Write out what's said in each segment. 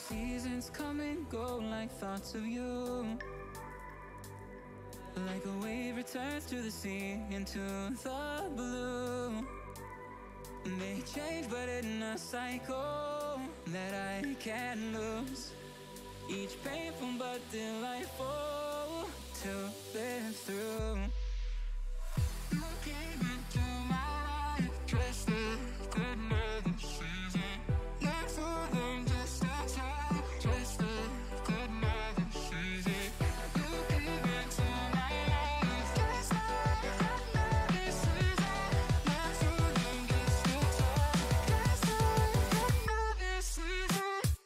seasons come and go like thoughts of you. Like a wave returns to the sea, into the blue. They change but in a cycle that I can't lose. Each painful but delightful to live through. You came into my life dressed like another season. Not for them, just a time, just like another season. You came into my life dressed like another season. Not for them, just a time, just like another season.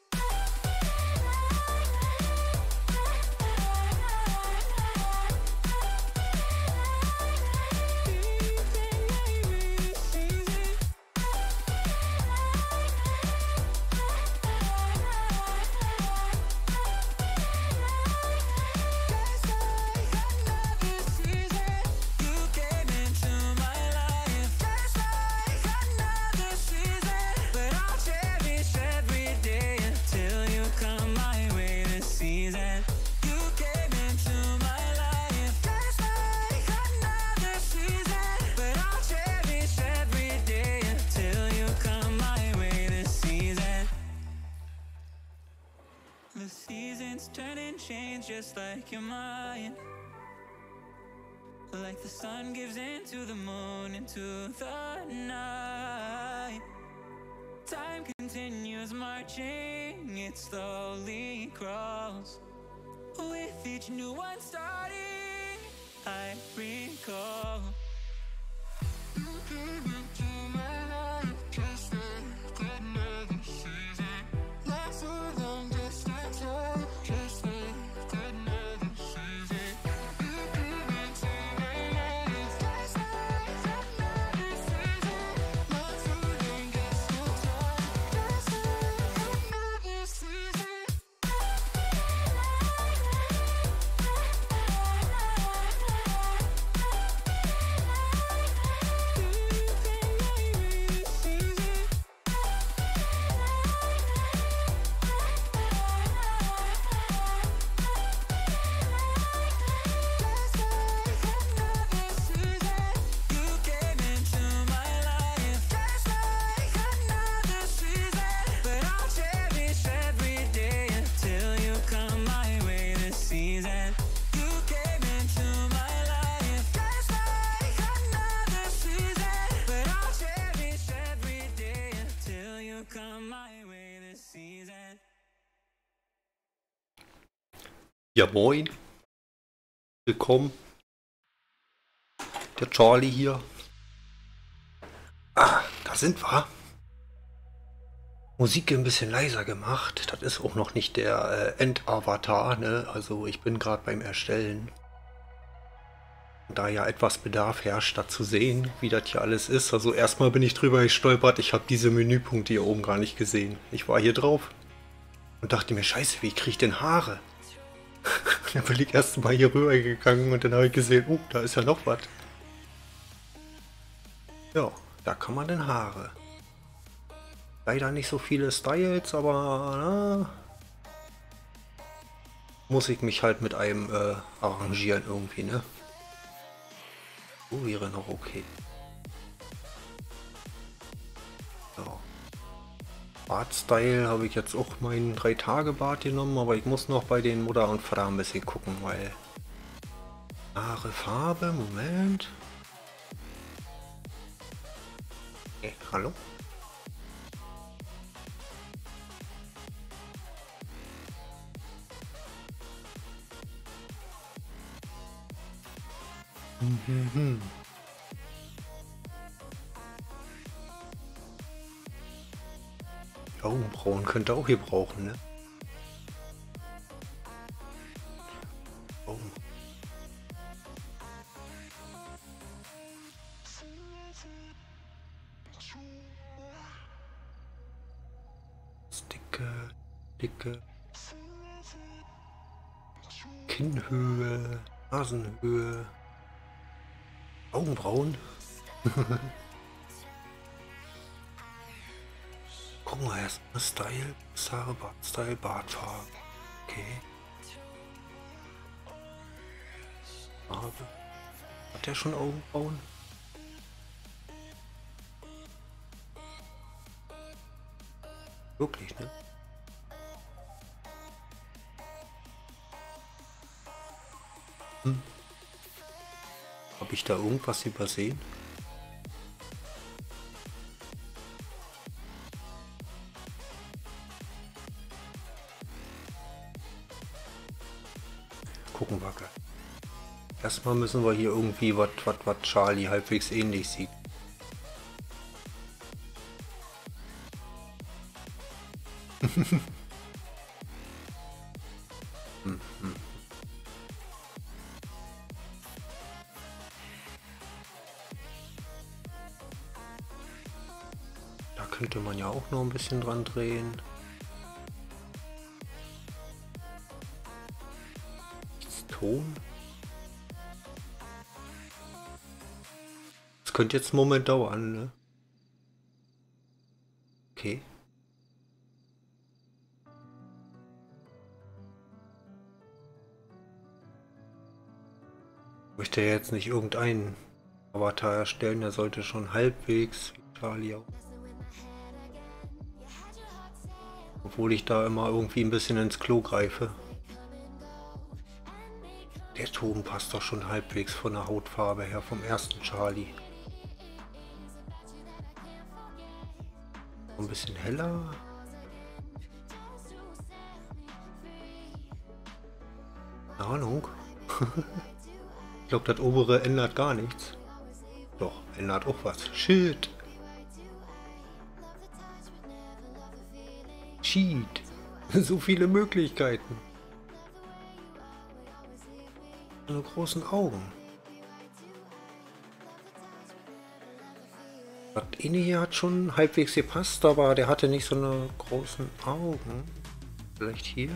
The seasons turn and change just like your mind. Like the sun gives into the moon, into the night. Time continues marching, it slowly crawls. With each new one starting, I recall. You came into my life just like another season. Not for long, just a time, just like another season. You came into my life just like another season. Not for long, just a time, just like another season. Ja, moin. Willkommen. Der Charlie hier. Ah, da sind wir. Musik ein bisschen leiser gemacht. Das ist auch noch nicht der Endavatar, ne? Also ich bin gerade beim Erstellen. Da ja etwas Bedarf herrscht, da zu sehen, wie das hier alles ist. Also erstmal bin ich drüber gestolpert. Ich habe diese Menüpunkte hier oben gar nicht gesehen. Ich war hier drauf und dachte mir, scheiße, wie kriege ich denn Haare? Dann bin ich erst mal hier rüber gegangen und dann habe ich gesehen, oh, da ist ja noch was. Ja, da kann man denn Haare. Leider nicht so viele Styles, aber na, muss ich mich halt mit einem arrangieren irgendwie, ne? So wäre noch okay. So. Bartstyle habe ich jetzt auch meinen 3-Tage-Bart genommen, aber ich muss noch bei den Mutter und Vater ein bisschen gucken, weil Haare, Farbe, Moment. Okay, hallo? Augenbrauen könnte auch hier brauchen, ne? Augen. Dicke Kinnhöhe, Nasenhöhe, Augenbrauen. Gucken wir erstmal Style, Haare, Bartstyle, Bartfarbe. Okay. Farbe. Hat der schon Augenbrauen? Wirklich, ne? Habe ich da irgendwas übersehen? Gucken wir gleich. Erstmal müssen wir hier irgendwie was Charlie halbwegs ähnlich sieht. Da könnte man ja auch noch ein bisschen dran drehen. Ton. Das könnte jetzt einen Moment dauern, ne? Okay. Ich möchte jetzt nicht irgendeinen Avatar erstellen, der sollte schon halbwegs wie Charlie auch. Obwohl ich da immer irgendwie ein bisschen ins Klo greife. Der Ton passt doch schon halbwegs von der Hautfarbe her vom ersten Charlie. Ein bisschen heller. Keine Ahnung. Ich glaube, das obere ändert gar nichts. Doch, ändert auch was. Shit. Cheat. So viele Möglichkeiten. So großen Augen. Das eine hier hat schon halbwegs gepasst, aber der hatte nicht so eine großen Augen. Vielleicht hier.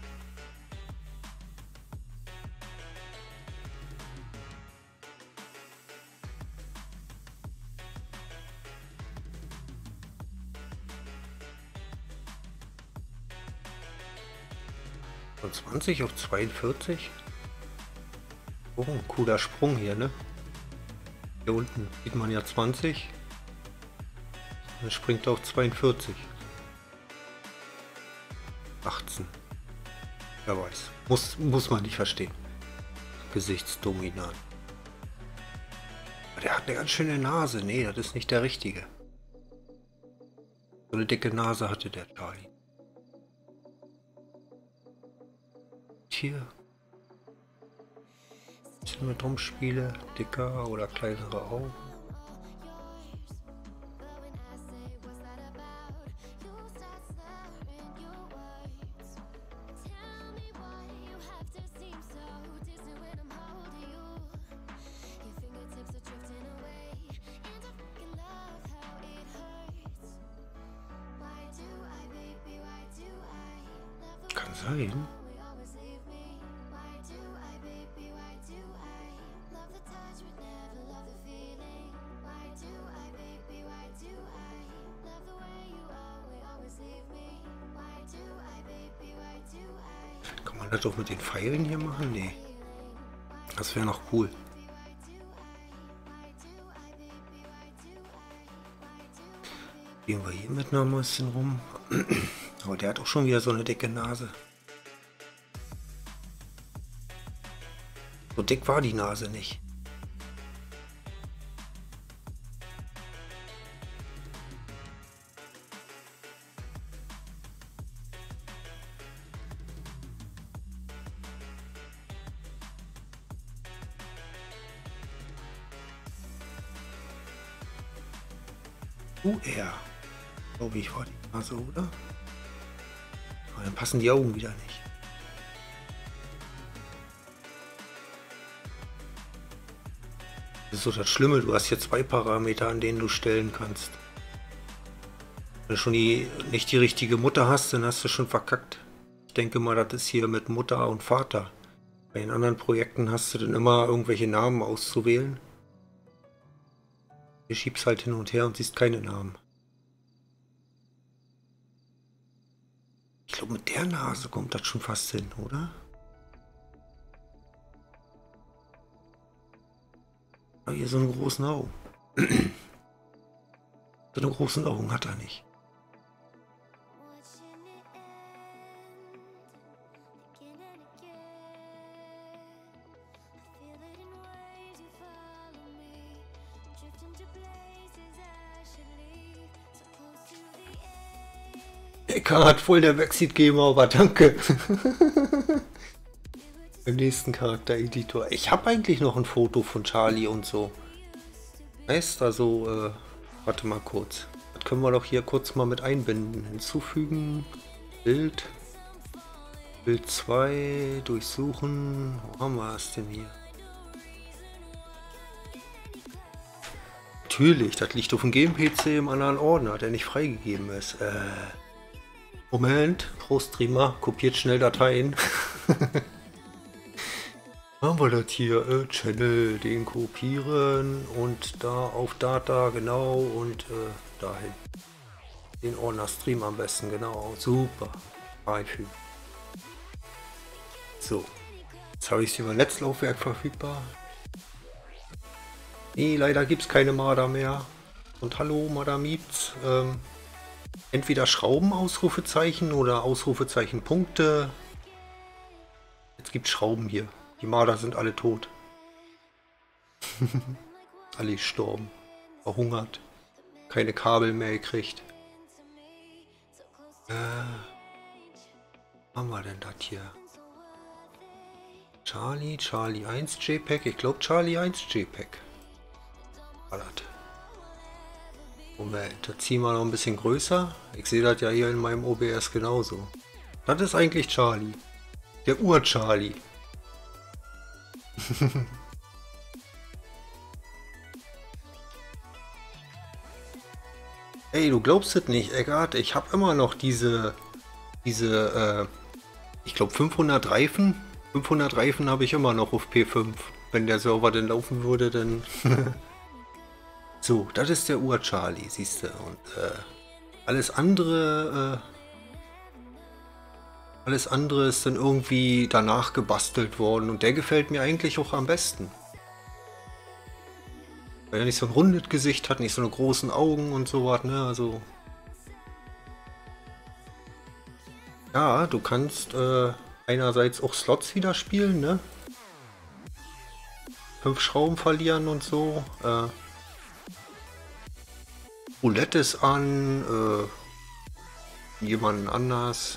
Von 20 auf 42. Oh, ein cooler Sprung hier, ne? Hier unten sieht man ja 20. Dann springt er auf 42. 18. Wer weiß. Muss man nicht verstehen. Gesichtsdominant. Aber der hat eine ganz schöne Nase. Nee, das ist nicht der richtige. So eine dicke Nase hatte der Charlie. Hier. Bisschen mit rumspiele. Dicker oder kleinere Augen. Kann sein. Kann man das doch mit den Pfeilen hier machen? Nee. Das wäre noch cool. Gehen wir hier mit noch ein bisschen rum. Aber der hat auch schon wieder so eine dicke Nase. So dick war die Nase nicht. Er. Glaube ich, war die Nase, oder? Aber dann passen die Augen wieder nicht. Das ist so das Schlimme, du hast hier zwei Parameter, an denen du stellen kannst. Wenn du schon nicht die richtige Mutter hast, dann hast du schon verkackt. Ich denke mal, das ist hier mit Mutter und Vater. Bei den anderen Projekten hast du dann immer irgendwelche Namen auszuwählen. Hier schiebst halt hin und her und siehst keine Namen. Ich glaube, mit der Nase kommt das schon fast hin, oder? Aber hier so einen großen Augen. So eine großen Augen hat er nicht. Eckhart, voll der Backseat-Gamer, aber danke. Im nächsten Charaktereditor. Ich habe eigentlich noch ein Foto von Charlie und so. Heißt also, warte mal kurz. Das können wir doch hier kurz mal mit einbinden. Hinzufügen. Bild. Bild 2. Durchsuchen. Wo haben wir es denn hier? Natürlich, das liegt auf dem Game-PC im anderen Ordner, der nicht freigegeben ist. Moment, Pro-Streamer, kopiert schnell Dateien. Haben wir das hier, Channel, den kopieren und da auf Data, genau, und dahin. Den Ordner Stream am besten, genau, super. Einfügen. So, jetzt habe ich es über Netzlaufwerk verfügbar. Nee, leider gibt es keine Marder mehr. Und hallo, Madamiz. Entweder Schrauben, Ausrufezeichen oder Ausrufezeichen Punkte. Jetzt gibt es Schrauben hier. Die Marder sind alle tot. Alle gestorben. Verhungert. Keine Kabel mehr gekriegt. Was haben wir denn das hier? Charlie 1 JPEG. Ich glaube Charlie 1 JPEG. Moment, da ziehen wir noch ein bisschen größer. Ich sehe das ja hier in meinem OBS genauso. Das ist eigentlich Charlie. Der Ur-Charlie. Ey, du glaubst es nicht, Eckart. Ich habe immer noch ich glaube 500 Reifen. 500 Reifen habe ich immer noch auf P5. Wenn der Server denn laufen würde, dann... So, das ist der Ur-Charlie, siehst du. Und alles andere ist dann irgendwie danach gebastelt worden. Und der gefällt mir eigentlich auch am besten. Weil er nicht so ein rundes Gesicht hat, nicht so eine großen Augen und sowas, ne? Also. Ja, du kannst einerseits auch Slots wieder spielen, ne? 5 Schrauben verlieren und so. Roulette ist an, jemanden anders.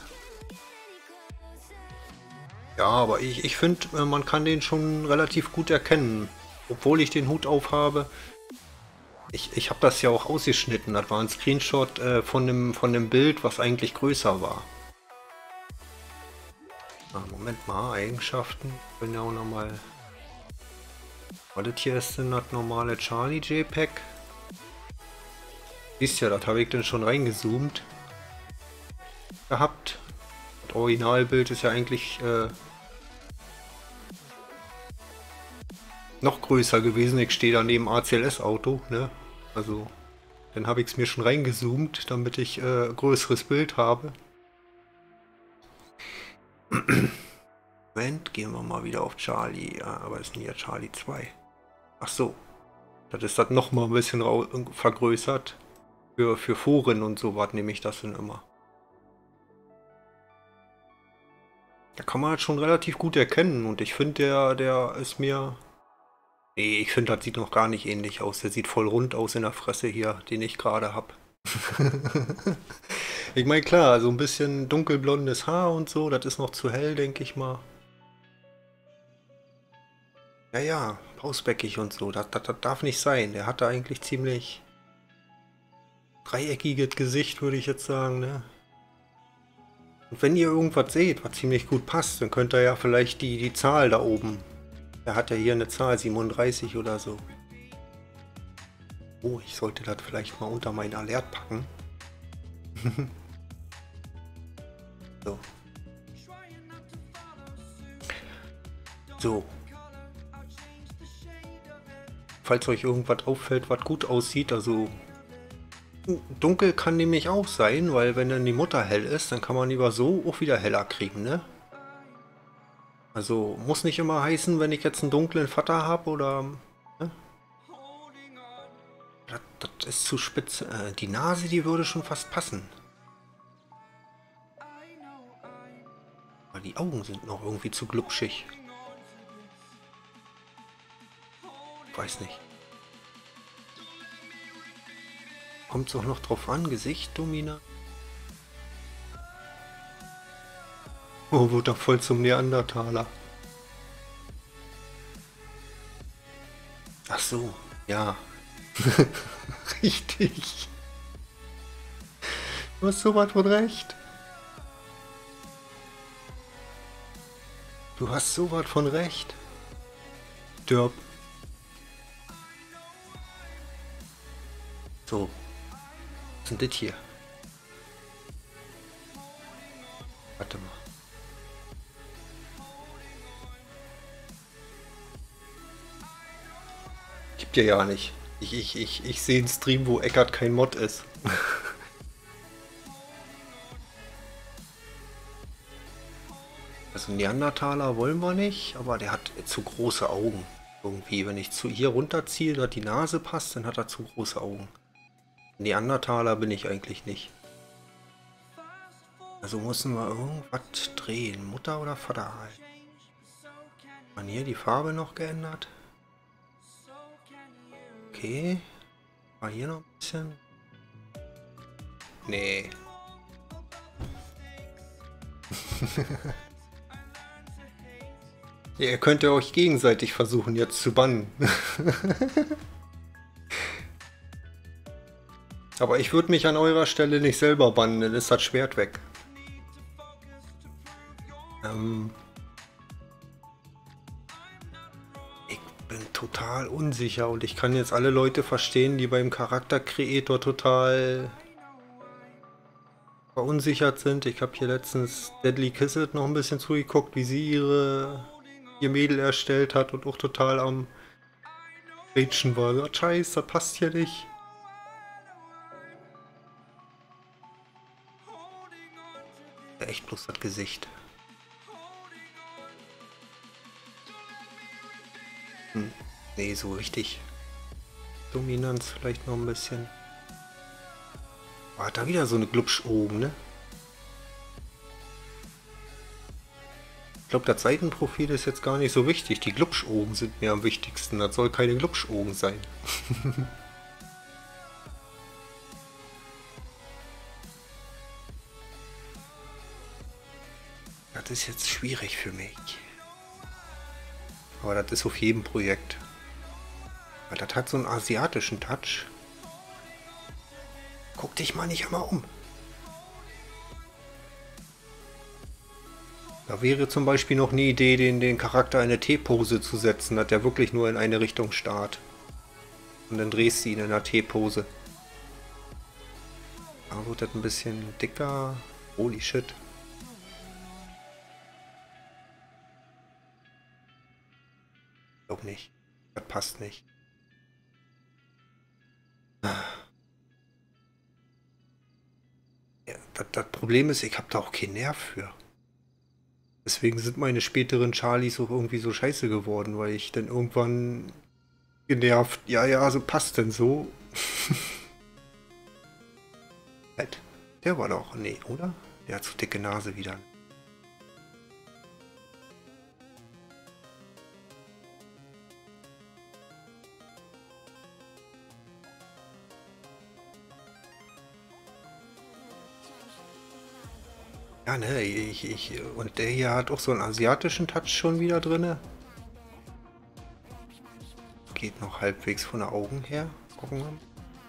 Ja, aber ich finde, man kann den schon relativ gut erkennen. Obwohl ich den Hut auf habe. Ich habe das ja auch ausgeschnitten. Das war ein Screenshot von dem Bild, was eigentlich größer war. Moment mal, Eigenschaften. Ich bin ja auch nochmal... Was das hier ist denn das normale Charlie JPEG? Siehst ja, das habe ich dann schon reingezoomt gehabt. Das Originalbild ist ja eigentlich noch größer gewesen. Ich stehe da neben ACLS-Auto, ne? Also, dann habe ich es mir schon reingezoomt, damit ich größeres Bild habe. Moment, gehen wir mal wieder auf Charlie. Aber es ist ja Charlie 2. Ach so. Das ist das nochmal ein bisschen vergrößert. Für Foren und so was nehme ich das dann immer. Da kann man halt schon relativ gut erkennen. Und ich finde, der ist mir... Nee, ich finde, das sieht noch gar nicht ähnlich aus. Der sieht voll rund aus in der Fresse hier, den ich gerade habe. Ich meine, klar, so ein bisschen dunkelblondes Haar und so, das ist noch zu hell, denke ich mal. Ja, pausbäckig und so, das darf nicht sein. Der hatte eigentlich ziemlich dreieckiges Gesicht, würde ich jetzt sagen, ne? Und wenn ihr irgendwas seht, was ziemlich gut passt, dann könnt ihr ja vielleicht die Zahl da oben. Er hat ja hier eine Zahl, 37 oder so. Oh, ich sollte das vielleicht mal unter meinen Alert packen. So. So. Falls euch irgendwas auffällt, was gut aussieht, also Dunkel kann nämlich auch sein, weil wenn dann die Mutter hell ist, dann kann man lieber so auch wieder heller kriegen, ne? Also muss nicht immer heißen, wenn ich jetzt einen dunklen Vater habe oder... Ne? Das ist zu spitz. Die Nase, die würde schon fast passen. Aber die Augen sind noch irgendwie zu glubschig. Weiß nicht. Kommt es auch noch drauf an, Gesicht, Domina? Oh, wird doch voll zum Neandertaler. Ach so, ja. Richtig. Du hast so was von recht. Du hast so was von recht. Dörp. So. Was ist denn das hier? Warte mal. Gibt ja nicht. Ich sehe einen Stream, wo Eckart kein Mod ist. Also Neandertaler wollen wir nicht, aber der hat zu große Augen. Irgendwie, wenn ich zu hier runterziehe, dass die Nase passt, dann hat er zu große Augen. Neandertaler bin ich eigentlich nicht. Also müssen wir irgendwas drehen. Mutter oder Vater halt. Hat man hier die Farbe noch geändert? Okay. War hier noch ein bisschen? Nee. Ja, ihr könnt ja euch gegenseitig versuchen jetzt zu bannen. Aber ich würde mich an eurer Stelle nicht selber bannen, dann ist das Schwert weg. Ich bin total unsicher und ich kann jetzt alle Leute verstehen, die beim Charakter-Creator total verunsichert sind. Ich habe hier letztens Deadly Kisset noch ein bisschen zugeguckt, wie sie ihr Mädel erstellt hat und auch total am Rätschen war. So, Scheiße, das passt hier nicht. Ja, echt bloß das Gesicht. Nee, so richtig. Dominanz vielleicht noch ein bisschen. Hat da wieder so eine Glubsch-Augen, ne? Ich glaube, das Seitenprofil ist jetzt gar nicht so wichtig. Die Glubsch-Augen sind mir am wichtigsten. Das soll keine Glubsch-Augen sein. Das ist jetzt schwierig für mich. Aber das ist auf jedem Projekt. Weil das hat so einen asiatischen Touch. Guck dich mal nicht immer um. Da wäre zum Beispiel noch eine Idee, den Charakter in eine T-Pose zu setzen, dass der wirklich nur in eine Richtung starrt. Und dann drehst du ihn in einer T-Pose. Da wird das ein bisschen dicker. Holy shit. Ich glaube nicht. Das passt nicht. Ja, das Problem ist, ich habe da auch keinen Nerv für. Deswegen sind meine späteren Charlies auch irgendwie so scheiße geworden, weil ich dann irgendwann genervt, ja, so passt denn so. Halt, der war doch, nee, oder? Der hat so dicke Nase wieder. Ja, ne, und der hier hat auch so einen asiatischen Touch schon wieder drinne. Geht noch halbwegs von den Augen her. Gucken wir mal.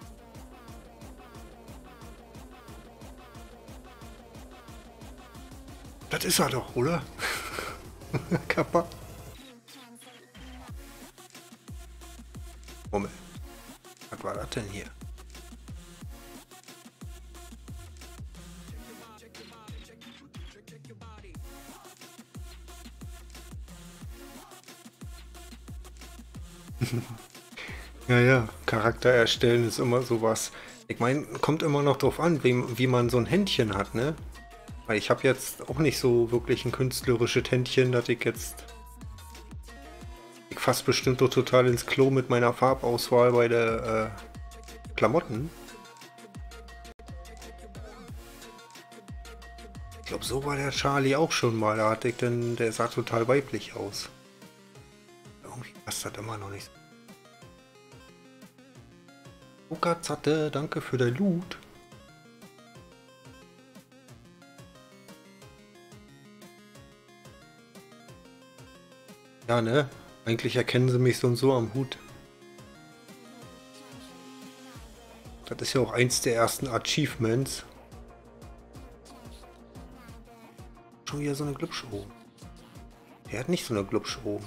Das ist er doch, oder? Kappa. Moment. Was war das denn hier? Ja, Charakter erstellen ist immer sowas. Ich meine, kommt immer noch drauf an, wie man so ein Händchen hat, ne? Weil ich habe jetzt auch nicht so wirklich ein künstlerisches Händchen, dass ich jetzt... Ich fasse bestimmt doch total ins Klo mit meiner Farbauswahl bei der Klamotten. Ich glaube, so war der Charlie auch schon mal. Da hatte ich denn, der sah total weiblich aus. Irgendwie passt das immer noch nicht. Zatte, danke für dein Loot. Ja, ne? Eigentlich erkennen sie mich so und so am Hut. Das ist ja auch eins der ersten Achievements. Schon wieder so eine Glubsche oben. Der hat nicht so eine Glubsche oben.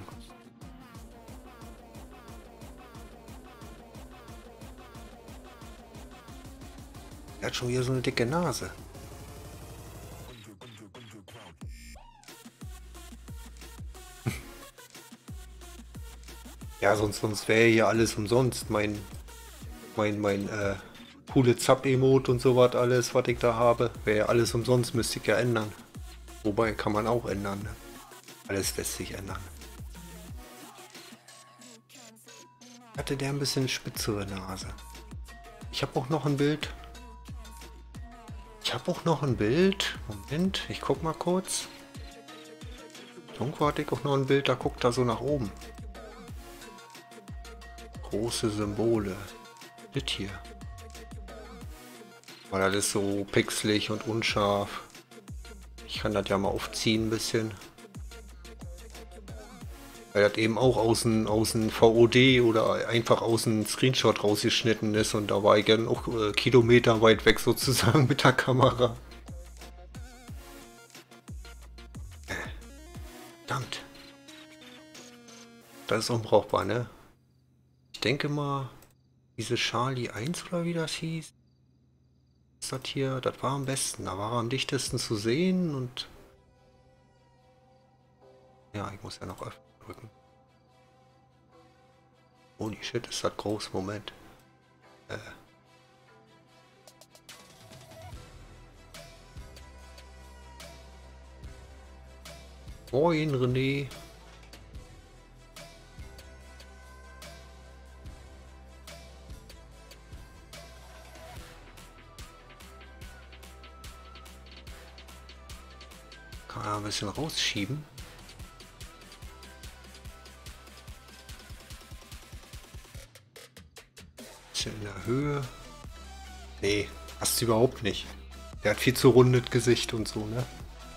Er hat schon wieder so eine dicke Nase. Ja, sonst wäre hier alles umsonst. Mein coole Zap-Emote und so was alles, was ich da habe, wäre ja alles umsonst, müsste ich ja ändern. Wobei kann man auch ändern. Ne? Alles lässt sich ändern. Hatte der ein bisschen spitzere Nase. Ich habe auch noch ein Bild. Moment, ich guck mal kurz. Irgendwo hatte ich auch noch ein Bild, da guckt er so nach oben. Große Symbole. Das hier. Weil das ist so pixelig und unscharf. Ich kann das ja mal aufziehen ein bisschen. Weil das eben auch aus dem VOD oder einfach aus dem Screenshot rausgeschnitten ist und da war ich dann auch Kilometer weit weg sozusagen mit der Kamera. Verdammt. Das ist unbrauchbar, ne? Ich denke mal, diese Charlie 1 oder wie das hieß, das hier, das war am besten. Da war er am dichtesten zu sehen und... Ja, ich muss ja noch öffnen drücken. Holy shit, ist das groß. Moment. Moin, René. Kann man ein bisschen rausschieben. Bisschen in der Höhe. Nee, hast du überhaupt nicht. Der hat viel zu rundes Gesicht und so, ne?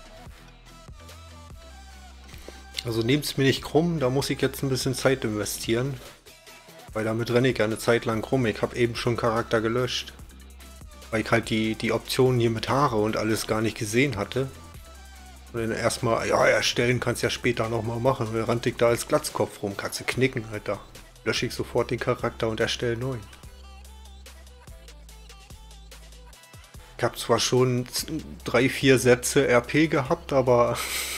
Also nehmt's mir nicht krumm, da muss ich jetzt ein bisschen Zeit investieren. Weil damit renne ich ja eine Zeit lang rum. Ich habe eben schon Charakter gelöscht. Weil ich halt die Optionen hier mit Haare und alles gar nicht gesehen hatte. Und dann erstmal, ja, erstellen kannst ja später nochmal machen. Und dann rannte ich da als Glatzkopf rum. Kannst du knicken, Alter. Lösche ich sofort den Charakter und erstelle neu. Ich habe zwar schon 3-4 Sätze RP gehabt, aber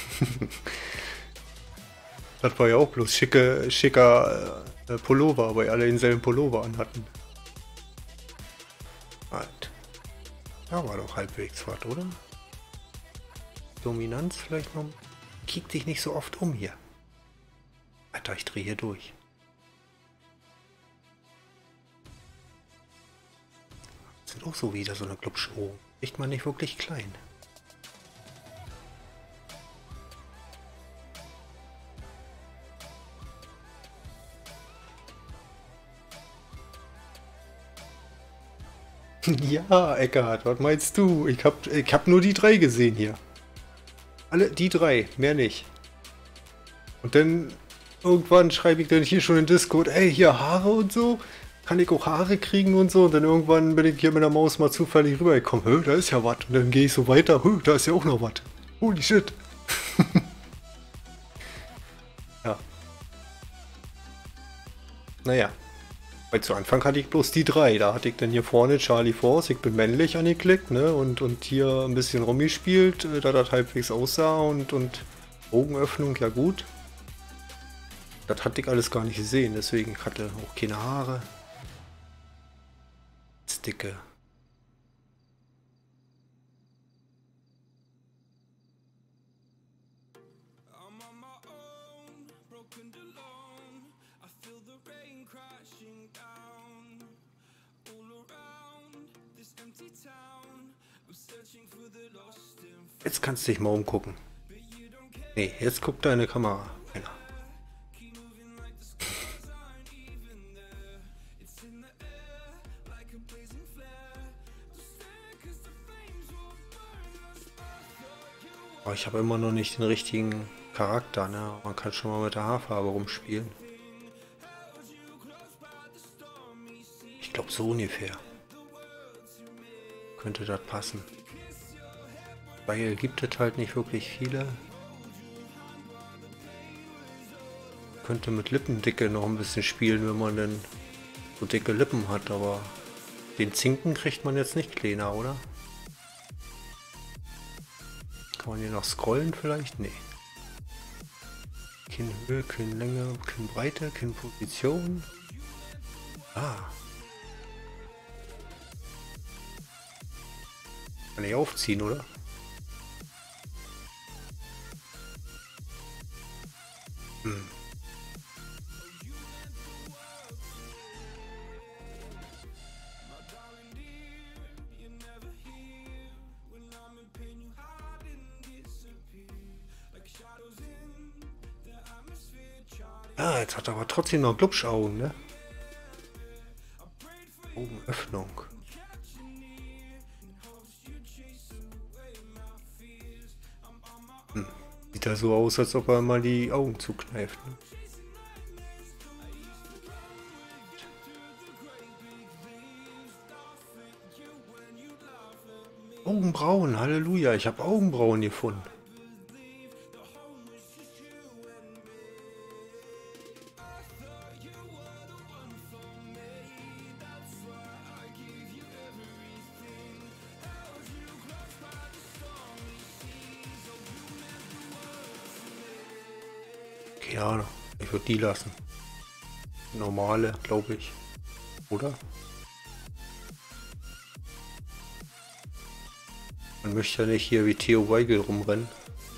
das war ja auch bloß schicker Pullover, weil alle denselben Pullover anhatten. Halt. Ja, war doch halbwegs was, oder? Dominanz vielleicht noch. Kick dich nicht so oft um hier. Alter, ich drehe hier durch. Sind auch so wieder so eine Glubschogen. Kriegt man nicht wirklich klein. Ja, Eckart, was meinst du? Ich hab nur die 3 gesehen hier. Alle, die 3, mehr nicht. Und dann irgendwann schreibe ich dann hier schon in Discord, ey, hier Haare und so. Kann ich auch Haare kriegen und so. Und dann irgendwann bin ich hier mit der Maus mal zufällig rübergekommen. Hö, da ist ja was. Und dann gehe ich so weiter. Hö, da ist ja auch noch was. Holy shit. Ja. Naja. Weil zu Anfang hatte ich bloß die 3. Da hatte ich dann hier vorne Charlie Force, ich bin männlich angeklickt, ne? Und hier ein bisschen rumgespielt, da das halbwegs aussah und Augenöffnung, ja gut. Das hatte ich alles gar nicht gesehen, deswegen hatte auch keine Haare. Dicke Jetzt kannst du dich mal umgucken. Nee, jetzt guckt deine Kamera. Keiner. Aber ich habe immer noch nicht den richtigen Charakter, ne? Man kann schon mal mit der Haarfarbe rumspielen. Ich glaube so ungefähr. Könnte das passen. Weil gibt es halt nicht wirklich viele. Könnte mit Lippendicke noch ein bisschen spielen, wenn man denn so dicke Lippen hat, aber den Zinken kriegt man jetzt nicht kleiner, oder? Kann man hier noch scrollen vielleicht? Nee. Kinnhöhe, Kinnlänge, Kinnbreite, Kinnposition. Ah. Kann ich aufziehen, oder? Hm. Ah, jetzt hat er aber trotzdem noch Glubschaugen, ne? Augenöffnung. Sieht da so aus, als ob er mal die Augen zukneift, ne? Augenbrauen, Halleluja, ich habe Augenbrauen gefunden. Keine Ahnung, ich würde die lassen. Normale, glaube ich. Oder? Man möchte ja nicht hier wie Theo Weigel rumrennen.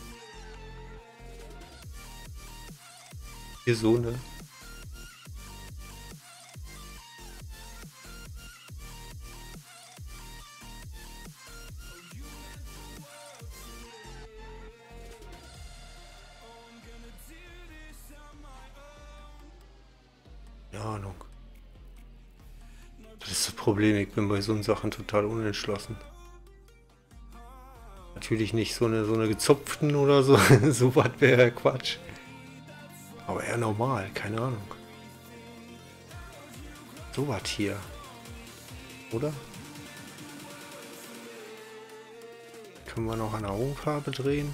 Hier so, ne? Keine Ahnung. Das ist das Problem, ich bin bei so Sachen total unentschlossen. Natürlich nicht so eine gezupften oder so, so was wäre Quatsch. Aber eher normal, keine Ahnung. So was hier. Oder? Können wir noch an der Augenfarbe drehen?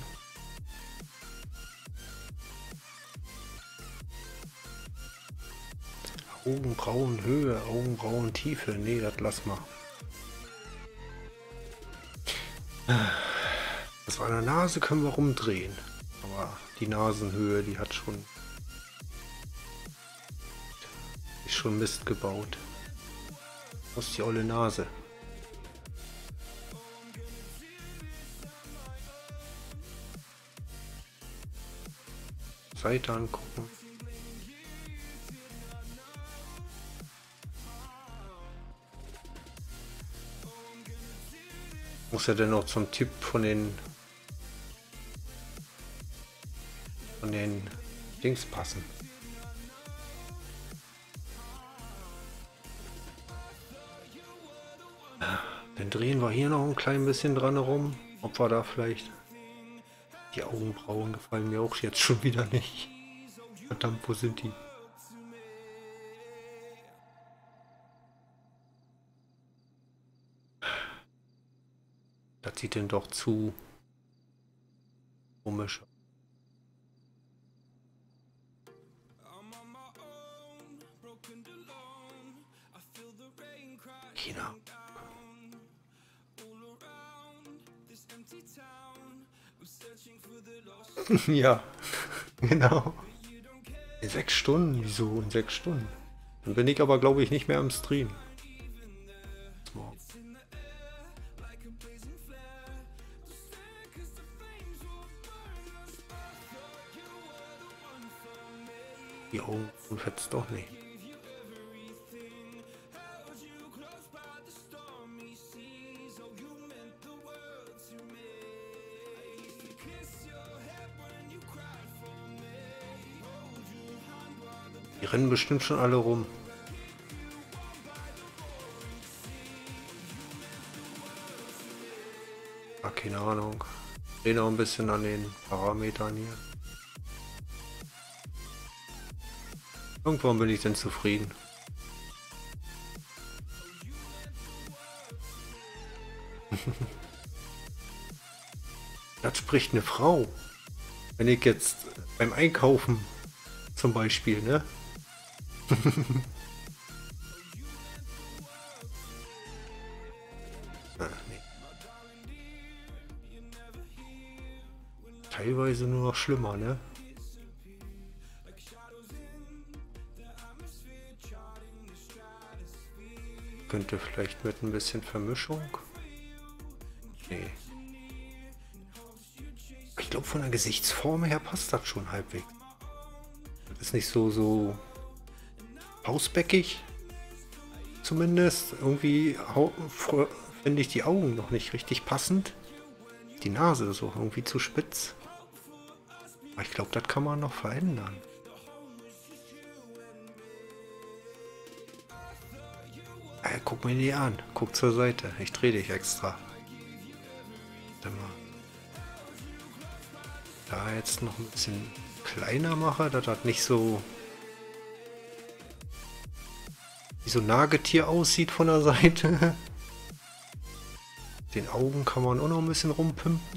Augenbrauenhöhe, Augenbrauentiefe. Nee, das lass mal. Das an der Nase können wir rumdrehen. Aber die Nasenhöhe, die hat schon... ist schon Mist gebaut. Was ist die olle Nase? Seite angucken. Muss ja denn auch zum Typ von den Dings passen. Dann drehen wir hier noch ein klein bisschen dran herum, ob wir da vielleicht... Die Augenbrauen gefallen mir auch jetzt schon wieder nicht. Verdammt, wo sind die? Das sieht denn doch zu komisch aus. China. Ja, genau. In 6 Stunden? Wieso in 6 Stunden? Dann bin ich aber, glaube ich, nicht mehr am Stream. So. Die Augen fetzt doch nicht. Die rennen bestimmt schon alle rum. Ah, keine Ahnung. Dreh noch ein bisschen an den Parametern hier. Irgendwann bin ich denn zufrieden. Das spricht eine Frau. Wenn ich jetzt beim Einkaufen zum Beispiel, ne? Ah, nee. Teilweise nur noch schlimmer, ne? Könnte vielleicht mit ein bisschen Vermischung. Nee. Ich glaube, von der Gesichtsform her passt das schon halbwegs. Das ist nicht so pausbäckig. Zumindest. Irgendwie finde ich die Augen noch nicht richtig passend. Die Nase ist auch irgendwie zu spitz. Aber ich glaube, das kann man noch verändern. Guck mir die an. Guck zur Seite. Ich drehe dich extra. Warte mal. Da jetzt noch ein bisschen kleiner mache, dass das nicht so wie so ein Nagetier aussieht von der Seite. Den Augen kann man auch noch ein bisschen rumpimpen.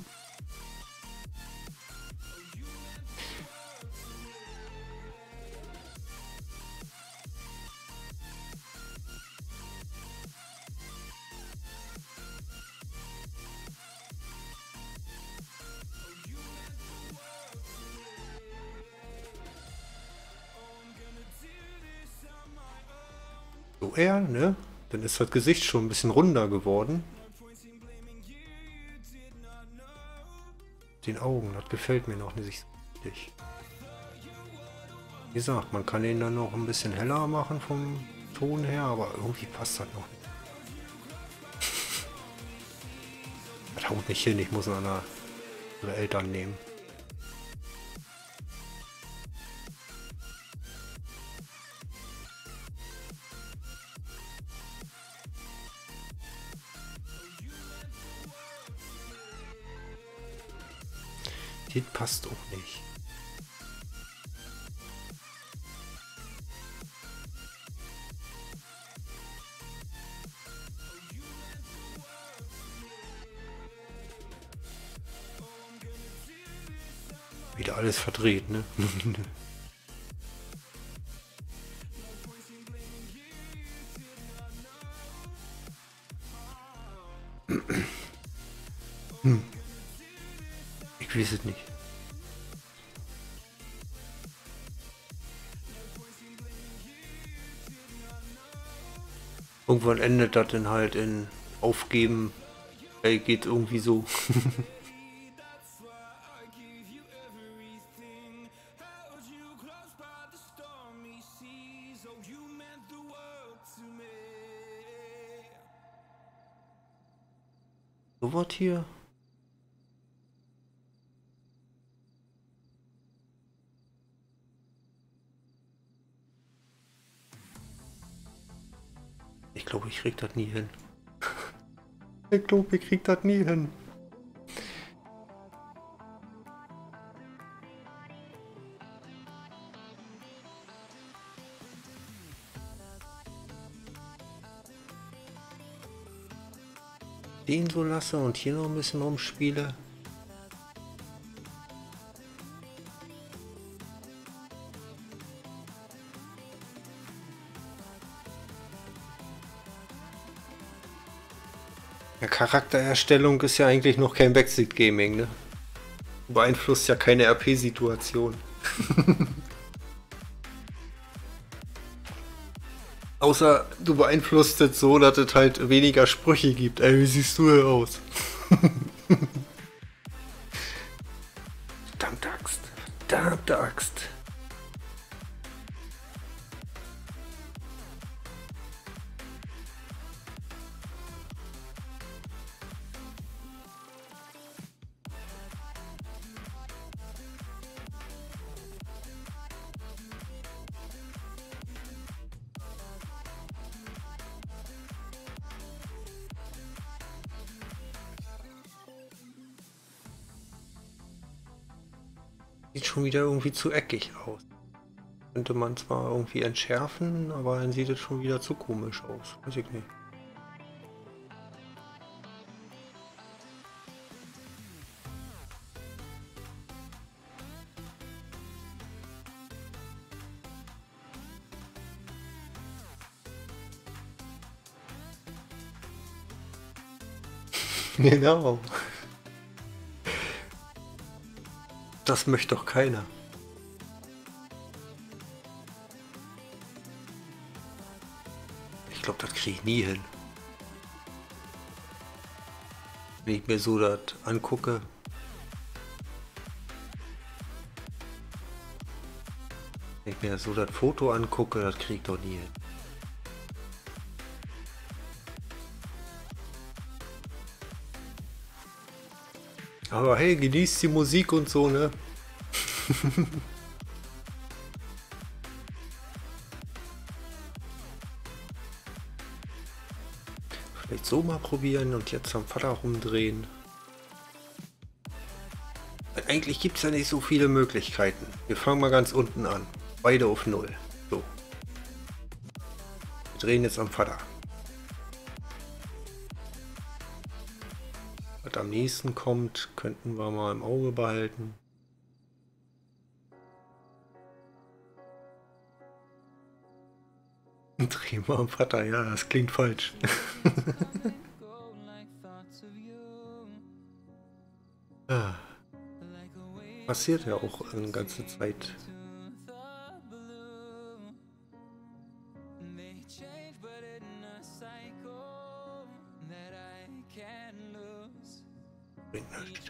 So eher, ne? Dann ist das Gesicht schon ein bisschen runder geworden. Den Augen, das gefällt mir noch nicht so richtig. Wie gesagt, man kann ihn dann noch ein bisschen heller machen vom Ton her, aber irgendwie passt das noch nicht. Das haut nicht hin, ich muss eine Eltern nehmen. Das passt auch nicht. Wieder alles verdreht, ne? Ich weiß es nicht. Irgendwann endet das dann halt in Aufgeben. Ey, geht irgendwie so. So was hier. Ich glaube, ich krieg das nie hin. Ich glaube, ich krieg das nie hin. Den so lasse und hier noch ein bisschen rumspiele. Ja, Charaktererstellung ist ja eigentlich noch kein Backseat Gaming, ne? Beeinflusst ja keine RP-Situation. Außer du beeinflusst es so, dass es halt weniger Sprüche gibt. Ey, wie siehst du denn aus? Verdammte Axt. Verdammte Axt. Sieht schon wieder irgendwie zu eckig aus. Könnte man zwar irgendwie entschärfen, aber dann sieht es schon wieder zu komisch aus. Weiß ich nicht. Genau. Das möchte doch keiner. Ich glaube, das kriege ich nie hin. Wenn ich mir so das angucke. Wenn ich mir so das Foto angucke, das kriege ich doch nie hin. Aber hey, genießt die Musik und so, ne? Vielleicht so mal probieren und jetzt am Vater rumdrehen. Eigentlich gibt es ja nicht so viele Möglichkeiten. Wir fangen mal ganz unten an. Beide auf 0. So. Wir drehen jetzt am Vater. Was am nächsten kommt, könnten wir mal im Auge behalten. Drehen wir am Vater, ja, das klingt falsch. Ah. Passiert ja auch eine ganze Zeit. Bringt nichts.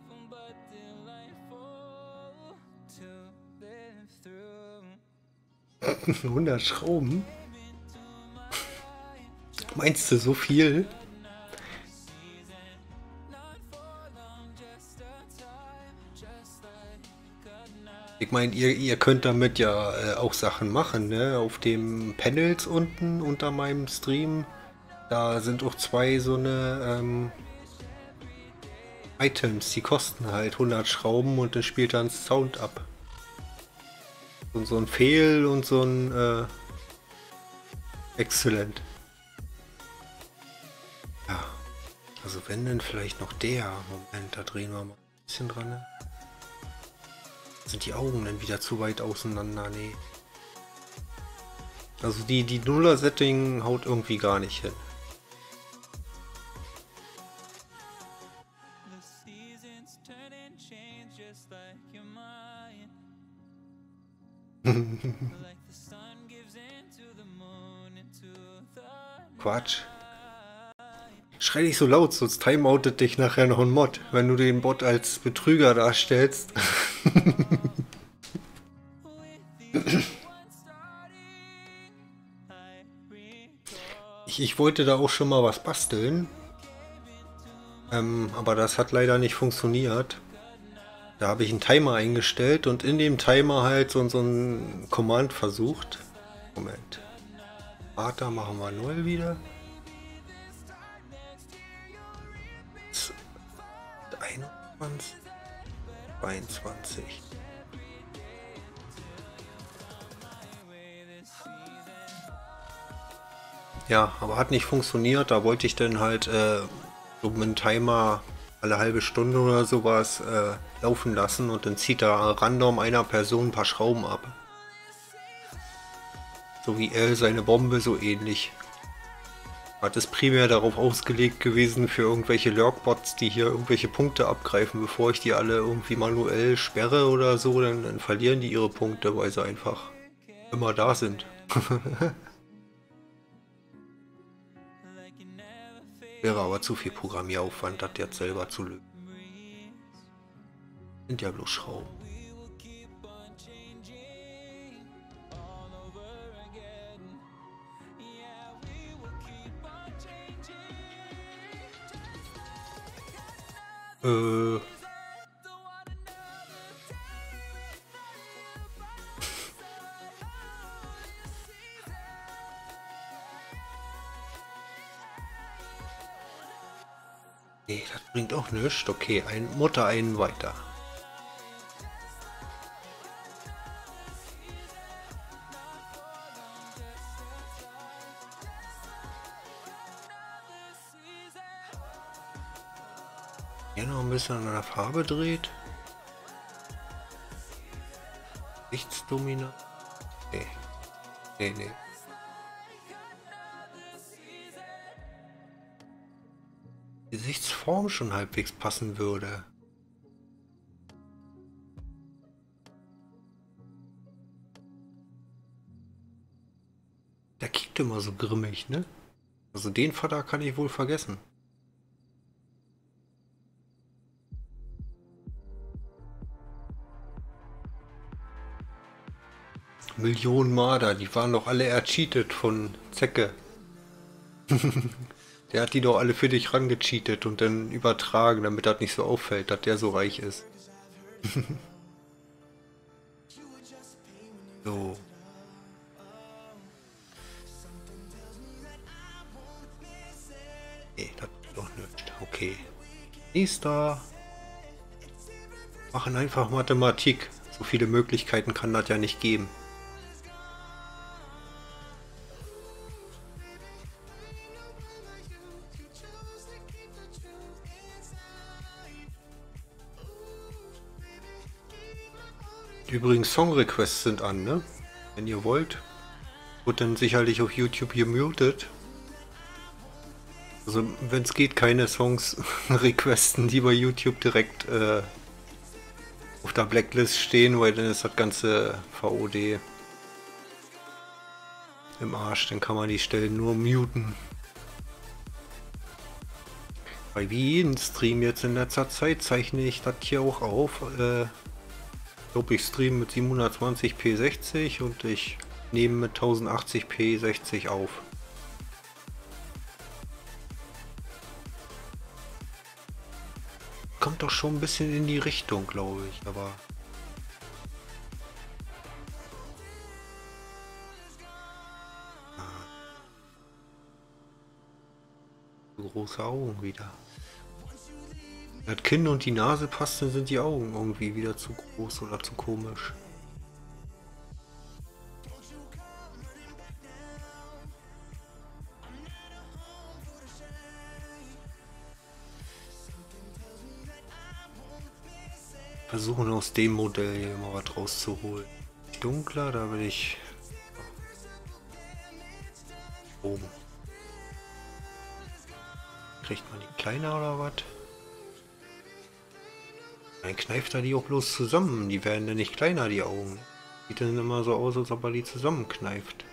100 Schrauben? Meinst du so viel? Ich meine, ihr könnt damit ja auch Sachen machen, ne? Auf dem Panels unten unter meinem Stream, da sind auch zwei so eine Items, die kosten halt 100 Schrauben und das spielt dann Sound ab. Und so ein Fehl und so ein Excellent. Ja, also wenn denn vielleicht noch der. Moment, da drehen wir mal ein bisschen dran. Ne? Sind die Augen dann wieder zu weit auseinander? Nee. Also die Nuller-Setting haut irgendwie gar nicht hin. Quatsch. Schrei nicht so laut, sonst timeoutet dich nachher noch ein Mod, wenn du den Bot als Betrüger darstellst. Ich wollte da auch schon mal was basteln, aber das hat leider nicht funktioniert. Da habe ich einen Timer eingestellt und in dem Timer halt so ein Command versucht. Moment. Vater machen wir 0 wieder. 21, 22. Ja, aber hat nicht funktioniert. Da wollte ich dann halt so mit dem Timer alle halbe Stunde oder sowas laufen lassen und dann zieht da random einer Person ein paar Schrauben ab. So wie er seine Bombe, so ähnlich. Hat es primär darauf ausgelegt gewesen für irgendwelche Lurkbots, die hier irgendwelche Punkte abgreifen, bevor ich die alle irgendwie manuell sperre oder so, dann verlieren die ihre Punkte, weil sie einfach immer da sind. Wäre aber zu viel Programmieraufwand, das jetzt selber zu lösen. Sind ja bloß Schrauben. Nee, das bringt auch nichts. Okay, ein Mutter einen weiter. Hier noch ein bisschen an der Farbe dreht. Gesichtsdominant. Nee. Nee. Gesichtsform schon halbwegs passen würde. Der kickt immer so grimmig, ne? Also den Vater kann ich wohl vergessen. Millionen Marder, die waren doch alle ercheatet von Zecke. Der hat die doch alle für dich rangecheatet und dann übertragen, damit das nicht so auffällt, dass der so reich ist. So. Nee, das ist doch nicht. Okay. Nächster. Machen einfach Mathematik. So viele Möglichkeiten kann das ja nicht geben. Übrigens Song-Requests sind an, ne? Wenn ihr wollt. Wird dann sicherlich auf YouTube gemutet. Also wenn es geht, keine Songs requesten, die bei YouTube direkt auf der Blacklist stehen, weil dann ist das ganze VOD im Arsch. Dann kann man die Stellen nur muten. Bei wie jeden Stream jetzt in letzter Zeit zeichne ich das hier auch auf. Ich glaube, ich streame mit 720p 60 und ich nehme mit 1080p 60 auf. Kommt doch schon ein bisschen in die Richtung, glaube ich, aber... So große Augen wieder. Das Kinn und die Nase passt, dann sind die Augen irgendwie wieder zu groß oder zu komisch. Versuchen aus dem Modell hier mal was rauszuholen. Dunkler, da will ich oben. Kriegt man die kleiner oder was? Dann kneift er die auch bloß zusammen. Die werden dann nicht kleiner, die Augen. Sieht dann immer so aus, als ob er die zusammenkneift.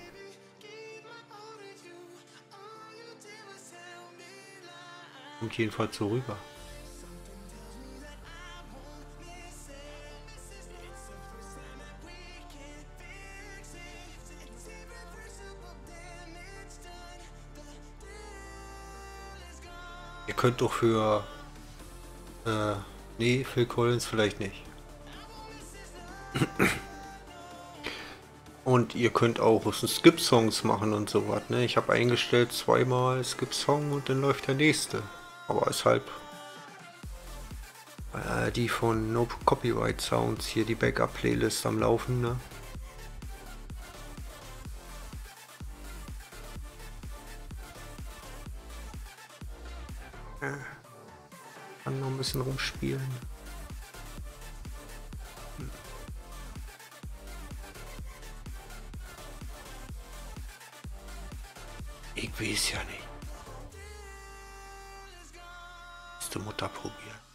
Kommt jedenfalls so rüber. Ihr könnt doch für... nee, Phil Collins vielleicht nicht. Und ihr könnt auch Skip-Songs machen und so was, ne? Ich habe eingestellt zweimal Skip-Song und dann läuft der nächste. Aber ist halt... die von No Copyright Sounds hier, die Backup-Playlist am Laufen, ne? Kann noch ein bisschen rumspielen. Ich weiß ja nicht. Ist die Mutter probieren.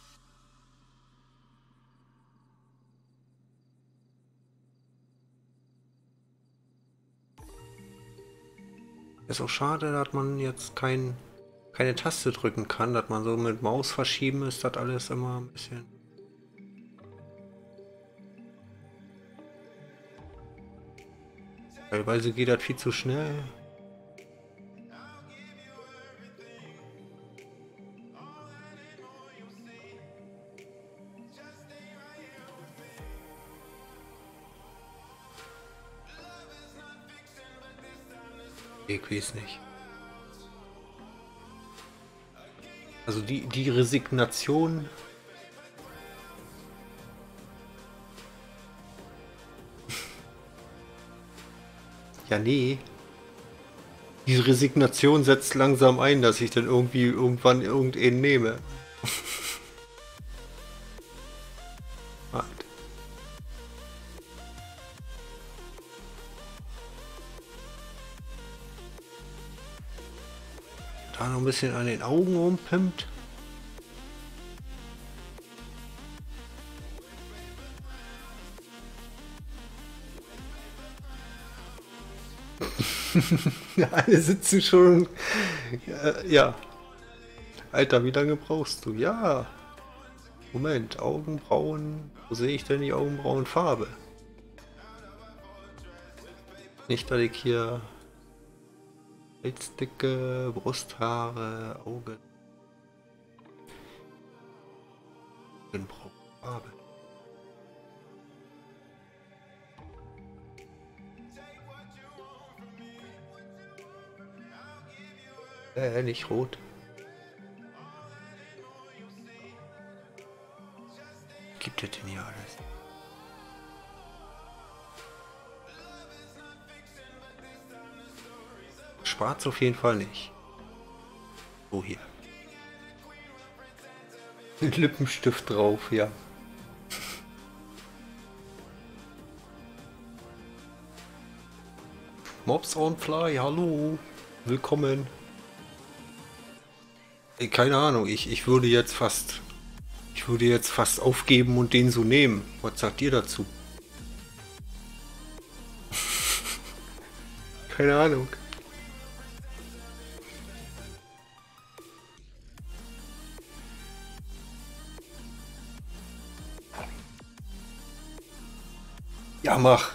Ist auch schade, dass man jetzt keine Taste drücken kann, dass man so mit Maus verschieben ist, das alles immer ein bisschen. Teilweise geht das viel zu schnell. Ich weiß nicht. Also die Resignation. Ja, nee. Die Resignation setzt langsam ein, dass ich dann irgendwann irgendeinen nehme. Da noch ein bisschen an den Augen rumpimmt. Ja, alle sitzen schon. Ja. Alter, wie lange brauchst du? Ja. Moment, Augenbrauen. Wo sehe ich denn die Augenbrauenfarbe? Nicht, dass ich hier Halsdicke, Brusthaare, Augen. Augenbrauenfarbe. Nicht rot. Gibt es denn hier alles? Schwarz auf jeden Fall nicht. So hier. Mit Lippenstift drauf, ja. Mobs on Fly, hallo. Willkommen. Keine Ahnung, ich würde jetzt fast aufgeben und den so nehmen. Was sagt ihr dazu? Keine Ahnung. Ja, mach.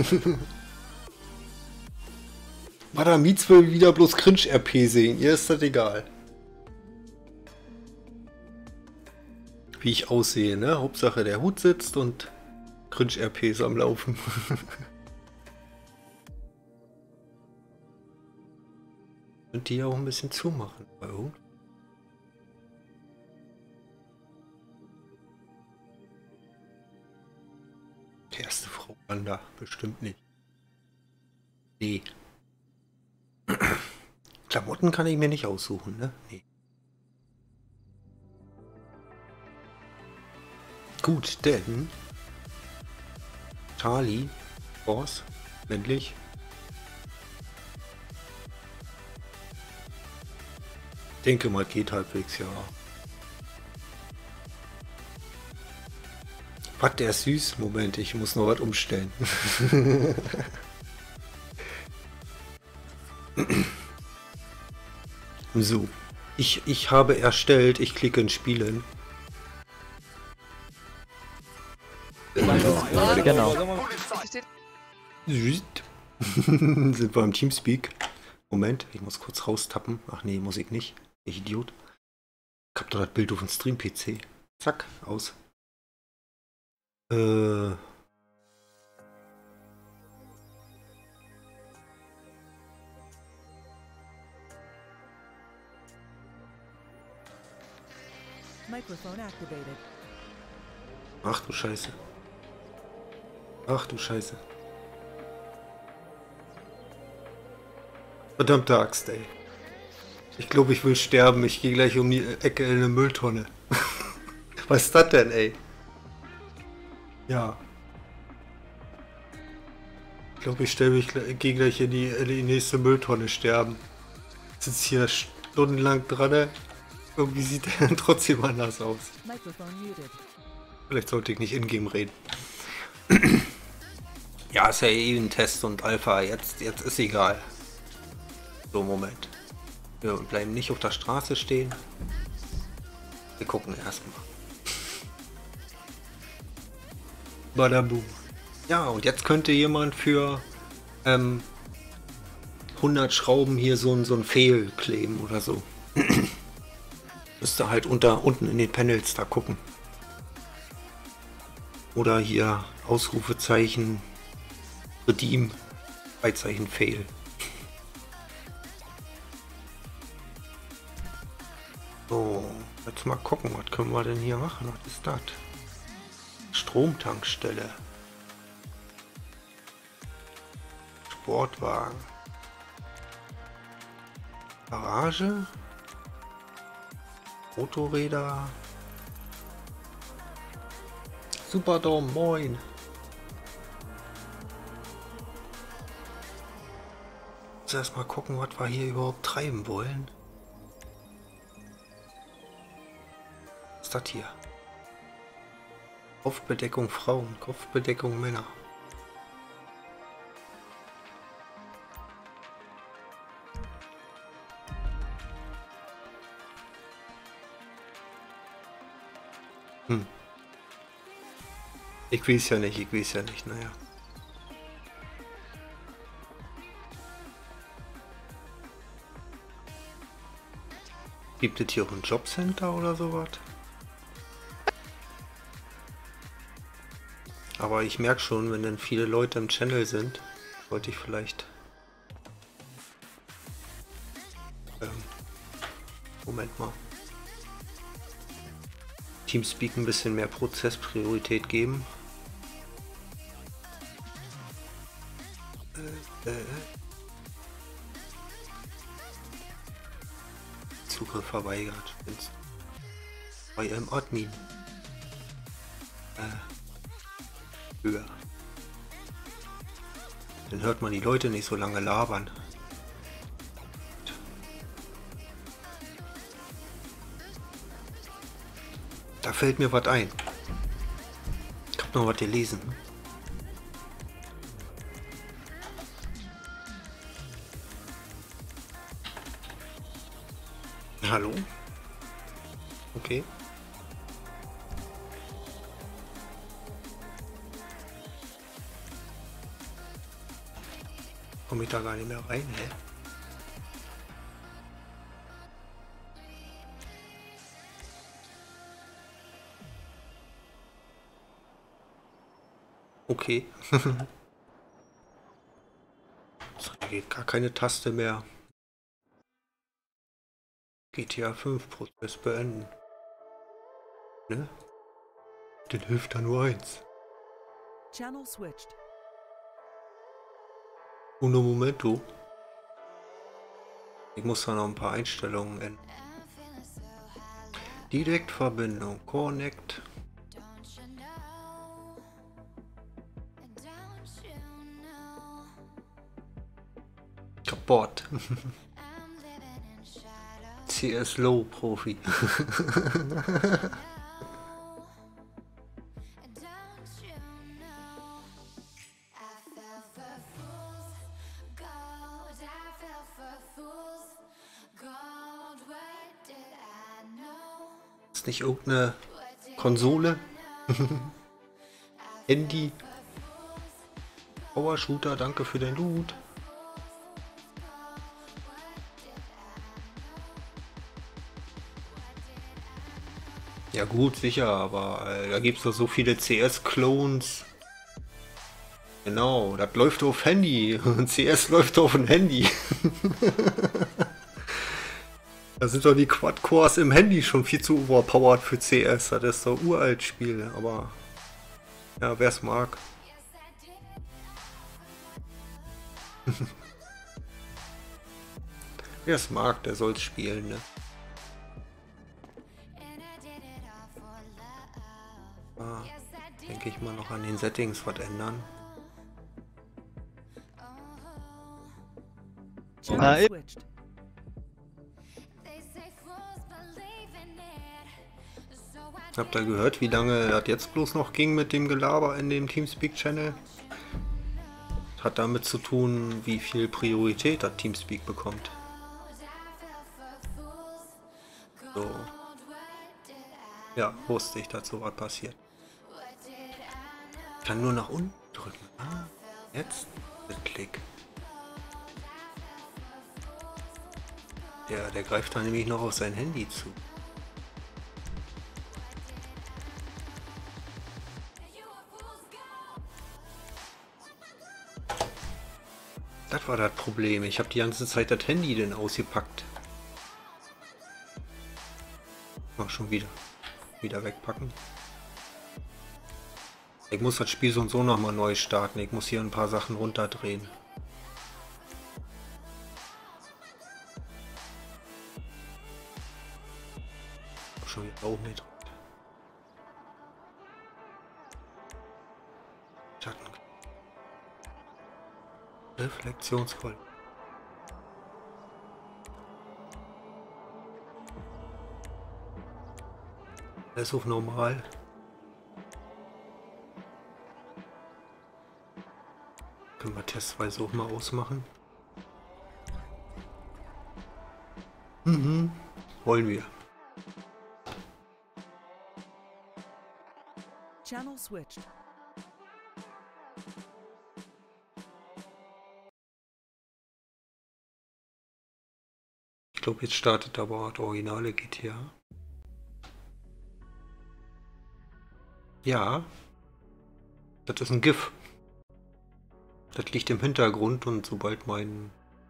Madamiz will wieder bloß Cringe-RP sehen. Ihr ist das egal. Wie ich aussehe, ne? Hauptsache der Hut sitzt und Cringe-RPs am Laufen. Und die auch ein bisschen zumachen. Oh. Die erste Frau Wanda, bestimmt nicht. Nee. Klamotten kann ich mir nicht aussuchen, ne? Nee. Gut, denn Charlie, Boss, männlich. Denke mal, geht halbwegs, ja. Was, der ist süß? Moment, ich muss noch was umstellen. So, ich habe erstellt, ich klicke in Spielen. Genau. Sind wir im Teamspeak. Moment, ich muss kurz raustappen. Ach nee, muss ich nicht. Ich Idiot. Ich hab doch das Bild auf dem Stream-PC. Zack, aus. Microphone activated. Ach du Scheiße. Ach du Scheiße. Verdammte Axt, ey. Ich glaube, ich will sterben. Ich gehe gleich um die Ecke in eine Mülltonne. Was ist das denn, ey? Ja. Ich glaube, ich gehe gleich in die nächste Mülltonne sterben. Ich sitze hier stundenlang dran. Irgendwie sieht er trotzdem anders aus. Vielleicht sollte ich nicht in-game reden. Ja, ist ja eh ein Test und Alpha. Jetzt ist egal. So, Moment. Wir bleiben nicht auf der Straße stehen. Wir gucken erstmal. Badaboom. Ja, und jetzt könnte jemand für 100 Schrauben hier so ein Fehl kleben oder so. Müsste halt unten in den Panels da gucken. Oder hier Ausrufezeichen Redeem, Freizeichen Fail. So, jetzt mal gucken, was können wir denn hier machen? Was ist das? Stromtankstelle. Sportwagen. Garage. Motorräder. Superdome, moin. Jetzt erstmal gucken, was wir hier überhaupt treiben wollen. das hier? Kopfbedeckung Frauen, Kopfbedeckung Männer. Ich weiß ja nicht, naja. Gibt es hier auch ein Jobcenter oder sowas? Aber ich merke schon, wenn dann viele Leute im Channel sind, wollte ich vielleicht... Moment mal. Teamspeak ein bisschen mehr Prozesspriorität geben. Zugriff verweigert. Bei einem Admin. Höher. Dann hört man die Leute nicht so lange labern. Da fällt mir was ein. Ich hab noch was gelesen. Hallo? Okay. Komme ich da gar nicht mehr rein, hä? Okay. So, hier geht gar keine Taste mehr. GTA 5 Prozess beenden. Ne? Den hilft da nur eins. Channel switched. Uno momento. Ich muss da noch ein paar Einstellungen ändern. Direktverbindung. Connect. Kaputt. CS Low Profi. Ist nicht irgendeine Konsole? Handy? Power Shooter, danke für den Loot. Ja gut, sicher, aber da gibt es doch so viele CS-Clones. Genau, das läuft auf Handy. CS läuft auf dem Handy. Da sind doch die Quad-Cores im Handy schon viel zu overpowered für CS. Das ist doch uralt Spiel, aber ja, wer es mag. Wer es mag, der soll es spielen, ne? Denke ich mal noch an den Settings was ändern. Channel switched. Habt ihr gehört, wie lange das jetzt bloß noch ging mit dem Gelaber in dem Teamspeak-Channel? Hat damit zu tun, wie viel Priorität das Teamspeak bekommt. So. Ja, wusste ich, dass sowas passiert. Kann nur nach unten drücken. Ah, jetzt mit Klick. Der greift dann nämlich noch auf sein Handy zu. Das war das Problem. Ich habe die ganze Zeit das Handy denn ausgepackt. Mach schon wieder wegpacken. Ich muss das Spiel so und so nochmal neu starten. Ich muss hier ein paar Sachen runterdrehen. Hab schon wieder oben gedrückt. Schatten. Reflexionsvoll. Alles auf normal. Können wir testweise auch mal ausmachen. Mhm. Wollen wir. Channel switched. Ich glaube, jetzt startet aber das originale GTA. Ja. Das ist ein GIF. Das liegt im Hintergrund und sobald mein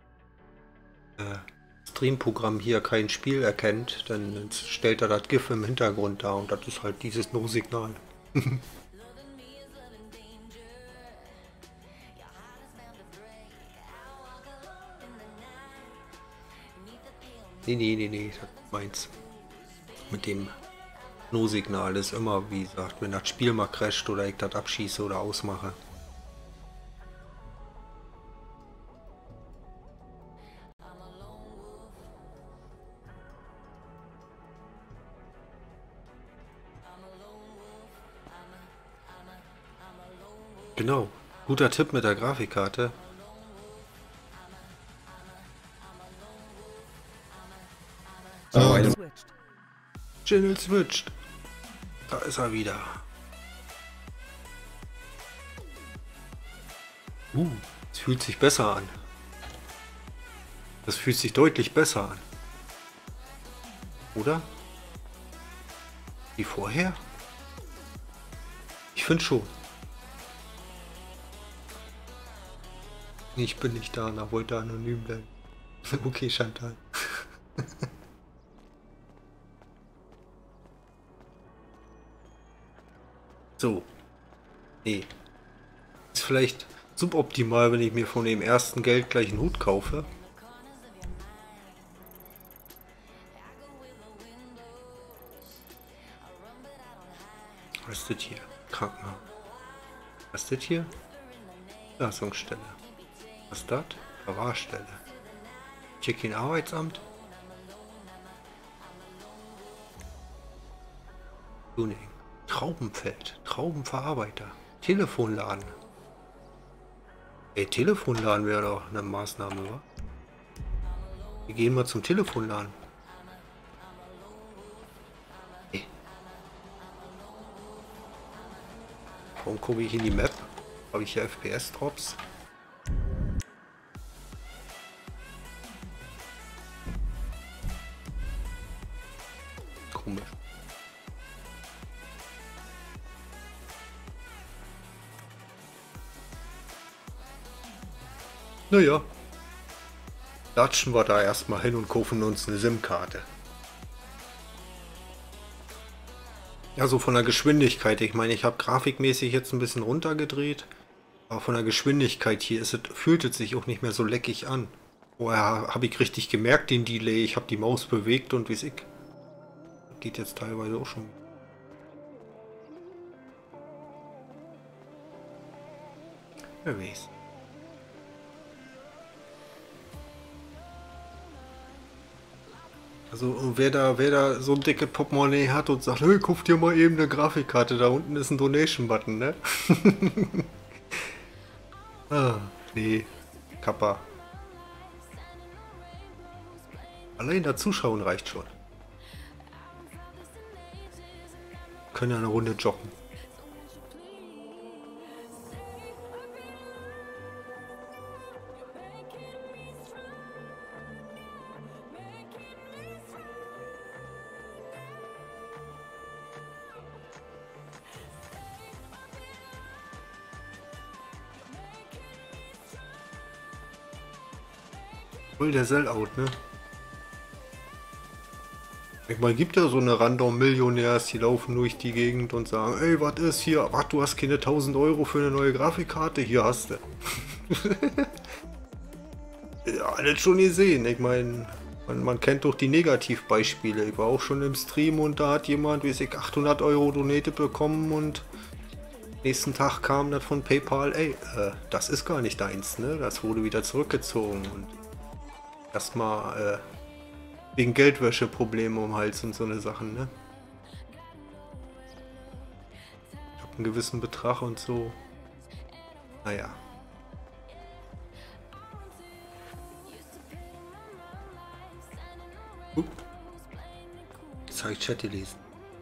Streamprogramm hier kein Spiel erkennt, dann stellt er das GIF im Hintergrund dar und das ist halt dieses No-Signal. Nee, das ist meins. Mit dem No-Signal ist immer, wie gesagt, wenn das Spiel mal crasht oder ich das abschieße oder ausmache. Genau, guter Tipp mit der Grafikkarte. Channel switched. Channel switched. Da ist er wieder. Es fühlt sich besser an. Das fühlt sich deutlich besser an. Oder? Wie vorher? Ich finde schon. Ich bin nicht da, na wollte anonym bleiben. Okay, Chantal. So. Nee. Ist vielleicht suboptimal, wenn ich mir von dem ersten Geld gleich einen Hut kaufe. Was ist das hier? Krankenhaus. Was ist das hier? Lassungsstelle. Was ist das? Verwahrstelle. Check-in-Arbeitsamt. Tuning. Traubenfeld. Traubenverarbeiter. Telefonladen. Ey, Telefonladen wäre doch eine Maßnahme, wa? Wir gehen mal zum Telefonladen. Ey. Warum gucke ich in die Map? Habe ich hier FPS-Drops? Komisch. Naja. Latschen wir da erstmal hin und kaufen uns eine SIM-Karte. Also von der Geschwindigkeit, ich meine, ich habe grafikmäßig jetzt ein bisschen runtergedreht, aber von der Geschwindigkeit hier fühlt es sich auch nicht mehr so leckig an. Vorher habe ich richtig gemerkt den Delay, ich habe die Maus bewegt und wie es geht jetzt teilweise auch schon. Wer weiß. Also wer da so ein dicke Portemonnaie hat und sagt, hey, kauf dir mal eben eine Grafikkarte, da unten ist ein Donation-Button, ne? Ah, nee, Kappa. Allein da zuschauen reicht schon. Können ja eine Runde joggen. Voll der Sellout, ne? Ich meine, gibt ja so eine random Millionärs, die laufen durch die Gegend und sagen, ey, was ist hier? Was, du hast keine 1000 Euro für eine neue Grafikkarte? Hier hast du. Ja, alles schon gesehen. Ich meine, man kennt doch die Negativbeispiele. Ich war auch schon im Stream und da hat jemand, wie ich 800 Euro donated bekommen und nächsten Tag kam das von PayPal, ey, das ist gar nicht deins, ne? Das wurde wieder zurückgezogen und erstmal wegen Geldwäscheprobleme um den Hals und so eine Sachen, ne? einen gewissen Betrag und so. Naja. Jetzt habe ich Chat gelesen.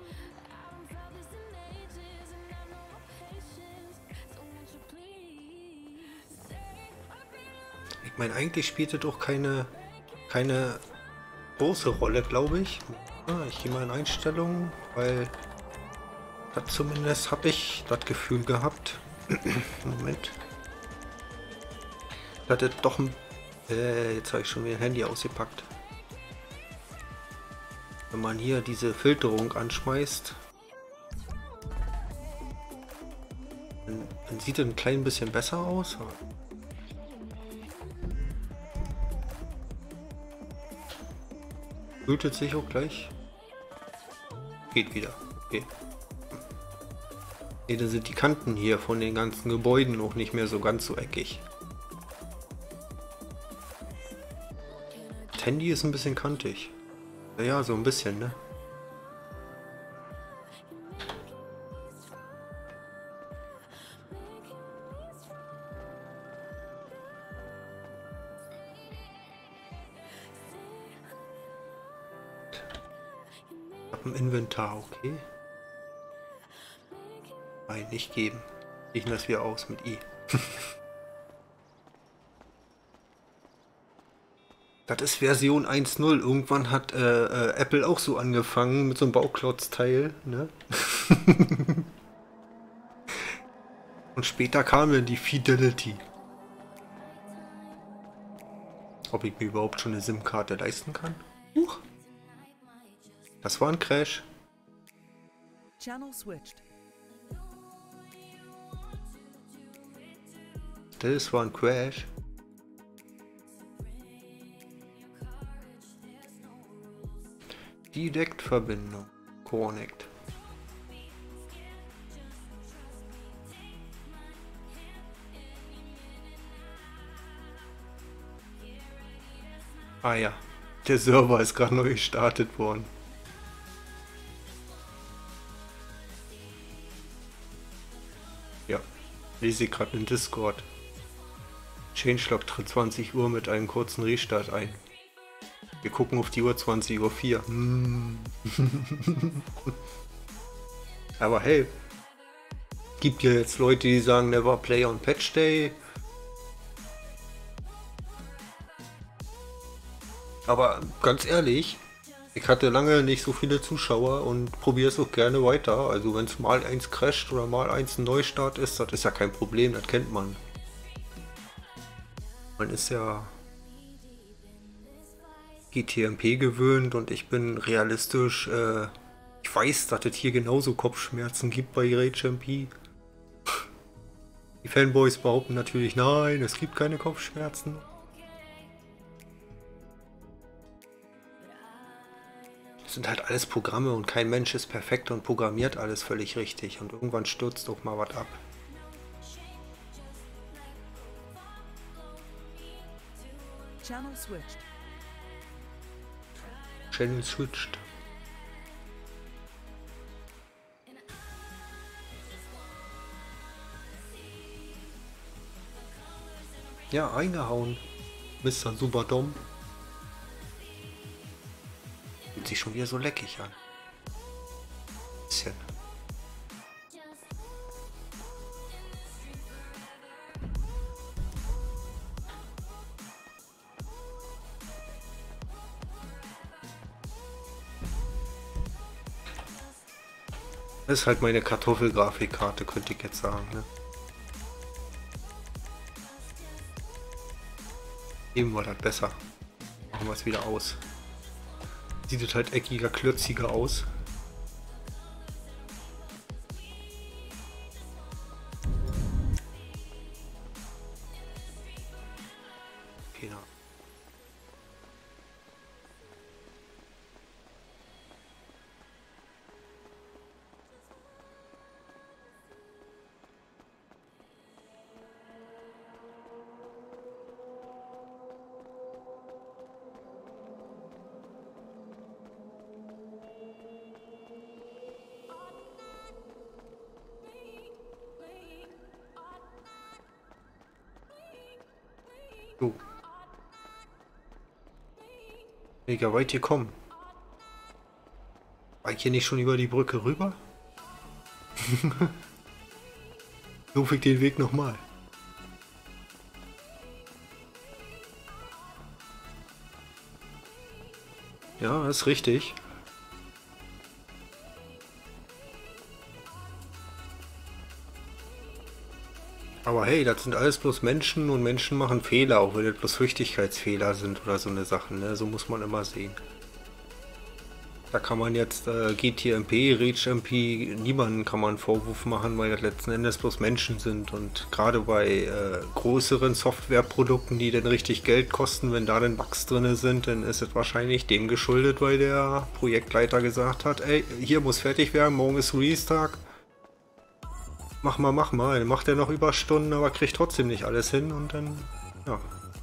Ich meine, eigentlich spielte doch keine große Rolle, glaube ich. Ich gehe mal in Einstellungen, weil zumindest habe ich das Gefühl gehabt. Moment. Ich hatte doch ein... jetzt habe ich schon wieder ein Handy ausgepackt. Wenn man hier diese Filterung anschmeißt, dann sieht es ein klein bisschen besser aus. Blutet sich auch gleich. Geht wieder. Okay. Ne, da sind die Kanten hier von den ganzen Gebäuden auch nicht mehr so ganz so eckig. Das Handy ist ein bisschen kantig. Ja, so ein bisschen, ne? Ich habe ein Inventar, okay. Nein, nicht geben. Rechnen das wir aus mit I. Das ist Version 1.0. Irgendwann hat Apple auch so angefangen mit so einem Bauklotzteil, ne? Und später kam dann die Fidelity. Ob ich mir überhaupt schon eine SIM-Karte leisten kann? Huch. Das war ein Crash. Channel switched. Das war ein Crash. Direktverbindung. Connect. Ah ja, der Server ist gerade neu gestartet worden. Ja, lese ich gerade in Discord. Changelog tritt 20 Uhr mit einem kurzen Restart ein. Wir gucken auf die Uhr 20:04 Uhr. Aber hey, gibt ja jetzt Leute, die sagen, never play on Patch Day. Aber ganz ehrlich, ich hatte lange nicht so viele Zuschauer und probiere es auch gerne weiter. Also wenn es mal eins crasht oder mal eins ein Neustart ist, das ist ja kein Problem, das kennt man. Man ist ja GTMP gewöhnt und ich bin realistisch, ich weiß, dass es hier genauso Kopfschmerzen gibt bei RageMP. Die Fanboys behaupten natürlich, nein, es gibt keine Kopfschmerzen. Das sind halt alles Programme und kein Mensch ist perfekt und programmiert alles völlig richtig und irgendwann stürzt doch mal was ab. Channel switched. Channel switched. Ja, eingehauen. Mr. Superdom. Fühlt sich schon wieder so leckig an. Bisschen. Das ist halt meine Kartoffelgrafikkarte, könnte ich jetzt sagen. Ne? Eben war das besser. Machen wir es wieder aus. Sieht es halt eckiger, klötziger aus. Genau. So. Mega weit gekommen. War ich hier nicht schon über die Brücke rüber? Laufe ich den Weg nochmal. Ja, ist richtig. Aber hey, das sind alles bloß Menschen und Menschen machen Fehler, auch wenn das bloß Flüchtigkeitsfehler sind oder so eine Sache, ne? So muss man immer sehen. Da kann man jetzt GTMP, ReachMP, niemanden kann man einen Vorwurf machen, weil das letzten Endes bloß Menschen sind. Und gerade bei größeren Softwareprodukten, die dann richtig Geld kosten, wenn da dann Bugs drin sind, dann ist es wahrscheinlich dem geschuldet, weil der Projektleiter gesagt hat, ey, hier muss fertig werden, morgen ist Release-Tag. Mach mal, mach mal. Dann macht er noch Überstunden, aber kriegt trotzdem nicht alles hin und dann, ja.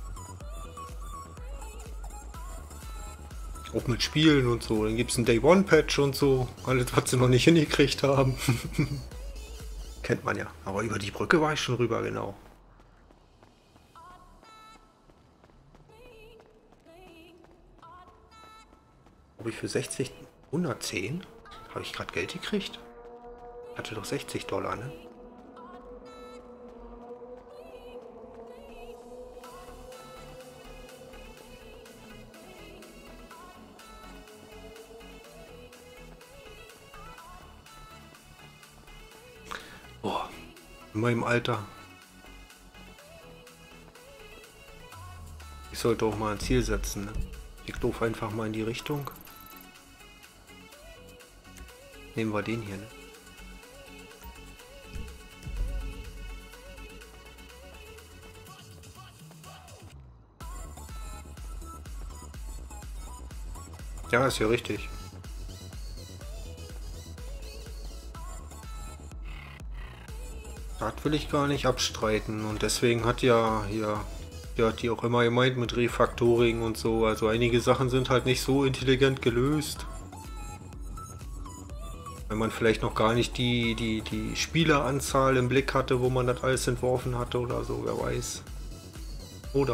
Auch mit Spielen und so. Dann gibt es einen Day-One-Patch und so. Alles, was sie noch nicht hingekriegt haben. Kennt man ja. Aber über die Brücke war ich schon rüber, genau. Habe ich für 60, 110? Habe ich gerade Geld gekriegt? Hatte doch $60, ne? Boah, in meinem Alter. Ich sollte auch mal ein Ziel setzen, ne? Ich laufe einfach mal in die Richtung. Nehmen wir den hier, ne? Ja, ist ja richtig. Das will ich gar nicht abstreiten und deswegen hat ja hier, hat die auch immer gemeint mit Refactoring und so, also einige Sachen sind halt nicht so intelligent gelöst. Wenn man vielleicht noch gar nicht die Spieleranzahl im Blick hatte, wo man das alles entworfen hatte oder so, wer weiß. Oder.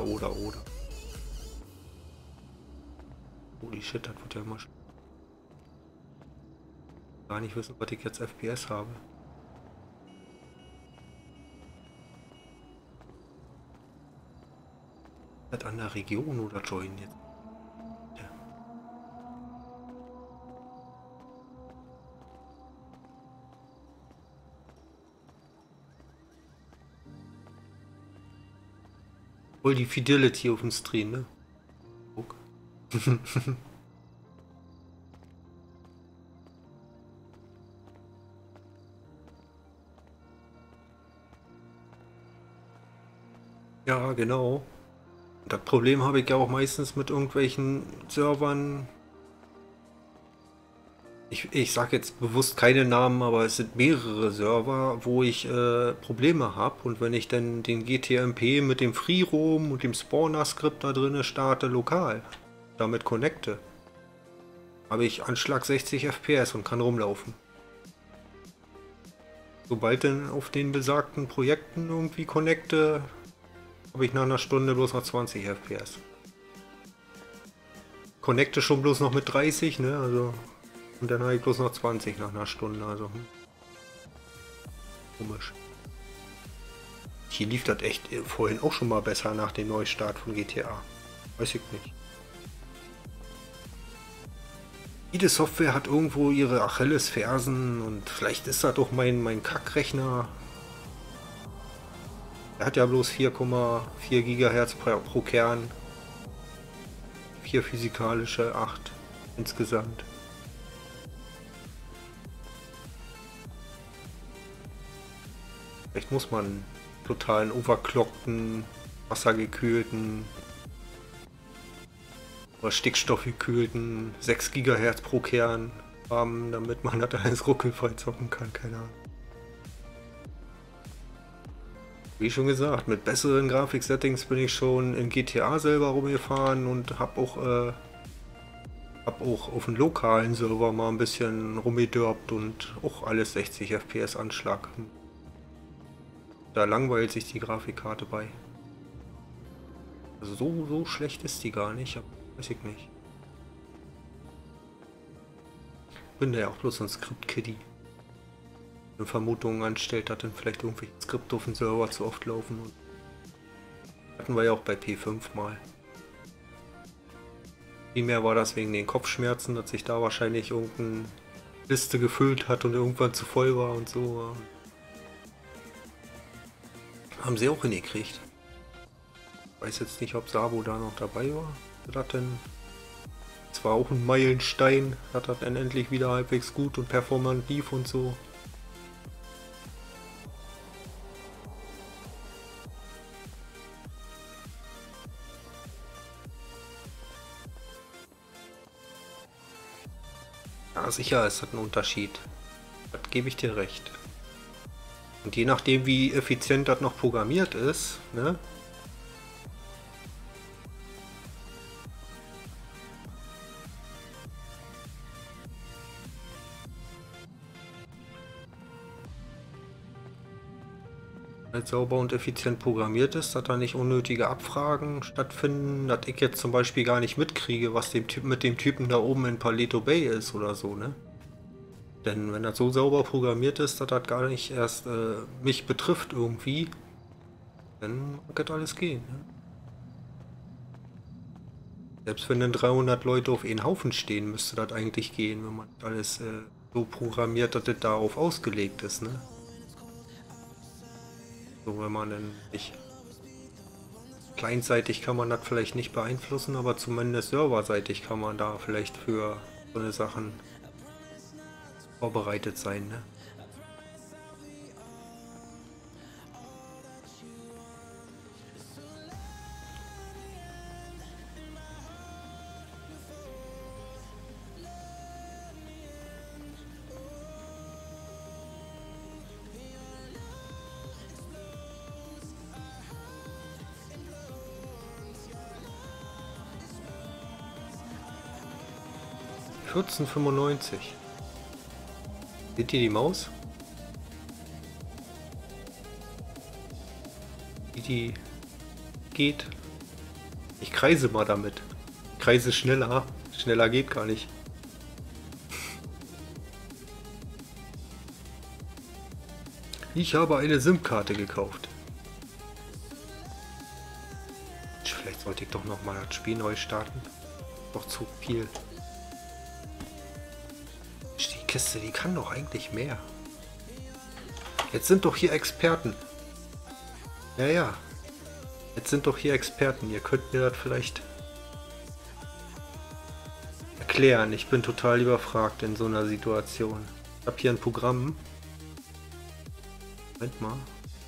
Holy shit, das wird ja immer gar nicht wissen, was ich jetzt FPS habe. Das an der Region oder joinen jetzt? Ja. Voll die Fidelity auf dem Stream, ne? Guck. Ja, genau. Das Problem habe ich ja auch meistens mit irgendwelchen Servern. Ich sage jetzt bewusst keine Namen, aber es sind mehrere Server, wo ich Probleme habe. Und wenn ich dann den GTMP mit dem FreeROM und dem Spawner-Skript da drin starte, lokal, damit connecte, habe ich Anschlag 60 FPS und kann rumlaufen. Sobald dann auf den besagten Projekten irgendwie connecte, habe ich nach einer Stunde bloß noch 20 FPS. Connecte schon bloß noch mit 30, ne? Also, und dann habe ich bloß noch 20 nach einer Stunde, also. Komisch. Hier lief das echt vorhin auch schon mal besser nach dem Neustart von GTA. Weiß ich nicht. Jede Software hat irgendwo ihre Achillesfersen und vielleicht ist das doch mein Kackrechner. Er hat ja bloß 4,4 GHz pro Kern. 4 physikalische, 8 insgesamt. Vielleicht muss man totalen overclockten, wassergekühlten oder stickstoffgekühlten 6 GHz pro Kern haben, damit man das alles ruckelfrei zocken kann, keine Ahnung. Wie schon gesagt, mit besseren Grafik-Settings bin ich schon in GTA selber rumgefahren und hab auch auf dem lokalen Server mal ein bisschen rumgedörbt und auch alles 60 FPS Anschlag. Da langweilt sich die Grafikkarte bei. Also so schlecht ist die gar nicht, aber weiß ich nicht. Bin da ja auch bloß ein Skript-Kiddie. Eine Vermutung anstellt, dass dann vielleicht irgendwelche Skripte auf dem Server zu oft laufen. Und hatten wir ja auch bei P5 mal. Primär war das wegen den Kopfschmerzen, dass sich da wahrscheinlich irgendeine Liste gefüllt hat und irgendwann zu voll war und so. Haben sie auch hingekriegt. Weiß jetzt nicht, ob Sabo da noch dabei war. Das war auch ein Meilenstein, hat das dann endlich wieder halbwegs gut und performant lief und so. Ja, sicher ist das ein Unterschied. Das gebe ich dir recht. Und je nachdem, wie effizient das noch programmiert ist, ne? Sauber und effizient programmiert ist, dass da nicht unnötige Abfragen stattfinden, dass ich jetzt zum Beispiel gar nicht mitkriege, was mit dem Typen da oben in Paleto Bay ist oder so, ne? Denn wenn das so sauber programmiert ist, dass das gar nicht erst mich betrifft irgendwie, dann kann alles gehen, ne? Selbst wenn dann 300 Leute auf einen Haufen stehen, müsste das eigentlich gehen, wenn man alles so programmiert, dass das darauf ausgelegt ist, ne? So, wenn man dann nicht... Kleinseitig kann man das vielleicht nicht beeinflussen, aber zumindest serverseitig kann man da vielleicht für so eine Sachen vorbereitet sein, ne? $14,95. Seht ihr die Maus? Wie die geht? Ich kreise mal damit. Ich kreise schneller. Schneller geht gar nicht. Ich habe eine SIM-Karte gekauft. Vielleicht sollte ich doch noch mal das Spiel neu starten. Doch zu viel. Die Kiste, die kann doch eigentlich mehr. Jetzt sind doch hier Experten. Ja, ja. Jetzt sind doch hier Experten. Ihr könnt mir das vielleicht erklären. Ich bin total überfragt in so einer Situation. Ich habe hier ein Programm. Moment mal.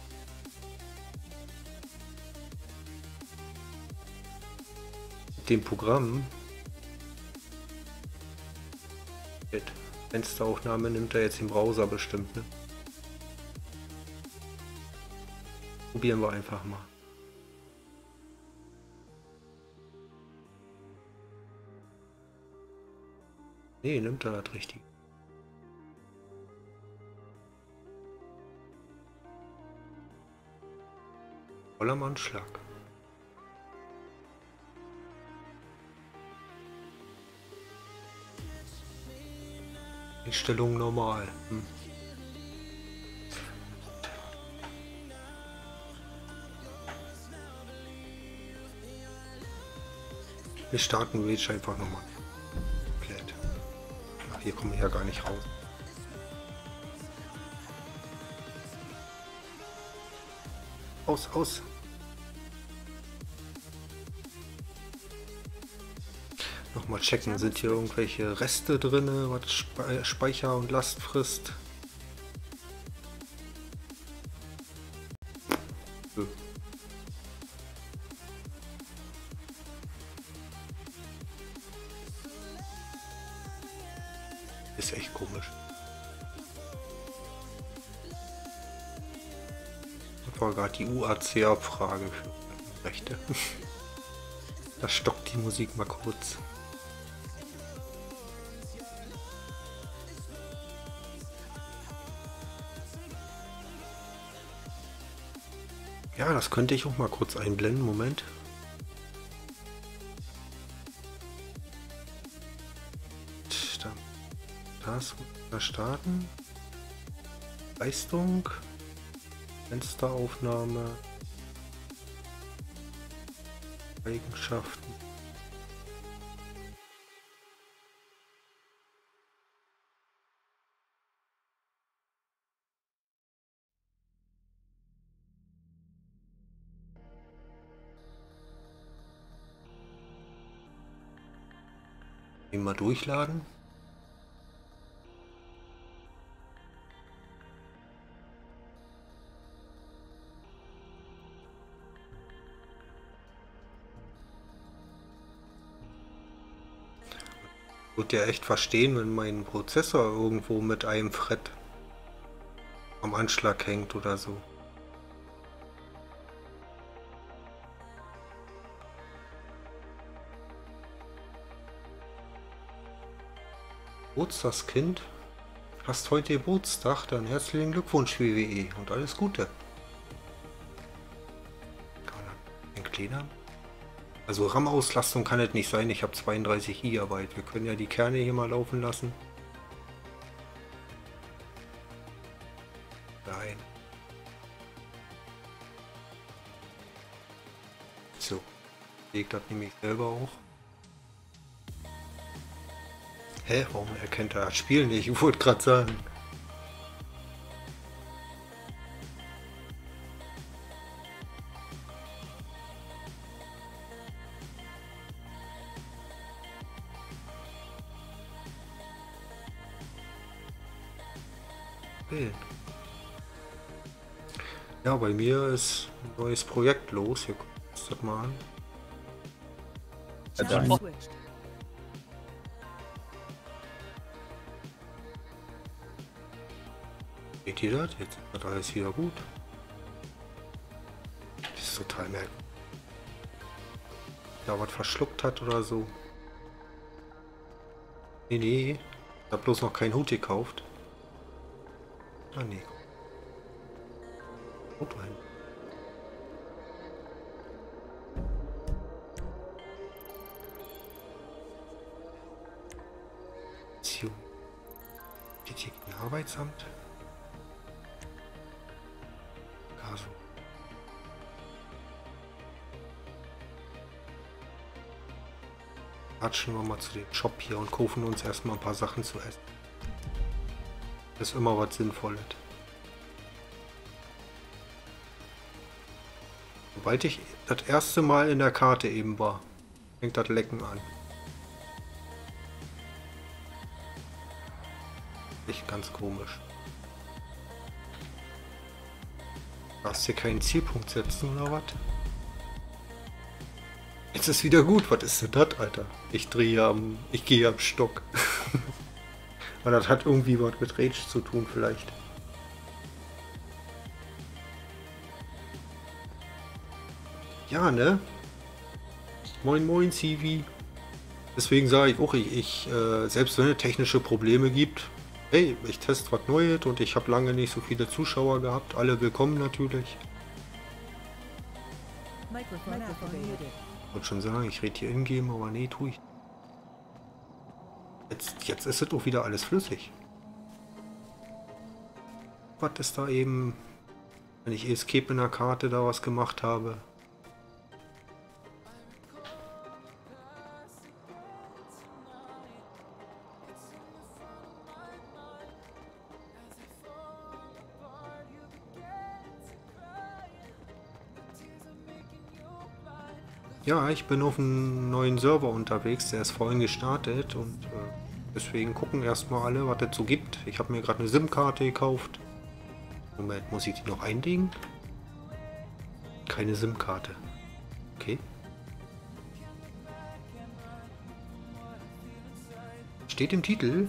Mit dem Programm. Fensteraufnahme nimmt er jetzt im Browser bestimmt, ne? Probieren wir einfach mal. Nee, nimmt er das richtig. Voller Anschlag. Einstellung normal. Wir starten Rage einfach nochmal. Komplett. Ach, hier kommen wir ja gar nicht raus. Aus. Nochmal checken, sind hier irgendwelche Reste drin, was Speicher und Last frisst? Ist echt komisch. Das war gerade die UAC-Abfrage für Rechte. Da stockt die Musik mal kurz. Ja, das könnte ich auch mal kurz einblenden. Moment. Taskmanager starten. Leistung. Fensteraufnahme. Eigenschaften. Mal durchladen. Wird ja echt verstehen, wenn mein Prozessor irgendwo mit einem Fred am Anschlag hängt oder so. Geburtstagskind, hast heute Geburtstag, dann herzlichen Glückwunsch WWE und alles Gute. Ein kleiner. Also RAM-Auslastung kann es nicht sein, ich habe 32 GB. Wir können ja die Kerne hier mal laufen lassen. Nein. So, legt das nämlich selber auch. Hä? Warum erkennt er das Spiel nicht? Ich wollte gerade sagen. Okay. Ja, bei mir ist ein neues Projekt los. Hier guckt uns das mal an. Channel switched. Seht ihr das? Jetzt ist das alles wieder gut. Das ist total merkwürdig. Da was verschluckt hat oder so. Nee. Ich hab bloß noch keinen Hut gekauft. Ah nee. Hut rein. Beziehung. Steht hier kein Arbeitsamt? Also. Ratschen wir mal zu dem Shop hier und kaufen uns erstmal ein paar Sachen zu essen. Das ist immer was Sinnvolles. Sobald ich das erste Mal in der Karte eben war, fängt das Lecken an. Echt ganz komisch. Darfst hier keinen Zielpunkt setzen oder was? Jetzt ist wieder gut. Was ist denn das, Alter? Ich gehe am Stock. Aber das hat irgendwie was mit Rage zu tun vielleicht. Ja, ne? Moin moin, Civi. Deswegen sage ich auch, selbst wenn es technische Probleme gibt, hey, ich teste was Neues und ich habe lange nicht so viele Zuschauer gehabt. Alle willkommen natürlich. Microphone muted. Ich wollte schon sagen, ich rede hier in-game, aber nee, tue ich. Jetzt ist es auch wieder alles flüssig. Was ist da eben, wenn ich Escape in der Karte da was gemacht habe? Ja, ich bin auf einem neuen Server unterwegs, der ist vorhin gestartet und deswegen gucken erstmal alle, was es so gibt. Ich habe mir gerade eine SIM-Karte gekauft. Moment, muss ich die noch einlegen? Keine SIM-Karte. Okay. Steht im Titel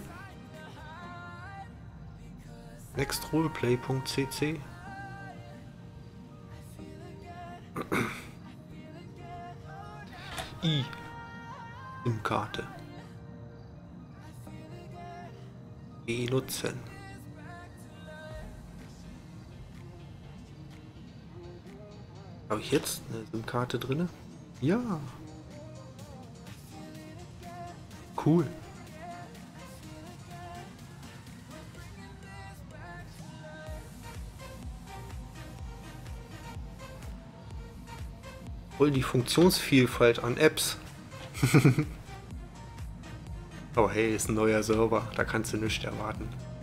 nextroleplay.cc. SIM-Karte. Benutzen. Habe ich jetzt eine SIM-Karte drin? Ja. Cool. Voll die Funktionsvielfalt an Apps. Aber hey, ist ein neuer Server, da kannst du nichts erwarten.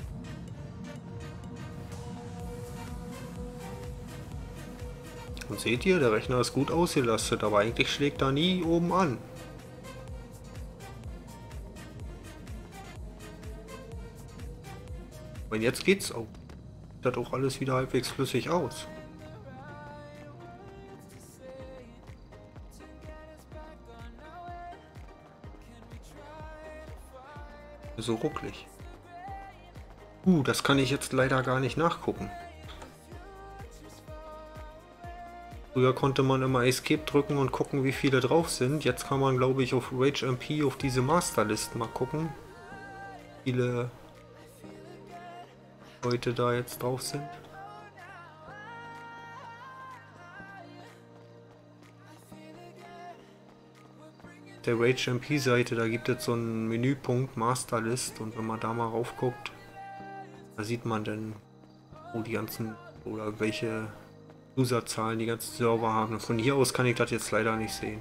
Und seht ihr, der Rechner ist gut ausgelastet, aber eigentlich schlägt er nie oben an. Und jetzt geht's auch. Sieht auch alles wieder halbwegs flüssig aus. So rucklig. Das kann ich jetzt leider gar nicht nachgucken. Früher konnte man immer Escape drücken und gucken, wie viele drauf sind. Jetzt kann man, glaube ich, auf RageMP auf diese Masterlist mal gucken, wie viele Leute da jetzt drauf sind. Der RageMP-Seite, da gibt es so einen Menüpunkt Masterlist und wenn man da mal raufguckt, da sieht man dann, wo die ganzen oder welche Userzahlen die ganzen Server haben. Von hier aus kann ich das jetzt leider nicht sehen.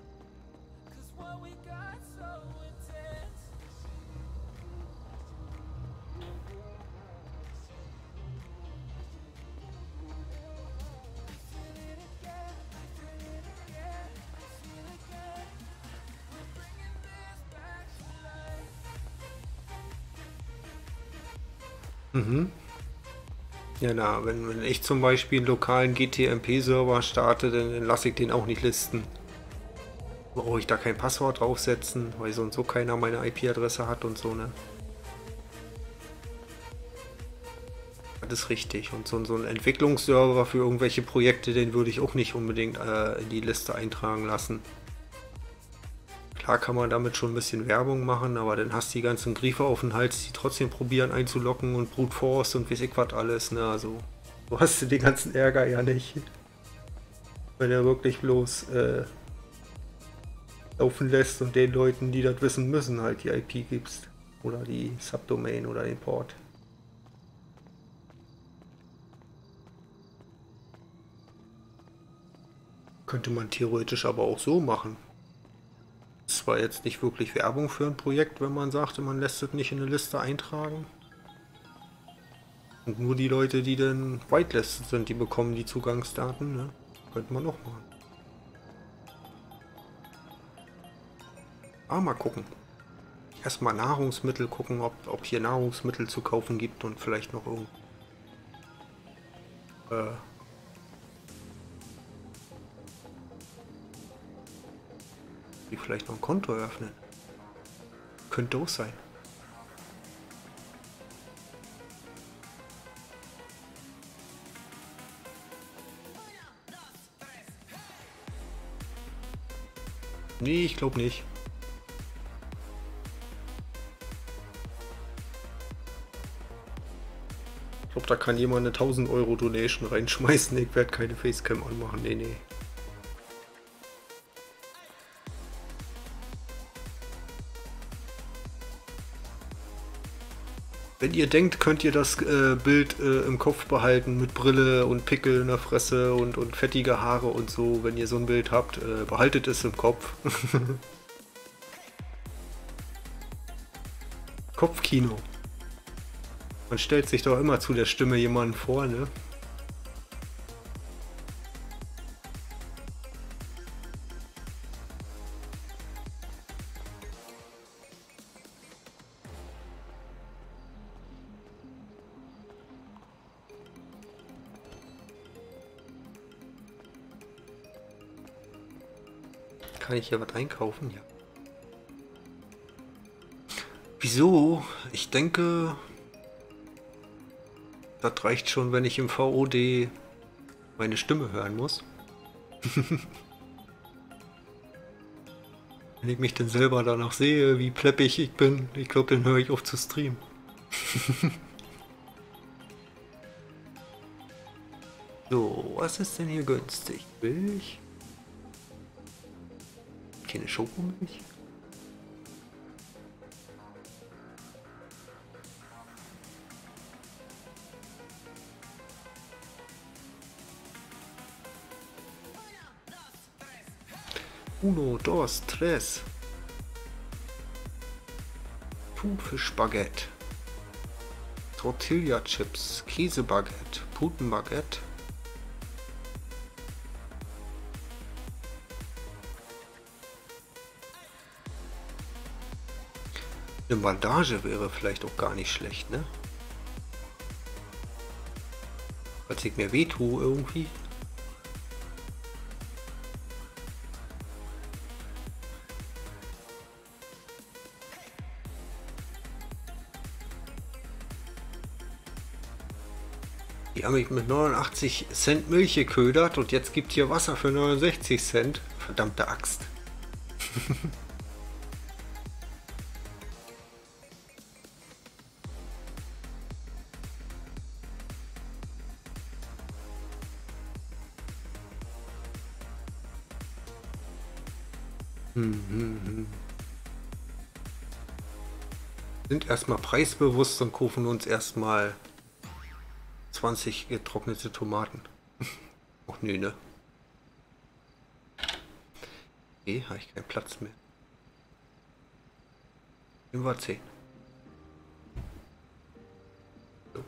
Ja, na, wenn ich zum Beispiel einen lokalen GTMP-Server starte, dann lasse ich den auch nicht listen. Brauche ich da kein Passwort draufsetzen, weil so und so keiner meine IP-Adresse hat und so, ne? Das ist richtig. Und so ein Entwicklungsserver für irgendwelche Projekte, den würde ich auch nicht unbedingt in die Liste eintragen lassen. Klar kann man damit schon ein bisschen Werbung machen, aber dann hast du die ganzen Griefe auf den Hals, die trotzdem probieren einzulocken und Brute Force und weiß ich was alles, ne, also so hast du den ganzen Ärger ja nicht. Wenn er wirklich bloß laufen lässt und den Leuten, die das wissen müssen, halt die IP gibst. Oder die Subdomain oder den Port. Könnte man theoretisch aber auch so machen. Das war jetzt nicht wirklich Werbung für ein Projekt, wenn man sagte, man lässt es nicht in eine Liste eintragen. Und nur die Leute, die dann whitelisted sind, die bekommen die Zugangsdaten, ne? Könnte man noch machen. Mal gucken. Erstmal Nahrungsmittel gucken, ob hier Nahrungsmittel zu kaufen gibt und vielleicht noch irgendwo. Die vielleicht noch ein Konto eröffnen. Könnte auch sein. Nee, ich glaube nicht. Ich glaube, da kann jemand eine 1000 Euro Donation reinschmeißen. Ich werde keine Facecam anmachen. Nee, nee. Wenn ihr denkt, könnt ihr das Bild im Kopf behalten mit Brille und Pickel in der Fresse und fettige Haare und so. Wenn ihr so ein Bild habt, behaltet es im Kopf. Kopfkino. Man stellt sich doch immer zu der Stimme jemanden vor, ne? Kann ich hier was einkaufen? Ja. Wieso? Ich denke, das reicht schon, wenn ich im VOD meine Stimme hören muss. Wenn ich mich denn selber danach sehe, wie pleppig ich bin, ich glaube, dann höre ich auf zu streamen. So, was ist denn hier günstig? Milch? Keine Schokomilch? Uno, dos, tres. Thunfischbaguette. Tortilla-Chips. Käsebaguette. Putenbaguette. Eine Bandage wäre vielleicht auch gar nicht schlecht, ne? Falls ich mir wehtue irgendwie. Die haben mich mit 89 Cent Milch geködert und jetzt gibt hier Wasser für 69 Cent. Verdammte Axt. Sind erstmal preisbewusst und kaufen uns erstmal 20 getrocknete Tomaten. Och nö, ne? Okay, habe ich keinen Platz mehr. Nehmen wir 10. So.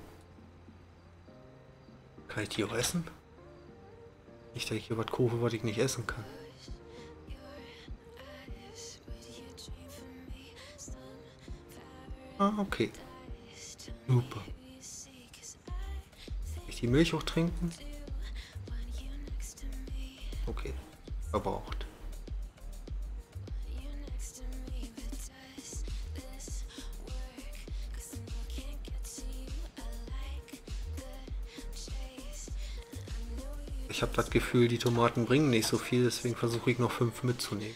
Kann ich die auch essen? Nicht, dass ich hier was kaufe, was ich nicht essen kann. Ah, okay. Super. Ich die Milch auch trinken? Okay. Verbraucht. Ich habe das Gefühl, die Tomaten bringen nicht so viel, deswegen versuche ich noch 5 mitzunehmen.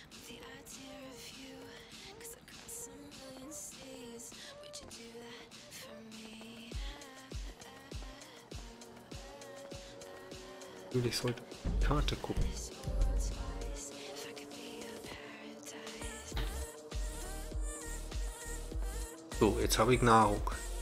Ich sollte die Karte gucken. So, jetzt habe ich Nahrung.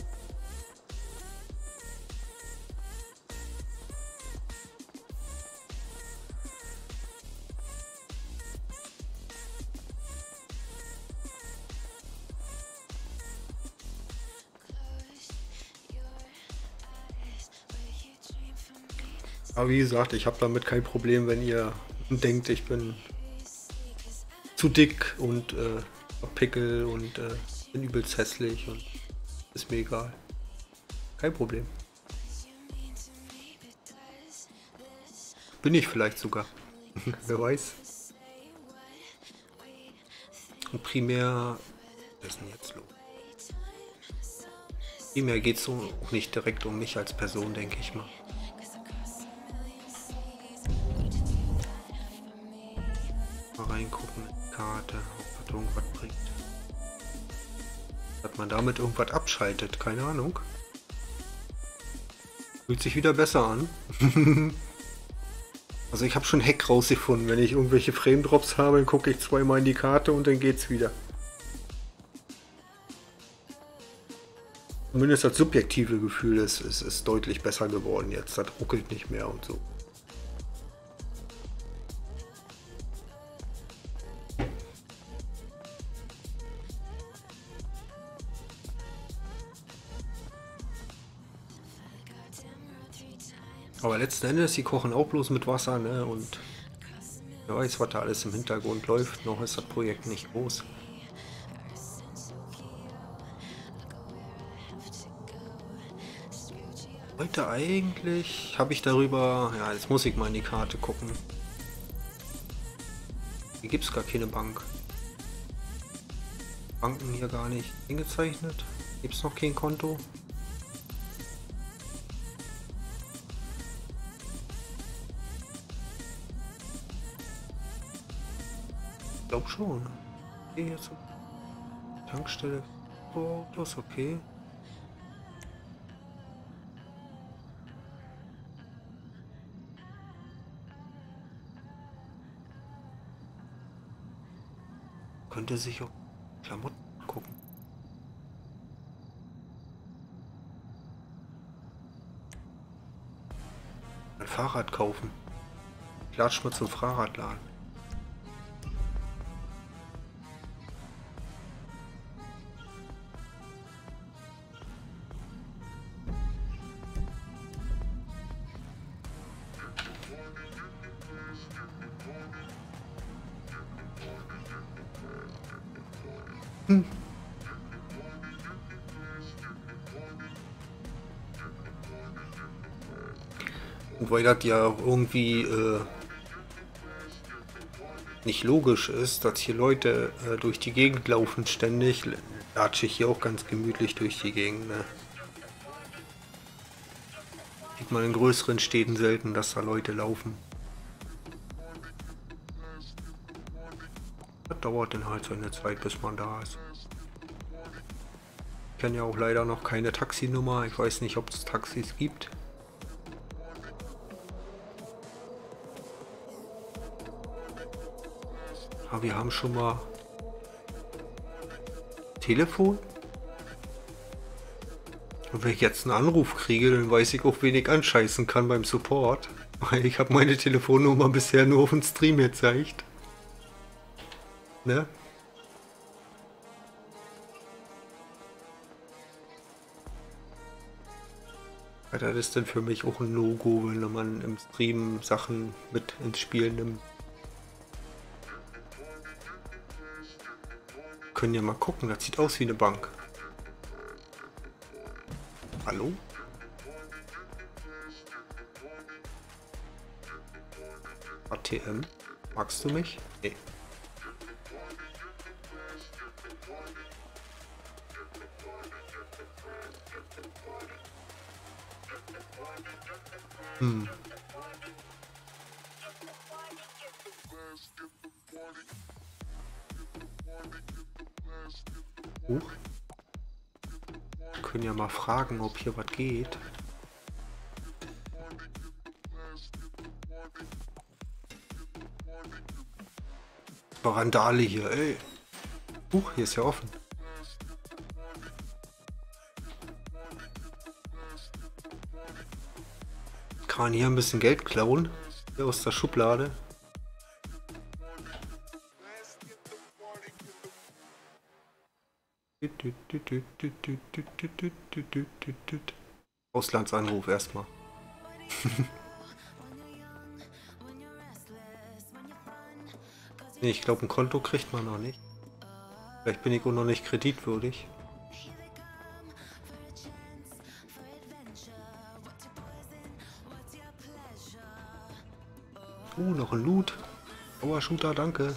Aber wie gesagt, ich habe damit kein Problem, wenn ihr denkt, ich bin zu dick und Pickel und bin übelst hässlich und ist mir egal. Kein Problem. Bin ich vielleicht sogar. Wer weiß. Und primär... Was ist denn jetzt los? Primär geht es so auch nicht direkt um mich als Person, denke ich mal. Reingucken, Karte, ob das irgendwas bringt. Dass man damit irgendwas abschaltet, keine Ahnung. Fühlt sich wieder besser an. Also ich habe schon Hack rausgefunden, wenn ich irgendwelche Frame Drops habe, dann gucke ich zweimal in die Karte und dann geht's wieder. Zumindest das subjektive Gefühl ist deutlich besser geworden jetzt. Das ruckelt nicht mehr und so. Aber letzten Endes, die kochen auch bloß mit Wasser, ne? Und wer weiß, was da alles im Hintergrund läuft. Noch ist das Projekt nicht groß. Heute eigentlich habe ich darüber... Ja, jetzt muss ich mal in die Karte gucken. Hier gibt es gar keine Bank. Banken hier gar nicht eingezeichnet. Gibt es noch kein Konto? Ich glaube schon. Okay, jetzt Tankstelle. Oh, das ist okay. Könnte sich auch Klamotten gucken. Ein Fahrrad kaufen. Klatsch mal zum Fahrradladen. Und weil das ja irgendwie nicht logisch ist, dass hier Leute durch die Gegend laufen ständig, latsche ich hier auch ganz gemütlich durch die Gegend. Ne? Sieht man in größeren Städten selten, dass da Leute laufen. Das dauert dann halt so eine Zeit, bis man da ist. Ich kenne ja auch leider noch keine Taxinummer. Ich weiß nicht, ob es Taxis gibt. Aber wir haben schon mal Telefon. Und wenn ich jetzt einen Anruf kriege, dann weiß ich auch, wen ich anscheißen kann beim Support. Weil ich habe meine Telefonnummer bisher nur auf dem Stream gezeigt. Ne? Ja, das ist dann für mich auch ein No-Go, wenn man im Stream Sachen mit ins Spiel nimmt. Können ja mal gucken, das sieht aus wie eine Bank. Hallo? ATM? Magst du mich? Nee. Huch. Wir können ja mal fragen, ob hier was geht. Randale hier, ey. Huch, hier ist ja offen. Kann man hier ein bisschen Geld klauen? Hier aus der Schublade. Auslandsanruf erstmal. Nee, ich glaube, ein Konto kriegt man noch nicht. Vielleicht bin ich auch noch nicht kreditwürdig. Noch ein Loot. Power Shooter, danke.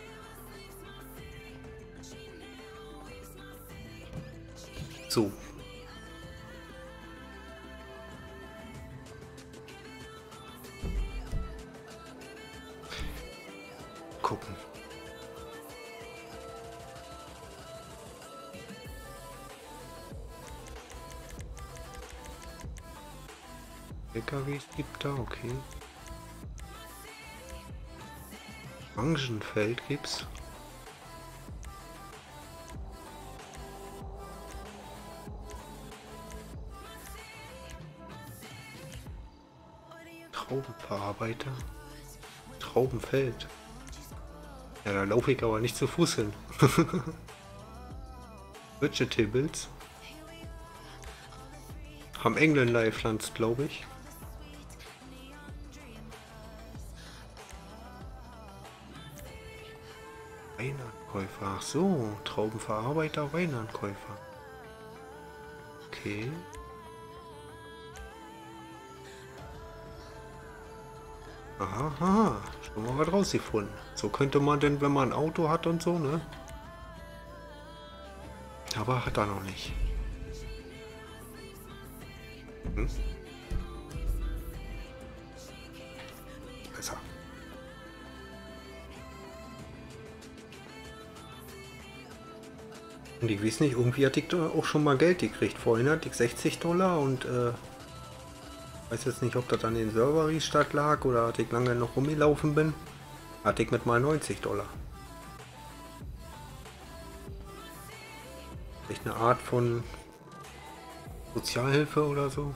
So. Gucken. LKWs gibt da, okay. Orangenfeld gibt's. Traubenverarbeiter. Traubenfeld. Ja, da laufe ich aber nicht zu Fuß hin. Vegetables. Haben Engländer gepflanzt, glaube ich. Weinankäufer. Ach so, Traubenverarbeiter, Weinankäufer. Okay. Aha, aha, schon mal was rausgefunden. So könnte man denn, wenn man ein Auto hat und so, ne? Aber hat er noch nicht. Hm? Besser. Und ich weiß nicht, irgendwie hatte ich da auch schon mal Geld gekriegt. Vorhin hatte ich $60 und weiß jetzt nicht, ob das an den Server-Restart lag oder dass ich lange noch rumgelaufen bin. Hatte ich mit mal $90. Vielleicht eine Art von Sozialhilfe oder so.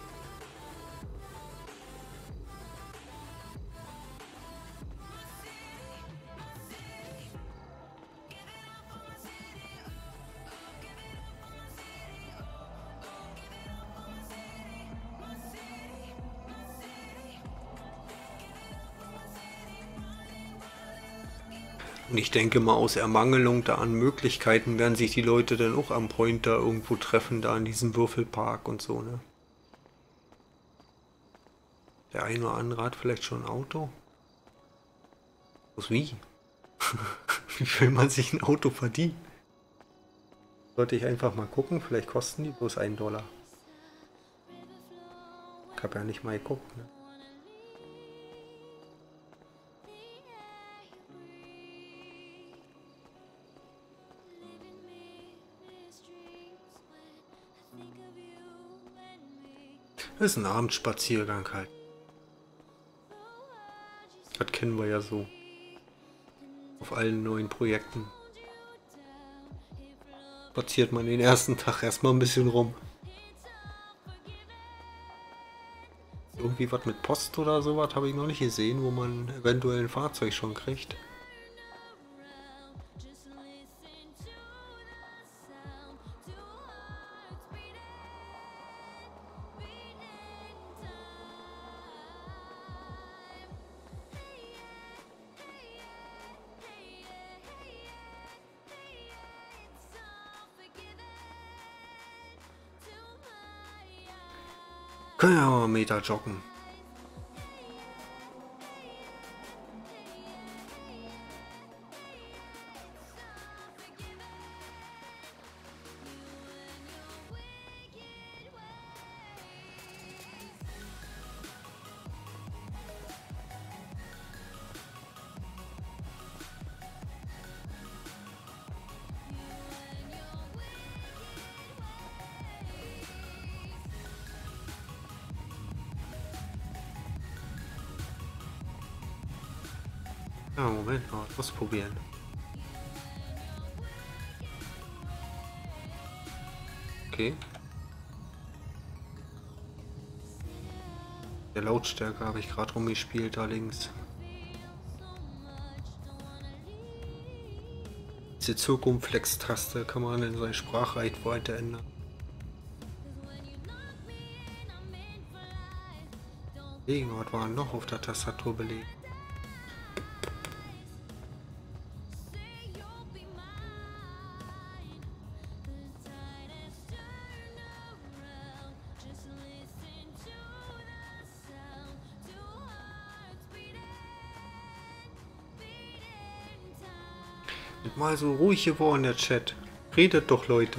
Und ich denke mal, aus Ermangelung da an Möglichkeiten werden sich die Leute dann auch am Point da irgendwo treffen, da in diesem Würfelpark und so, ne? Der eine oder andere hat vielleicht schon ein Auto. Was wie? Wie will man sich ein Auto verdienen? Sollte ich einfach mal gucken, vielleicht kosten die bloß $1. Ich habe ja nicht mal geguckt, ne? Das ist ein Abendspaziergang halt. Das kennen wir ja so. Auf allen neuen Projekten. Spaziert man den ersten Tag erstmal ein bisschen rum. Irgendwie was mit Post oder sowas habe ich noch nicht gesehen, wo man eventuell ein Fahrzeug schon kriegt. Können ja mal einen Meter joggen. Ja, Moment mal, ausprobieren. Okay. Der Lautstärke habe ich gerade rumgespielt, da links. Diese Zirkumflex-Taste kann man in seiner Sprachreichweite ändern. Was war noch auf der Tastatur belegt? Mal so ruhig geworden, der Chat. Redet doch, Leute.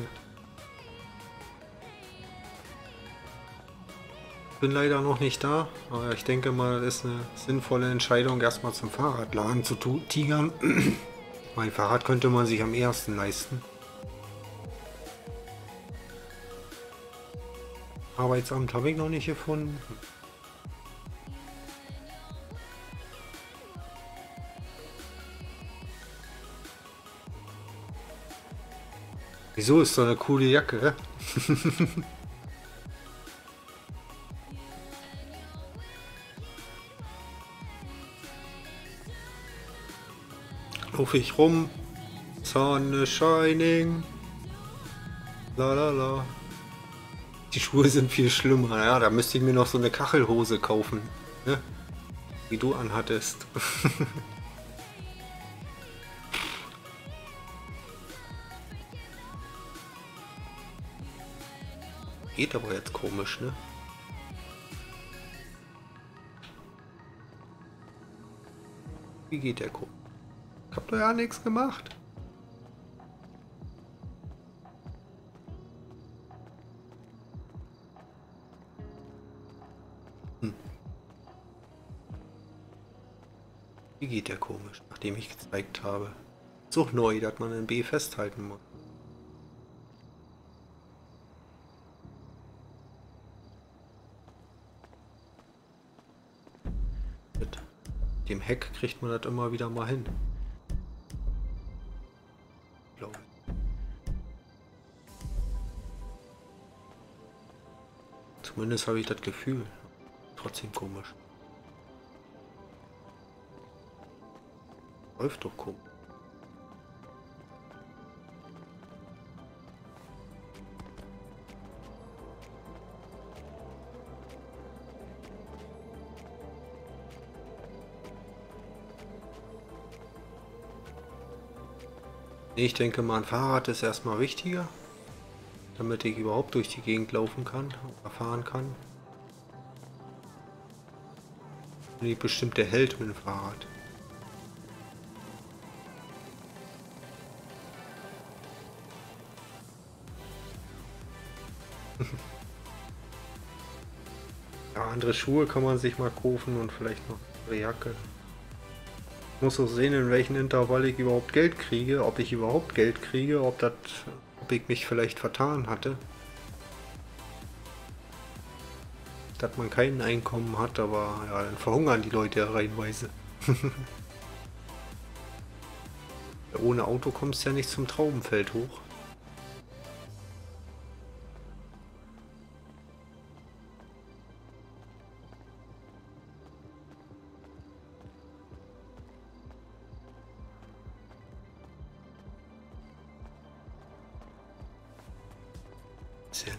Bin leider noch nicht da, aber ich denke mal, das ist eine sinnvolle Entscheidung, erstmal zum Fahrradladen zu tigern. Mein Fahrrad könnte man sich am ehesten leisten. Arbeitsamt habe ich noch nicht gefunden. Wieso ist so eine coole Jacke? Lauf ich rum, Sun is shining, la la la. Die Schuhe sind viel schlimmer, ja, da müsste ich mir noch so eine Kachelhose kaufen, ne? Wie du anhattest. Geht aber jetzt komisch, ne? Wie geht der komisch? Ich hab doch ja nichts gemacht. Wie geht der komisch, nachdem ich gezeigt habe? Ist auch neu, dass man ein B festhalten muss. Mit dem Heck kriegt man das immer wieder mal hin. Glaube ich. Zumindest habe ich das Gefühl. Trotzdem komisch. Läuft doch komisch. Ich denke mal, ein Fahrrad ist erstmal wichtiger, damit ich überhaupt durch die Gegend laufen kann oder fahren kann. Bin ich bestimmt der Held mit dem Fahrrad. Ja, andere Schuhe kann man sich mal kaufen und vielleicht noch eine Jacke. Ich muss auch sehen, in welchem Intervall ich überhaupt Geld kriege, ob ich überhaupt Geld kriege, ob ich mich vielleicht vertan hatte. Dass man kein Einkommen hat, aber ja, dann verhungern die Leute ja reihenweise. Ohne Auto kommst du ja nicht zum Traubenfeld hoch. Sehr.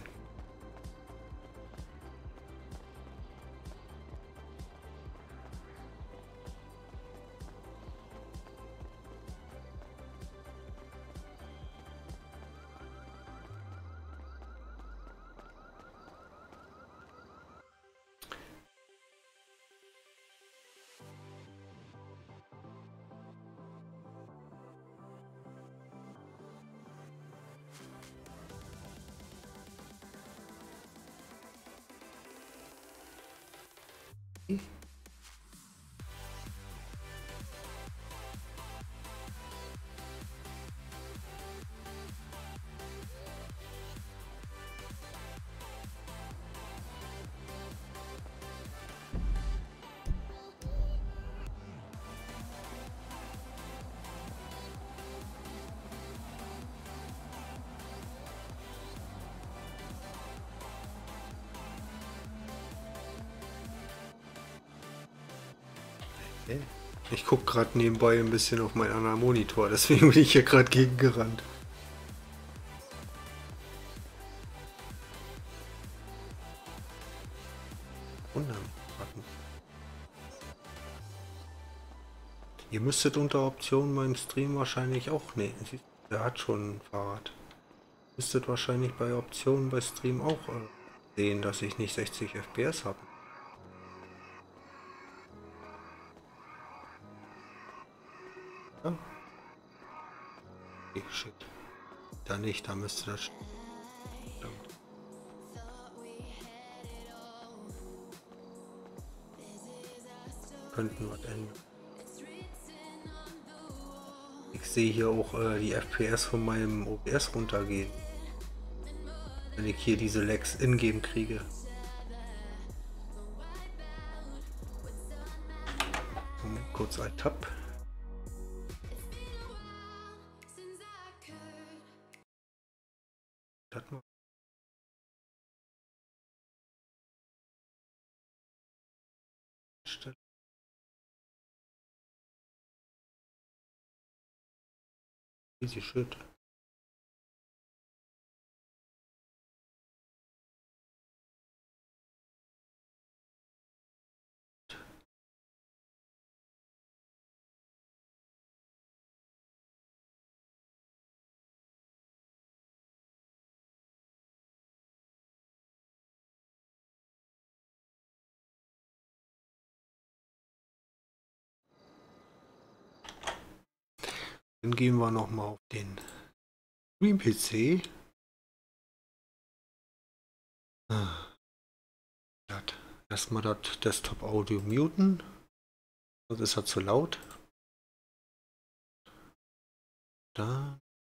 Okay. Ich gucke gerade nebenbei ein bisschen auf meinen anderen Monitor, deswegen bin ich hier gerade gegen gerannt. Wunderbar. Ihr müsstet unter Optionen meinem Stream wahrscheinlich auch, ne, der hat schon ein Fahrrad. Müsstet wahrscheinlich bei Optionen bei Stream auch sehen, dass ich nicht 60 FPS habe. Ja. Okay, shit. Da nicht, da müsste das. Könnten was ändern. Ich sehe hier auch die FPS von meinem OBS runtergehen. Wenn ich hier diese Lags in-game kriege. Moment, kurz ein Tab. Das mal. Easy shit. Dann gehen wir noch mal auf den Stream-PC. Erstmal das Desktop-Audio muten. Sonst ist er zu laut. Da.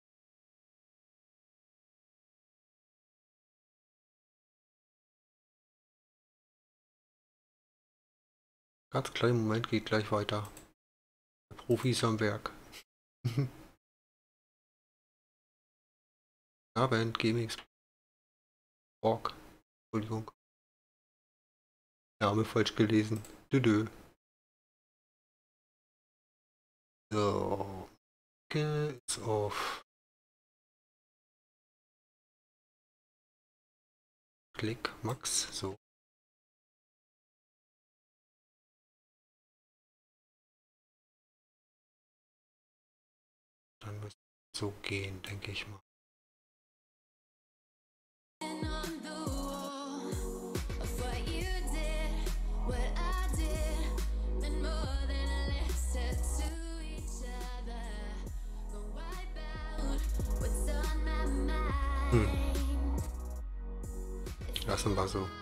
Ganz kleinen Moment, geht gleich weiter. Profis am Werk. Abend, GMX. Borg. Entschuldigung. Name falsch gelesen. Dödö. So. Ist auf. Klick, Max. So. Dann müssen so gehen, denke ich mal. Lassen wir so.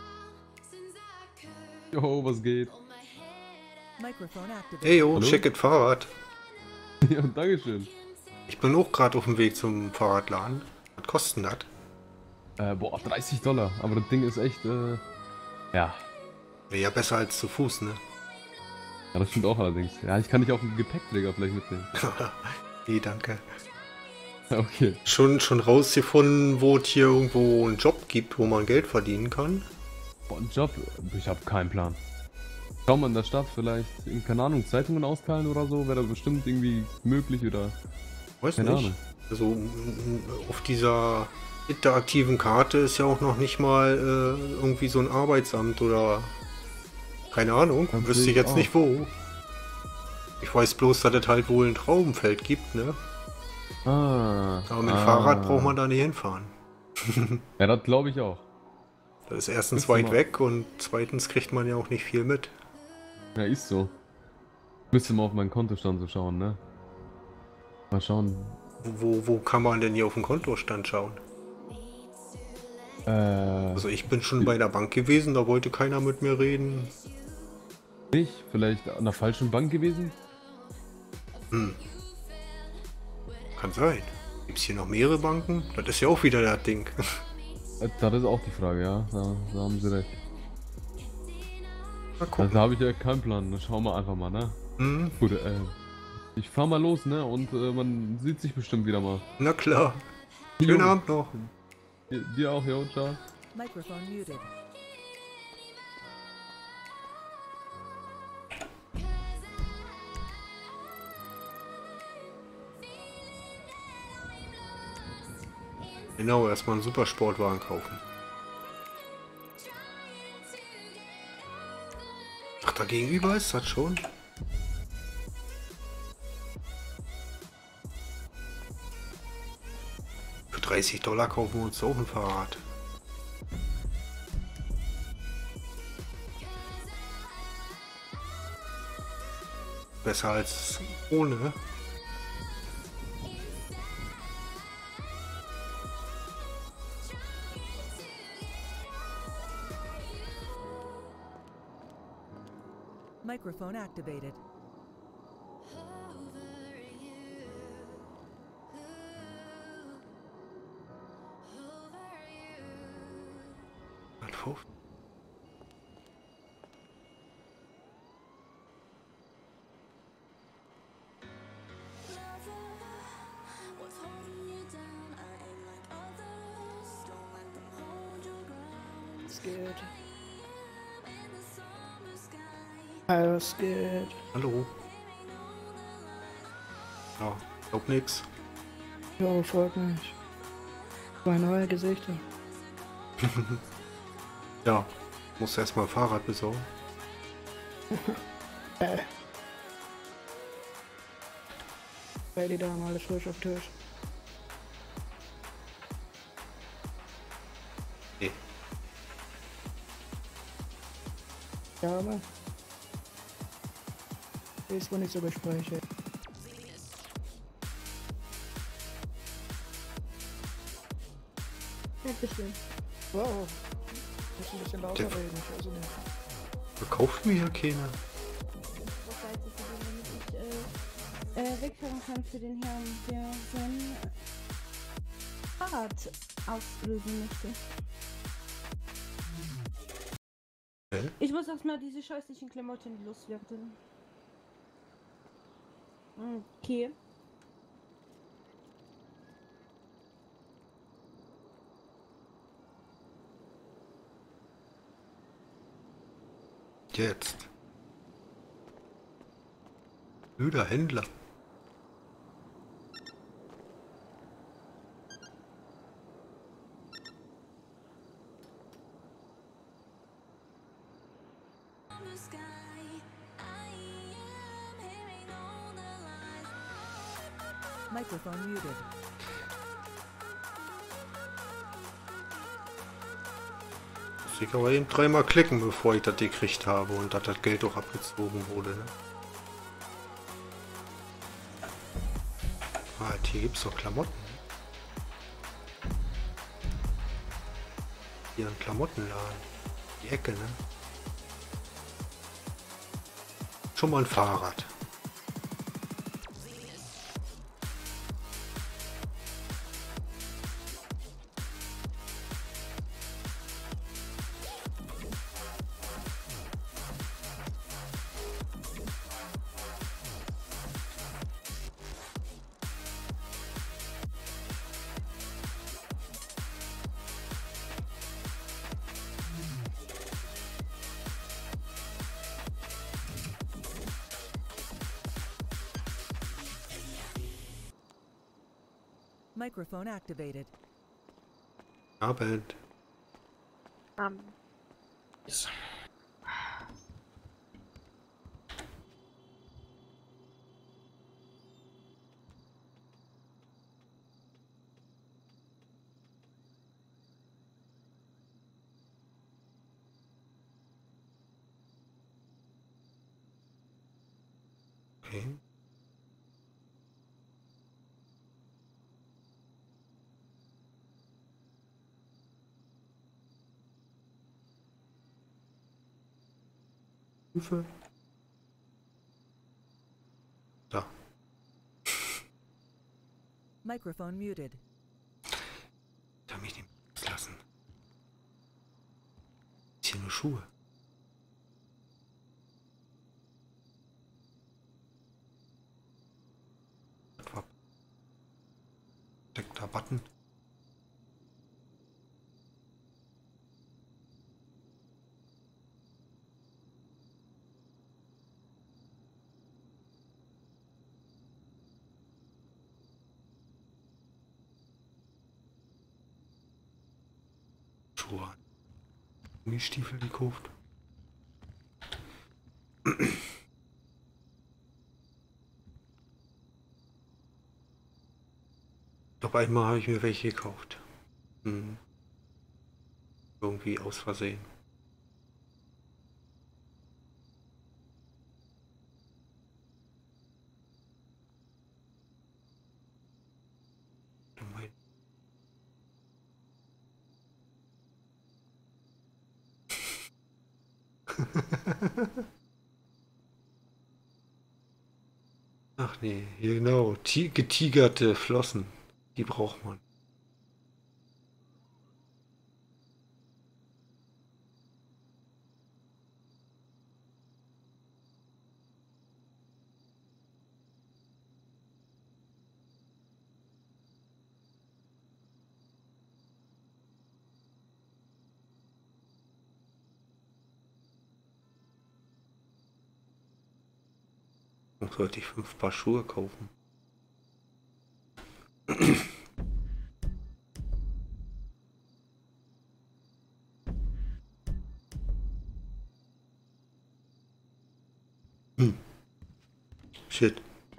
Jo, was geht? Microphone activated. Hey, yo, Hallo? schickes Fahrrad. Ja, dankeschön. Ich bin auch gerade auf dem Weg zum Fahrradladen. Was kostet das? Boah, $30. Aber das Ding ist echt, ja. Wäre ja besser als zu Fuß, ne? Ja, das stimmt auch allerdings. Ja, ich kann dich auf einen Gepäckträger vielleicht mitnehmen. Nee, danke. Ja, okay. Schon rausgefunden, wo es hier irgendwo einen Job gibt, wo man Geld verdienen kann? Boah, ein Job? Ich habe keinen Plan. Schau mal in der Stadt vielleicht, keine Ahnung, Zeitungen auskeilen oder so, wäre da bestimmt irgendwie möglich oder... Weiß Keine nicht. Ahnung. Also auf dieser interaktiven Karte ist ja auch noch nicht mal irgendwie so ein Arbeitsamt oder keine Ahnung. Das Wüsste sehe ich ich jetzt auch. nicht wo. Ich weiß bloß, dass es halt wohl ein Traubenfeld gibt, ne? Ah. Aber mit dem Fahrrad braucht man da nicht hinfahren. Ja, das glaube ich auch. Das ist erstens Müsste weit mal- weg und zweitens kriegt man ja auch nicht viel mit. Ja, ist so. Müsste mal auf meinen Kontostand so schauen, ne? Mal schauen. Wo kann man denn hier auf den Kontostand schauen? Also ich bin schon bei der Bank gewesen, da wollte keiner mit mir reden. Nicht? Vielleicht an der falschen Bank gewesen? Kann sein. Gibt es hier noch mehrere Banken? Das ist ja auch wieder das Ding. Das ist auch die Frage, ja. Da haben sie recht. Mal gucken. Also habe ich ja keinen Plan. Dann schauen wir einfach mal, ne? Hm, Gut, ich fahr mal los, ne? Und man sieht sich bestimmt wieder mal. na klar. Schönen Jo. Abend noch. Dir auch, jo, ciao. Microphone muted. Genau, erstmal einen Supersportwagen kaufen. Ach, da gegenüber ist das schon? Für $30 kaufen wir uns auch ein Fahrrad. Besser als ohne. Microphone activated. $1,50. Scared. I was scared. Hallo. Ja, glaub nix. Ja, freut mich. Zwei neue Gesichter. Ja, muss erstmal ein Fahrrad besorgen. Weil die Damen alles frisch auf Tisch. Nee. Ja, aber. Ist wohl nicht so gesprächig. Ja, bestimmt. Wow. Muss ein bisschen lauter Der- reden, ich weiß nicht. Verkauft mir hier keiner. Was weiß ich, damit ich wegfahren kann für den Herrn, der sein Fahrrad auslösen möchte. Hä? Ich muss erstmal diese scheußlichen Klamotten loswerden. Okay. Jetzt. Blöder Händler. Microphone muted. Muss ich aber eben dreimal klicken, bevor ich das gekriegt habe und dass das Geld auch abgezogen wurde. Ne? Ah, hier gibt es doch Klamotten. Hier ein Klamottenladen. Die Ecke, ne? Schon mal ein Fahrrad. Microphone activated. Abend. Okay. Hilfe. Da. Microphone muted. Da mich nicht loslassen. Ist hier nur Schuhe. Steckter Button. Schuhe. Gummistiefel gekauft. Ich glaube, einmal habe ich mir welche gekauft. Irgendwie aus Versehen. Ach nee, genau. Getigerte Flossen. Die braucht man. Sollte ich 5 Paar Schuhe kaufen? Shit.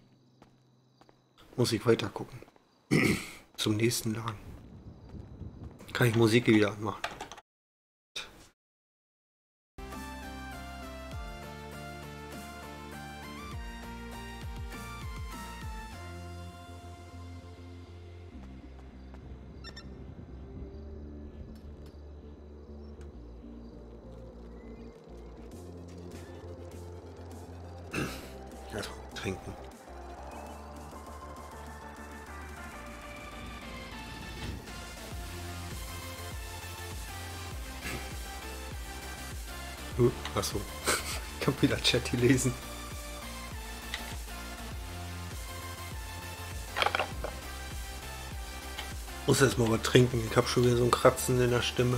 Muss ich weiter gucken. Zum nächsten Laden. Kann ich Musik wieder anmachen. Trinken. Achso, ich kann wieder Chat lesen. Muss erst mal was trinken, ich habe schon wieder so ein Kratzen in der Stimme.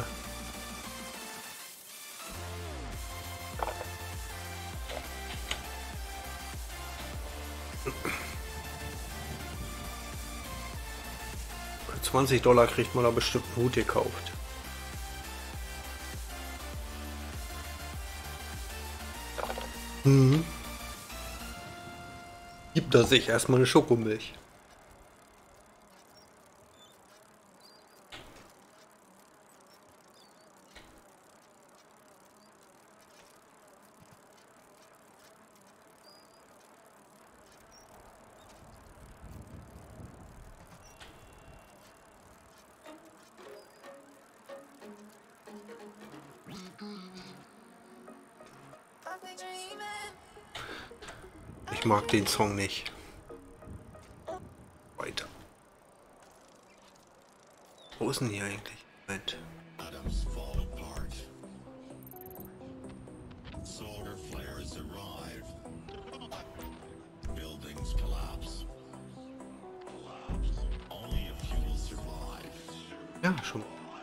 Für $20 kriegt man da bestimmt einen Hut gekauft. Gibt er sich erstmal eine Schokomilch. Ich mag den Song nicht. Weiter. Wo ist denn hier eigentlich? Moment. Ja, schon.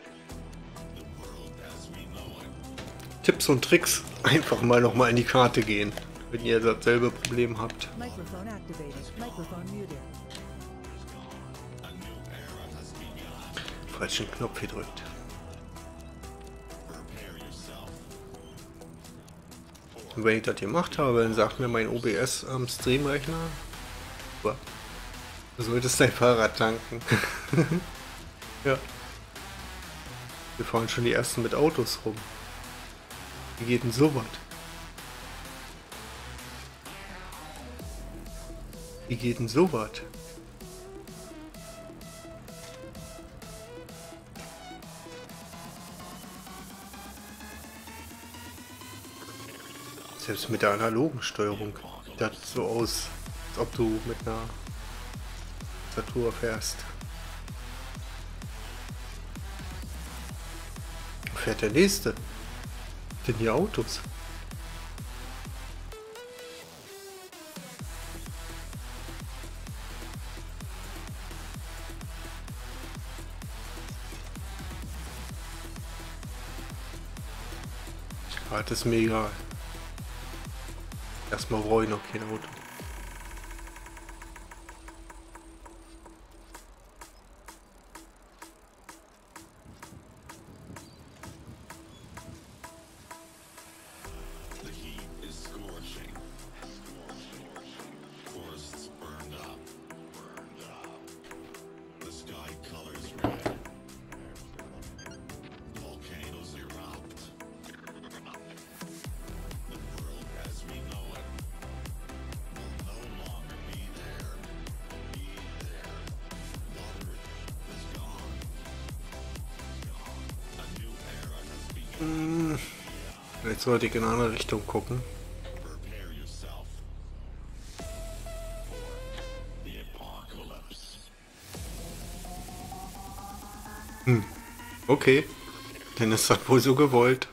Tipps und Tricks. Einfach mal nochmal in die Karte gehen, wenn ihr dasselbe Problem habt. Microphone activated. Microphone muted. Falschen Knopf gedrückt. Und wenn ich das gemacht habe, dann sagt mir mein OBS am Streamrechner, du solltest dein Fahrrad tanken. Ja. Wir fahren schon die ersten mit Autos rum. Wie geht denn so was? Wie geht denn so was? Selbst mit der analogen Steuerung sieht das so aus, als ob du mit einer Tastatur fährst. Wo fährt der nächste? Denn hier Autos? Ah, das ist mir egal. Erstmal brauche ich noch kein Auto. Jetzt sollte ich in eine andere Richtung gucken. Okay. Dann ist das wohl so gewollt.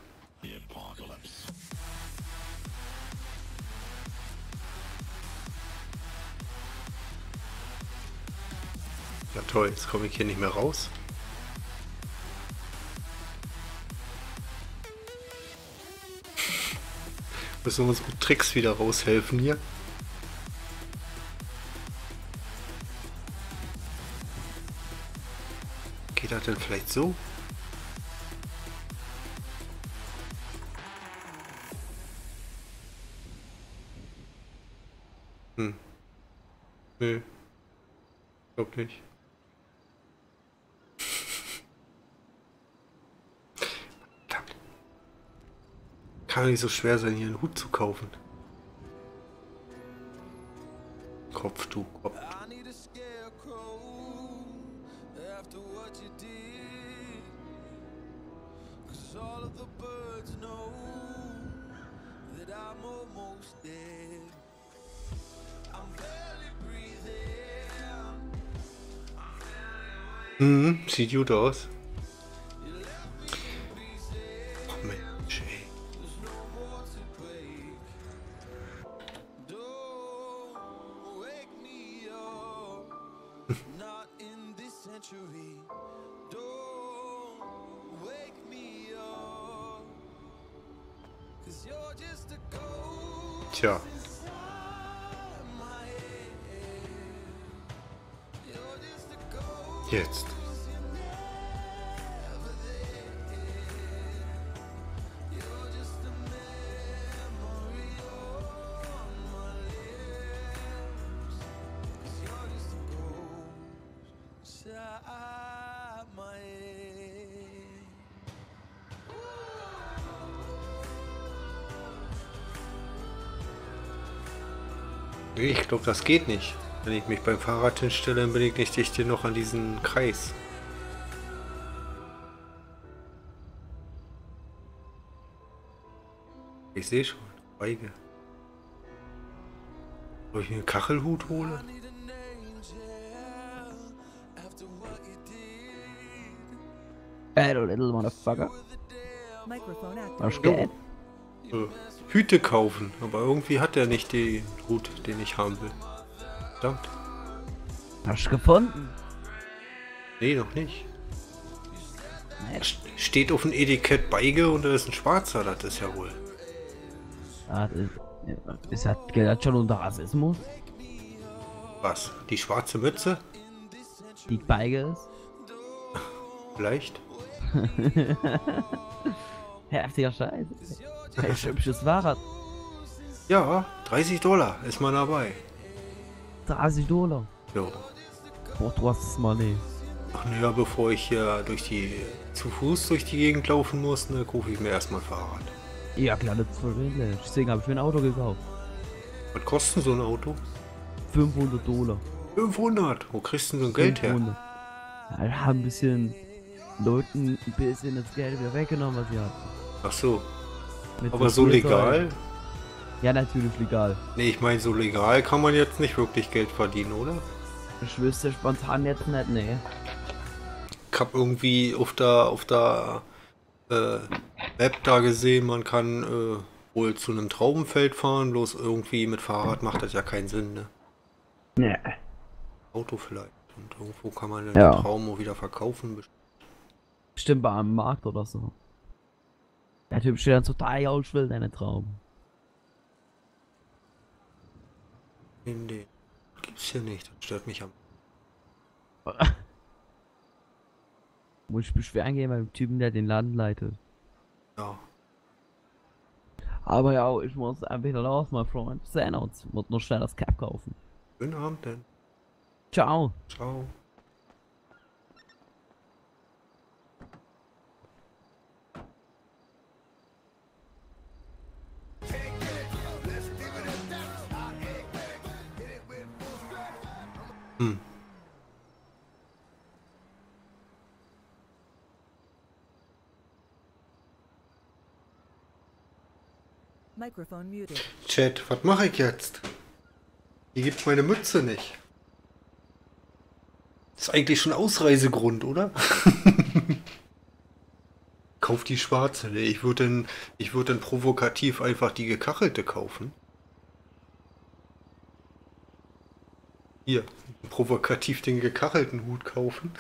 Ja toll, jetzt komme ich hier nicht mehr raus. Müssen wir unsere Tricks wieder raushelfen hier. Geht das denn vielleicht so? Nö. Glaub nicht. Kann nicht so schwer sein, hier einen Hut zu kaufen. Kopftuch, Kopftuch. Sieht gut aus. Oh Mensch, ey. Tja. Jetzt. Ich glaube, das geht nicht. Wenn ich mich beim Fahrrad hinstelle, dann bin ich nicht dicht genug an diesen Kreis. Ich sehe schon. Beige. Ob ich mir einen Kachelhut hole? Hey, du little motherfucker. Microphone Was activated. geht? Hüte kaufen. Aber irgendwie hat er nicht den Hut, den ich haben will. Verdammt. Hast du gefunden? Nee, noch nicht. Nee. Steht auf dem Etikett Beige und da ist ein schwarzer. Das ist ja wohl. Ah, das geht das schon unter Rassismus? Was? Die schwarze Mütze? Die Beige ist? Vielleicht? Heftiger Scheiß. Hey, hübsches Fahrrad. Ja, $30 ist man dabei. $30. Jo. Boah, du hast es mal nicht. Ach naja, bevor ich hier zu Fuß durch die Gegend laufen muss, ne, kaufe ich mir erstmal ein Fahrrad. Ja klar, das ist verständlich. Deswegen habe ich mir ein Auto gekauft. Was kostet so ein Auto? $500. 500. Wo kriegst du denn so ein Geld her? 500. Ja, wir haben ein bisschen Leuten ein bisschen das Geld wieder weggenommen, was sie hatten. Ach so. Mit Aber so legal? Ja, natürlich legal. Nee, ich meine, so legal kann man jetzt nicht wirklich Geld verdienen, oder? Ich wüsste spontan jetzt nicht, nee. Ich hab irgendwie auf der Map da gesehen, man kann wohl zu einem Traubenfeld fahren, bloß irgendwie mit Fahrrad macht das ja keinen Sinn, ne? Nee. Auto vielleicht. Und irgendwo kann man den Ja. Traum auch wieder verkaufen. Bestimmt bei einem Markt oder so. Der Typ steht dann total aus, will deine Traum. Nee, gibt's hier nicht. Das stört mich am. Muss ich beschweren gehen beim Typen, der den Laden leitet. Ja. Aber ja, ich muss wieder los, mein Freund. Sehen uns. Muss noch schnell das Cap kaufen. Schönen Abend denn. Ciao. Ciao. Hm. Microphone muted. Chat, was mache ich jetzt? Hier gibt's meine Mütze nicht. Ist eigentlich schon Ausreisegrund, oder? Kauf die schwarze. Nee, ich würde dann provokativ einfach die gekachelte kaufen. Hier, provokativ den gekachelten Hut kaufen.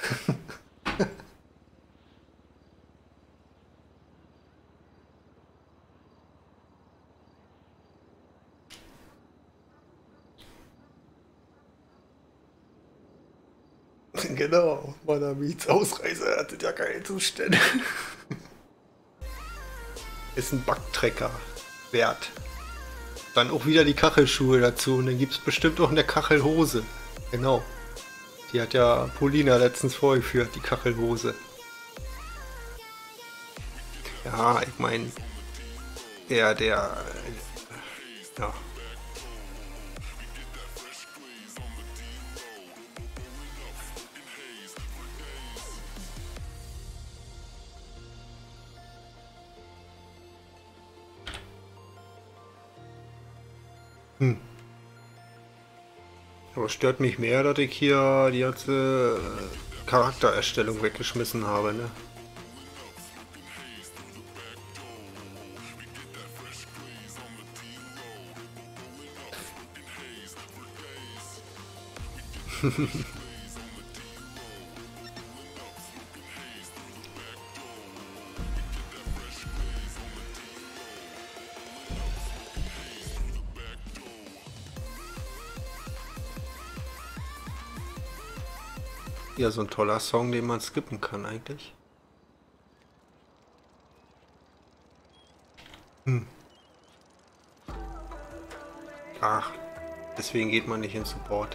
Genau, meiner Miets Ausreise hatte ja keine Zustände. Ist ein Backtrecker wert. Dann auch wieder die Kachelschuhe dazu und dann gibt es bestimmt auch eine Kachelhose. Genau. Die hat ja Paulina letztens vorgeführt, die Kachelhose. Ja, ich meine, ja. Aber es stört mich mehr, dass ich hier die ganze Charaktererstellung weggeschmissen habe, ne? Ja, so ein toller Song, den man skippen kann eigentlich. Ach, deswegen geht man nicht in Support.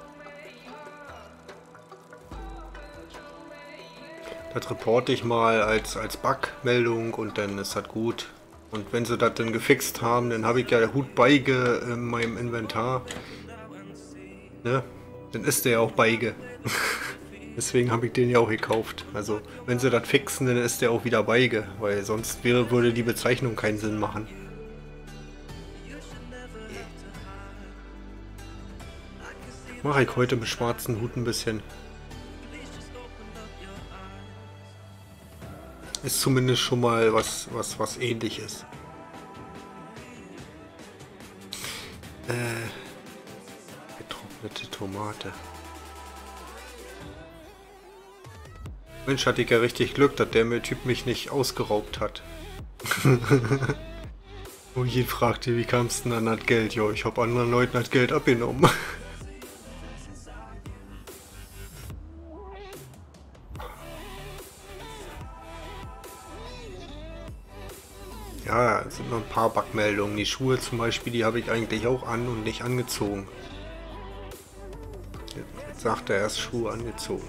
Das reporte ich mal als Bug-Meldung und dann ist das gut. Und wenn sie das dann gefixt haben, dann habe ich ja der Hut Beige in meinem Inventar. Ne? Dann ist der ja auch Beige. Deswegen habe ich den ja auch gekauft. Also, wenn sie das fixen, dann ist der auch wieder Beige, weil sonst würde die Bezeichnung keinen Sinn machen. Mache ich heute mit schwarzen Hut ein bisschen. Ist zumindest schon mal was Ähnliches. Getrocknete Tomate. Mensch, hatte ich ja richtig Glück, dass der Typ mich nicht ausgeraubt hat. Und jeden fragte, wie kam's denn an das Geld? Ja, ich habe anderen Leuten das Geld abgenommen. Ja, es sind noch ein paar Backmeldungen. Die Schuhe zum Beispiel, die habe ich eigentlich auch an und nicht angezogen. Jetzt sagt er erst Schuhe angezogen.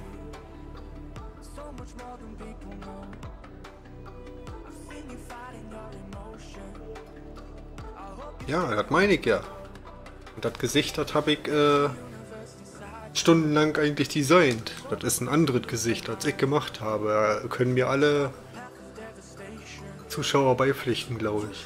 Ja, das meine ich ja. Und das Gesicht, das habe ich stundenlang eigentlich designt. Das ist ein anderes Gesicht, als ich gemacht habe. Da können mir alle Zuschauer beipflichten, glaube ich.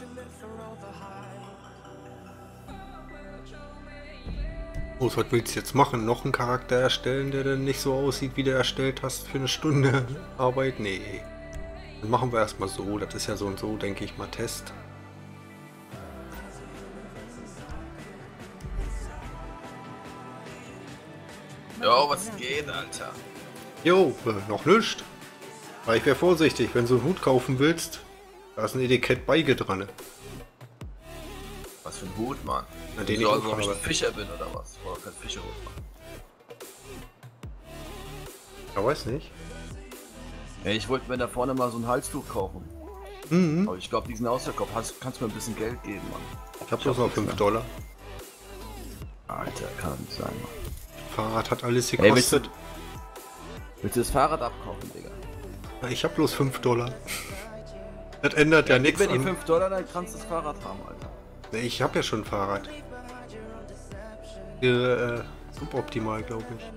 Oh, was willst du jetzt machen? Noch einen Charakter erstellen, der dann nicht so aussieht, wie du erstellt hast für eine Stunde Arbeit? Nee. Dann machen wir erstmal so. Das ist ja so und so, denke ich mal, Test. Jo, was geht, Alter? Jo, noch nichts. Aber ich wäre vorsichtig, wenn du einen Hut kaufen willst. Da ist ein Etikett Beige dran. Was für ein Hut, Mann? Na, den so, ich also, auch ob ich habe. ein Fischer bin oder was? Oder kein Fischerhut, Mann. Ja, weiß nicht. Ja, ich wollte mir da vorne mal so ein Halstuch kaufen. Mhm. Aber ich glaube, diesen Ausverkauf kannst du mir ein bisschen Geld geben, Mann. Ich habe bloß noch 5 $. Alter, kann nicht sein, Mann. Fahrrad hat alles Ey, gekostet. Willst du das Fahrrad abkaufen, Digga? Ja, ich habe bloß 5 $. Das ändert ja nichts Gib mir die an. 5 $, dann kannst du das Fahrrad haben, Alter. Nee, ich habe ja schon ein Fahrrad. Suboptimal, glaube ich.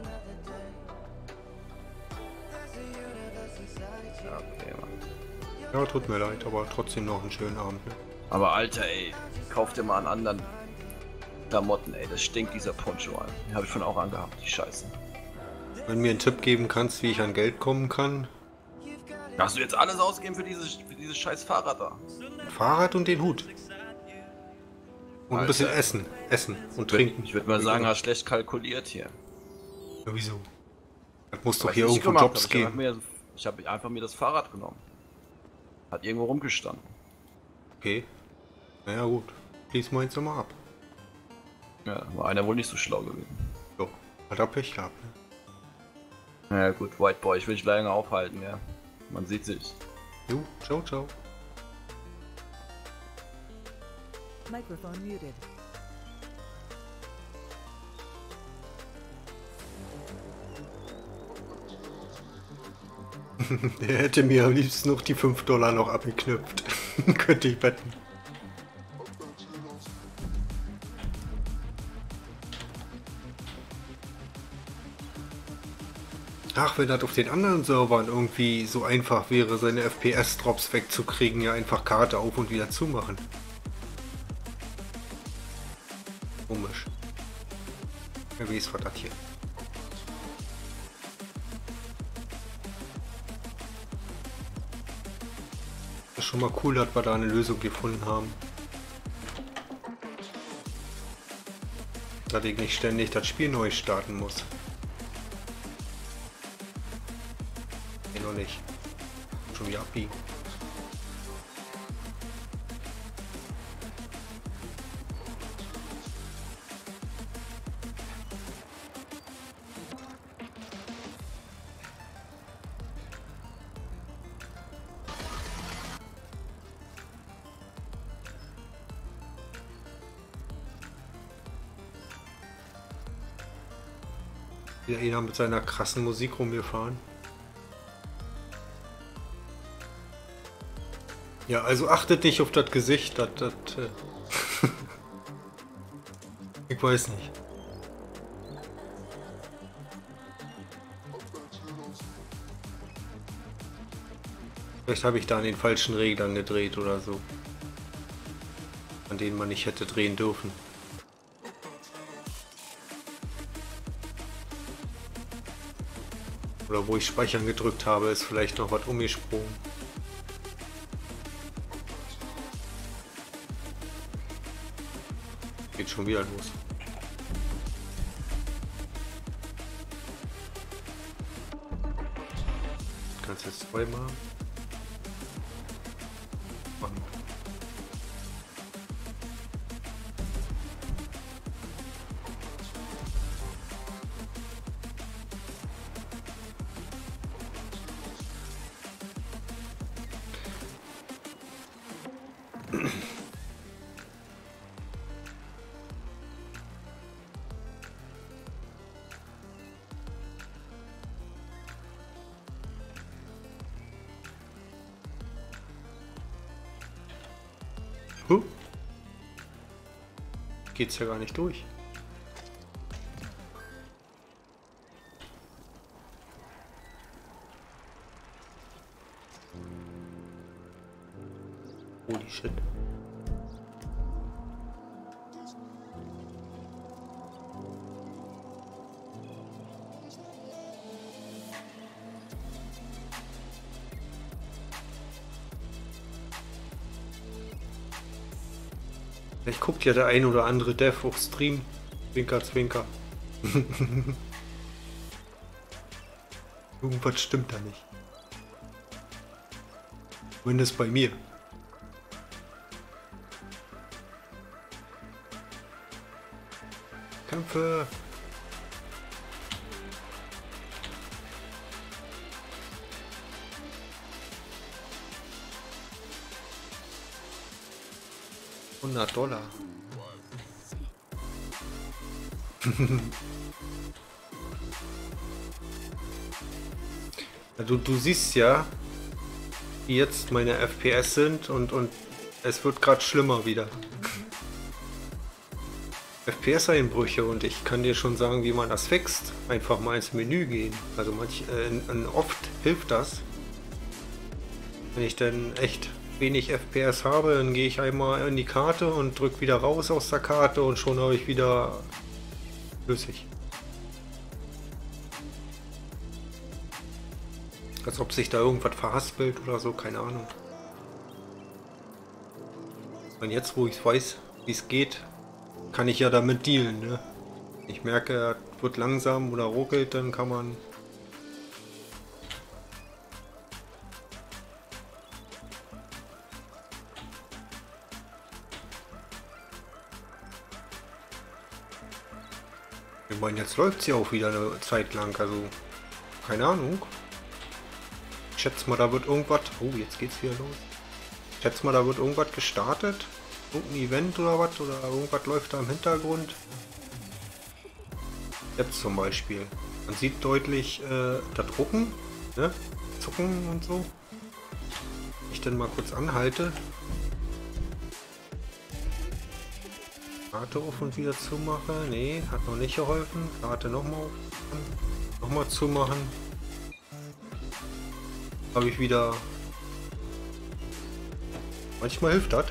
Ja, okay, Mann. Ja, tut mir leid, aber trotzdem noch einen schönen Abend. Ne? Aber Alter, ey, kauf dir mal einen anderen Klamotten, ey. Das stinkt, dieser Poncho, Alter. Den habe ich schon auch angehabt, die Scheiße. Wenn du mir einen Tipp geben kannst, wie ich an Geld kommen kann. Hast du jetzt alles ausgegeben für dieses scheiß Fahrrad da? Fahrrad und den Hut. Und ein Alter. bisschen Essen. Essen und Trinken. Ich würde mal sagen, hast schlecht kalkuliert hier. Ja, wieso? Das muss doch Was hier ich irgendwo gemacht Jobs hab, geben. Ich habe einfach mir das Fahrrad genommen. Hat irgendwo rumgestanden. Okay. Naja gut. Lies mal jetzt nochmal ab. Ja, war einer wohl nicht so schlau gewesen. So. Hat er Pech gehabt. Ne? Naja gut, White Boy, ich will dich länger aufhalten, ja. Man sieht sich. Jo, ciao, ciao. Microphone muted. Der hätte mir am liebsten noch die 5 $ noch abgeknüpft. Könnte ich wetten. Ach, wenn das auf den anderen Servern irgendwie so einfach wäre, seine FPS-Drops wegzukriegen, ja einfach Karte auf und wieder zumachen. Komisch. Ja, wie ist was das hier? Das ist schon mal cool, dass wir da eine Lösung gefunden haben. Dass ich nicht ständig das Spiel neu starten muss. Nee, noch nicht. Schon wieder abbiegen. Wieder einer mit seiner krassen Musik rumgefahren. Ja, also achtet nicht auf das Gesicht, ich weiß nicht. Vielleicht habe ich da an den falschen Reglern gedreht oder so. An denen man nicht hätte drehen dürfen. Oder wo ich Speichern gedrückt habe, ist vielleicht noch was umgesprungen. Geht schon wieder los. Kannst jetzt zweimal. Geht's ja gar nicht durch. Holy shit. Vielleicht guckt ja der ein oder andere Dev auf Stream. Zwinker, zwinker. Irgendwas stimmt da nicht. Zumindest bei mir. Kämpfe! $100. Ja, du siehst ja, wie jetzt meine FPS sind und es wird gerade schlimmer wieder. FPS-Einbrüche und ich kann dir schon sagen, wie man das fixt. Einfach mal ins Menü gehen. Also oft hilft das. Wenn ich dann echt wenig FPS habe, dann gehe ich einmal in die Karte und drücke wieder raus aus der Karte und schon habe ich wieder flüssig. Als ob sich da irgendwas verhaspelt oder so, keine Ahnung. Und jetzt, wo ich weiß, wie es geht, kann ich ja damit dealen, ne? Ich merke, er wird langsam oder ruckelt, dann kann man... Ich meine, jetzt läuft sie auch wieder eine Zeit lang, also keine Ahnung. Ich schätze mal, da wird irgendwas... Oh, jetzt geht's wieder los. Ich schätze mal, da wird irgendwas gestartet. Irgendein Event oder was, oder irgendwas läuft da im Hintergrund. Jetzt zum Beispiel. Man sieht deutlich das Drucken, ne? Zucken und so. Ich dann mal kurz anhalte. Karte auf und wieder zumache. Nee, hat noch nicht geholfen. Karte nochmal zumachen. Habe ich wieder... Manchmal hilft das.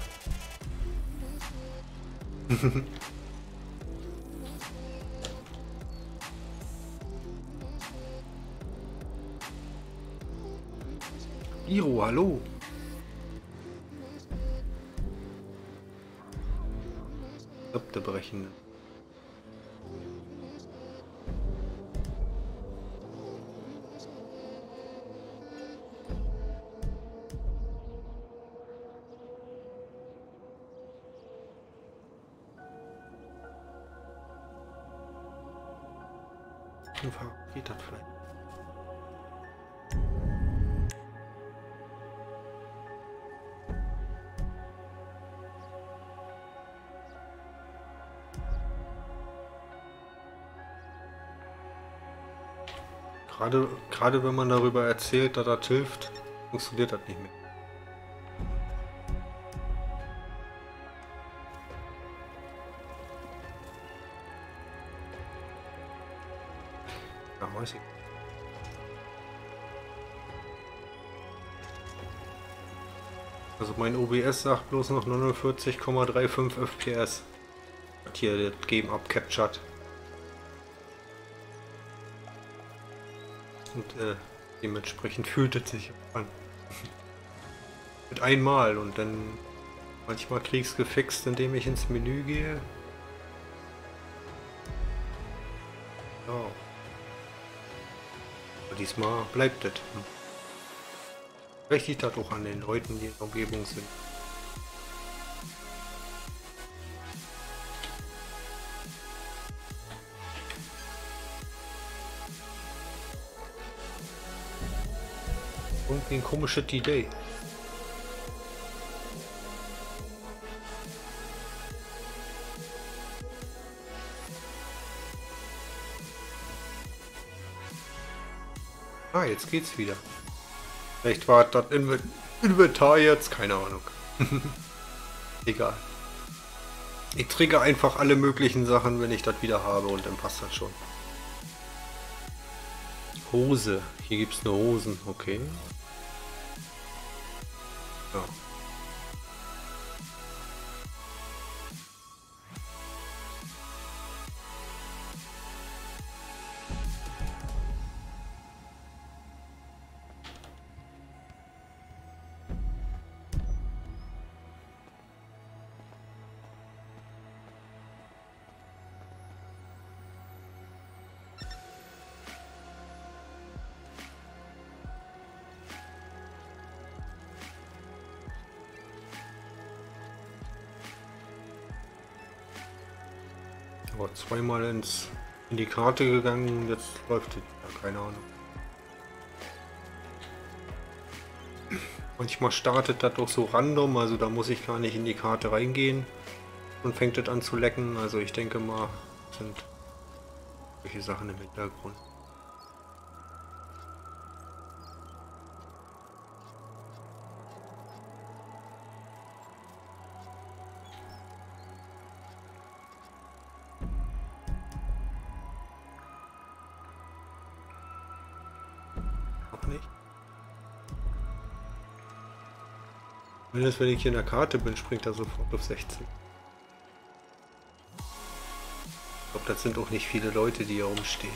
Iro, hallo. Skripte brechen. Geht das vielleicht? Gerade wenn man darüber erzählt, dass das hilft, funktioniert das nicht mehr. Ja, weiß ich. Also mein OBS sagt bloß noch 49,35 FPS. Hat hier das Game abcaptured. und dementsprechend fühlt es sich an. Mit einmal und dann manchmal krieg ich's gefixt, indem ich ins Menü gehe. Ja. Aber diesmal bleibt es. Vielleicht liegt das auch an den Leuten, die in der Umgebung sind. Irgendwie ein komisches Idee. Ah, jetzt geht's wieder. Vielleicht war das Inventar jetzt, keine Ahnung. Egal. Ich trigger einfach alle möglichen Sachen, wenn ich das wieder habe und dann passt das schon. Hose. Hier gibt's nur Hosen, okay. Ja. Aber zweimal in die Karte gegangen, jetzt läuft es ja, keine Ahnung. Manchmal startet das doch so random, also da muss ich gar nicht in die Karte reingehen und fängt es an zu lecken. Also ich denke mal, sind solche Sachen im Hintergrund. Zumindest wenn ich hier in der Karte bin, springt er sofort auf 16. Ich glaube, das sind auch nicht viele Leute, die hier rumstehen.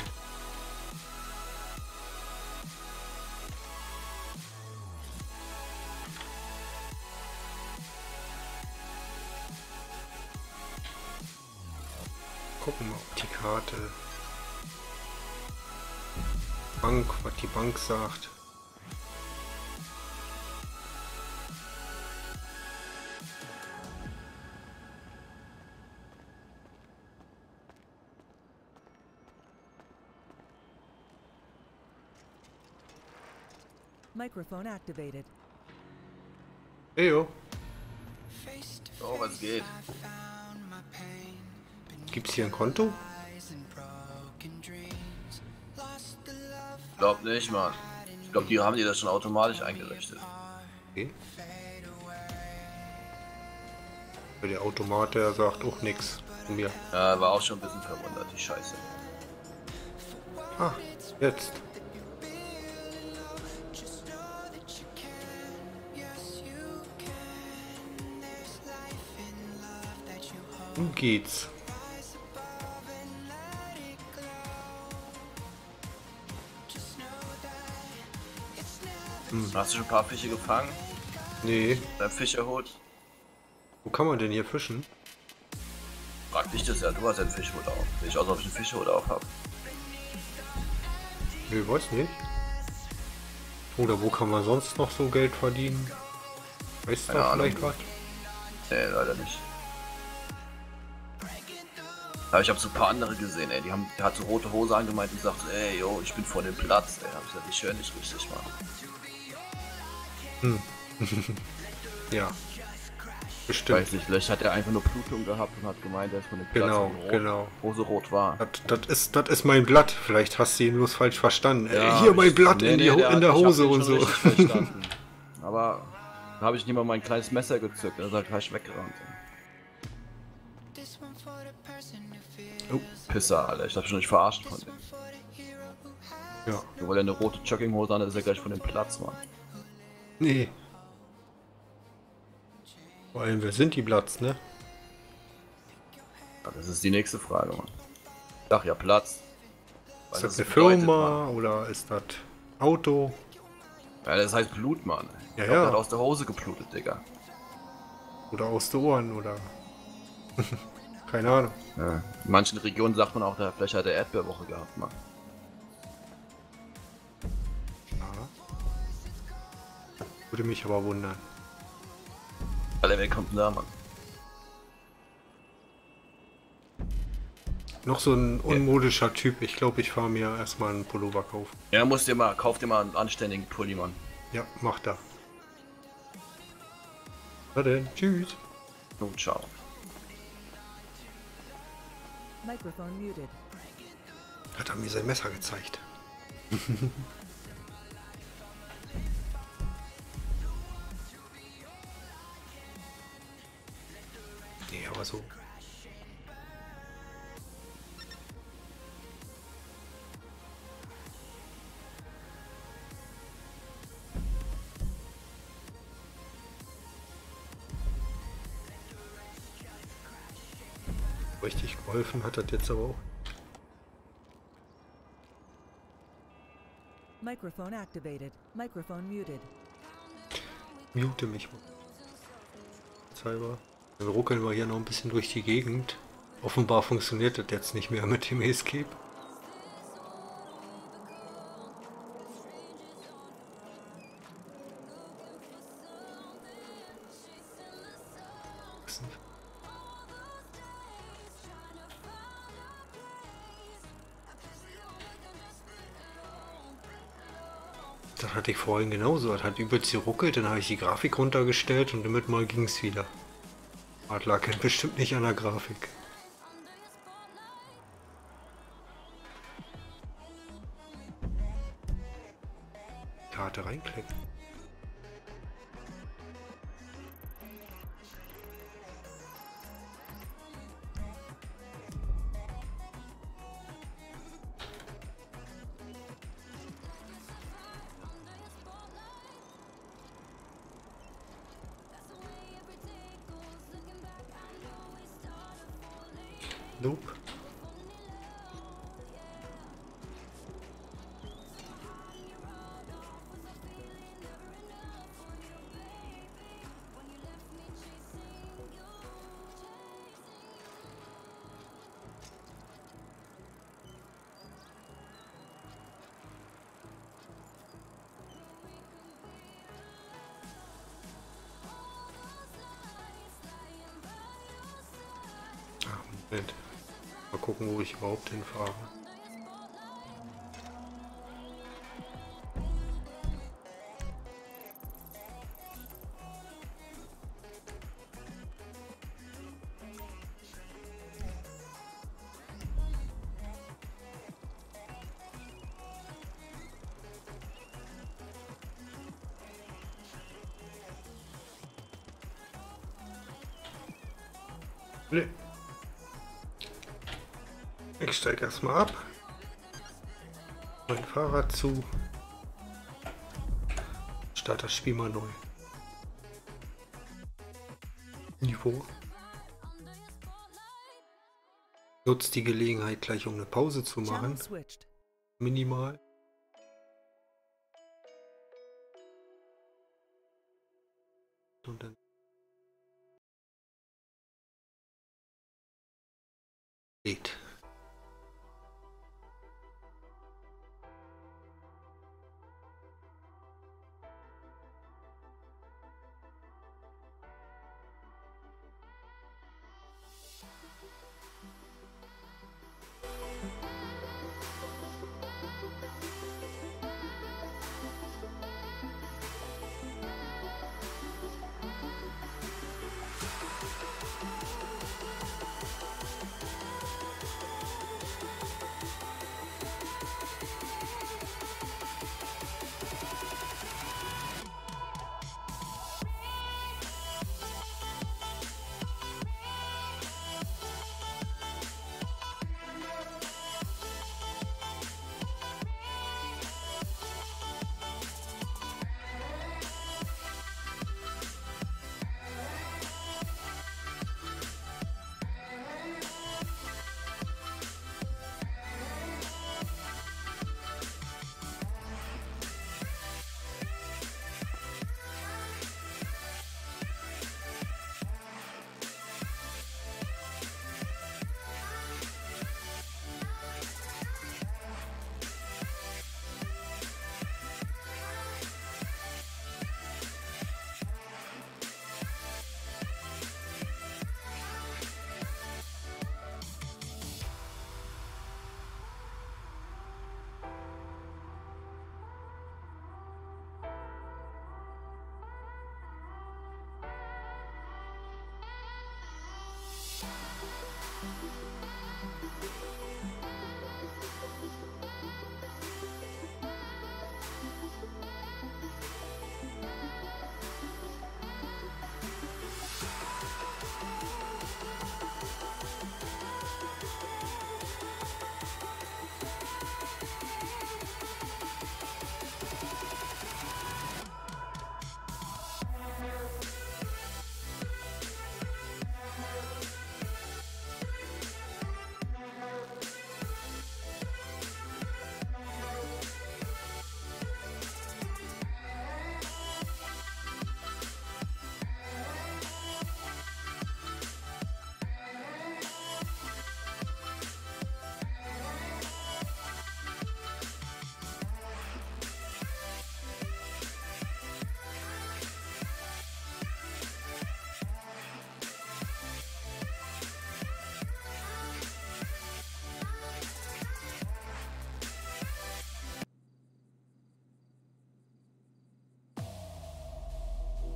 Gucken wir auf die Karte. Bank, was die Bank sagt. Microphone activated. Heyo. Oh, was geht? Gibt's hier ein Konto? Glaub nicht, Mann. Ich glaube, die haben dir das schon automatisch eingerichtet. Okay. Der Automat, der sagt auch nichts von mir. Ja, war auch schon ein bisschen verwundert, die Scheiße. Ah, jetzt. Nun geht's. Hast du schon ein paar Fische gefangen? Nee. Beim Fischerhut? Wo kann man denn hier fischen? Frag dich das ja, du hast ja einen Fischhut auf. Sehe ich aus, ob ich einen Fischhut auf habe. Nee, weiß nicht. Oder wo kann man sonst noch so Geld verdienen? Weißt du da vielleicht was? Nee, leider nicht. Aber ich habe so ein paar andere gesehen, ey. Der hat so rote Hose angemeint und sagt, ey, yo, ich bin vor dem Platz, ey. Hab ich gesagt, ich höre nicht richtig, Mann. Ja. Bestimmt. Weiß nicht, vielleicht hat er einfach nur Blutung gehabt und hat gemeint, er ist von dem Platz, Genau, wo genau. Hose rot war. Das ist mein Blatt. Vielleicht hast du ihn bloß falsch verstanden. Ja, hier mein Blatt nee, in der der hat- ich hab Hose ihn und schon so. richtig verstanden. Aber da habe ich nicht mal mein kleines Messer gezückt, er sagt, gleich weggerannt. Oh. Pisser, Alter, ich hab schon nicht verarscht von dem. Ja. Nur weil er eine rote Jogginghose an hat, ist er gleich von dem Platz, Mann. Nee. Vor allem, wer sind die Platz, ne? Ja, das ist die nächste Frage, Mann. Ach ja, Platz. Ist Was das eine bedeutet, Firma Mann. oder ist das... Auto. Ja, das heißt Blut, Mann. Ja, Ich glaub, der hat ja. aus der Hose geblutet, Digga. Oder aus den Ohren oder. Keine Ahnung. Ja. In manchen Regionen sagt man auch, vielleicht hat er Erdbeerwoche gehabt, Mann. Ja. Würde mich aber wundern. Alter, wer kommt denn da, Mann? Noch so ein unmodischer Typ. Ich glaube, ich fahre mir erstmal einen Pullover kaufen. Ja, kauf dir mal einen anständigen Pulli, Mann. Ja, mach da. Na denn, tschüss. Nun, ciao. Microphone muted. Hat er mir sein Messer gezeigt. Nee, aber so. Richtig geholfen hat das jetzt aber auch. Microphone activated. Microphone muted. Mute mich mal. Halber. Dann ruckeln wir hier noch ein bisschen durch die Gegend. Offenbar funktioniert das jetzt nicht mehr mit dem Escape. Das hatte ich vorhin genauso. Das hat übelst geruckelt, dann habe ich die Grafik runtergestellt und damit mal ging es wieder. Das lag halt bestimmt nicht an der Grafik. Karte reinklicken. Nope. Moment. Mal gucken, wo ich überhaupt hinfahre. Nee. Ich steige erstmal ab. Mein Fahrrad zu. Start das Spiel mal neu. Niveau. Nutzt die Gelegenheit gleich, um eine Pause zu machen. Channel switched. Minimal. Und dann lädt.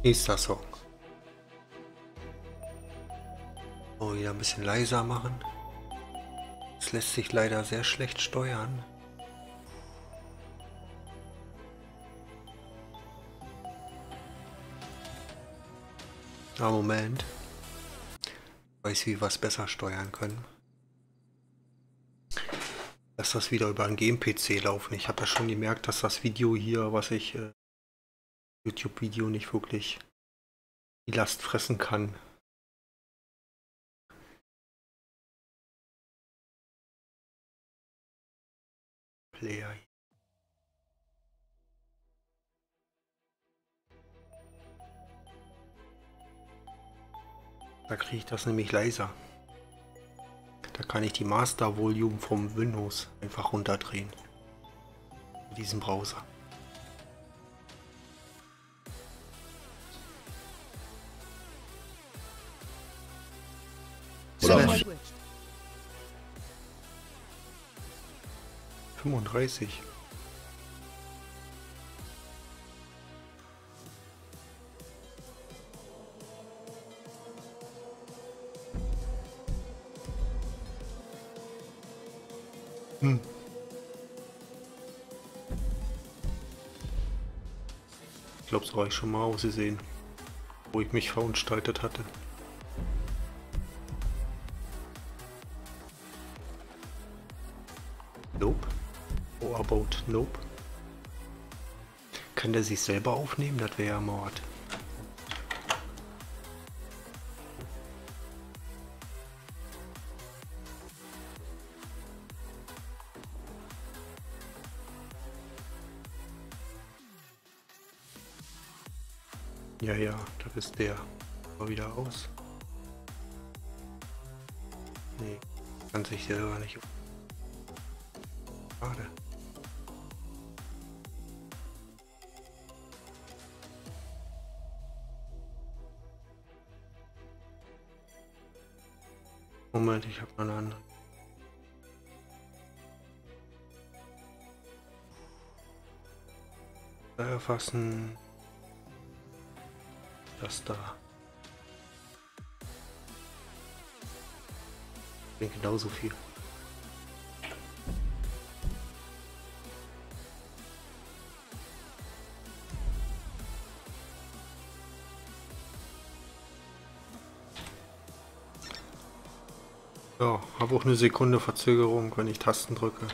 Nächster Song. Oh, wieder ein bisschen leiser machen. Das lässt sich leider sehr schlecht steuern. Ah, Moment. Ich weiß, wie wir es besser steuern können. Lass das wieder über einen Game-PC laufen. Ich habe ja schon gemerkt, dass das Video hier, was ich YouTube-Video nicht wirklich die Last fressen kann. Player. Da kriege ich das nämlich leiser. Da kann ich die Master Volume vom Windows einfach runterdrehen. In diesem Browser. Oder Switched. 35. Ich glaube, so habe ich schon mal ausgesehen, wo ich mich verunstaltet hatte. Nope. Oh, about nope. Kann der sich selber aufnehmen? Das wäre ja Mord. Ja, ja, das ist der. Mal wieder aus. Nee, kann sich selber nicht. Schade. Moment, ich habe noch eine andere. Erfassen. Das da. Bin genauso viel. Ja, habe auch eine Sekunde Verzögerung, wenn ich Tasten drücke.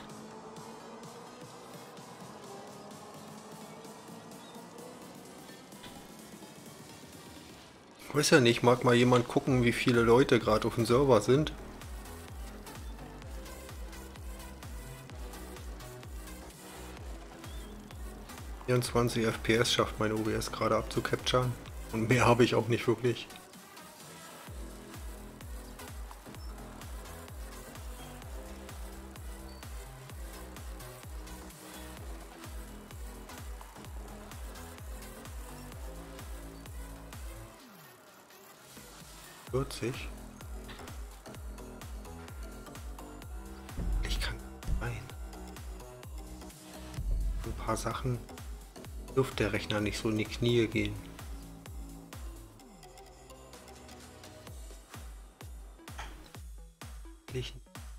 Weiß ja nicht, mag mal jemand gucken, wie viele Leute gerade auf dem Server sind. ...24 FPS schafft mein OBS gerade abzucapturen. Und mehr habe ich auch nicht wirklich. Ich kann rein. Ein paar Sachen dürfte der Rechner nicht so in die Knie gehen. Ich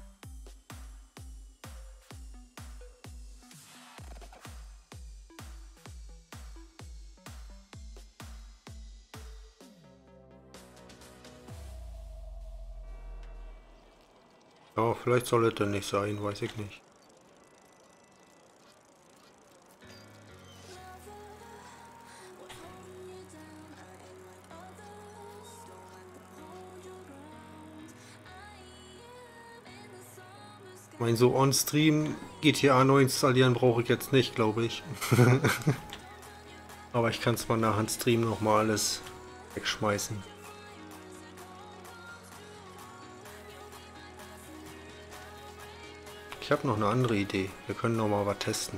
ja, vielleicht soll es dann nicht sein, weiß ich nicht. Mein so on-stream GTA neu installieren brauche ich jetzt nicht, glaube ich. Aber ich kann es mal nach dem Stream nochmal alles wegschmeißen. Ich habe noch eine andere Idee. Wir können noch mal was testen.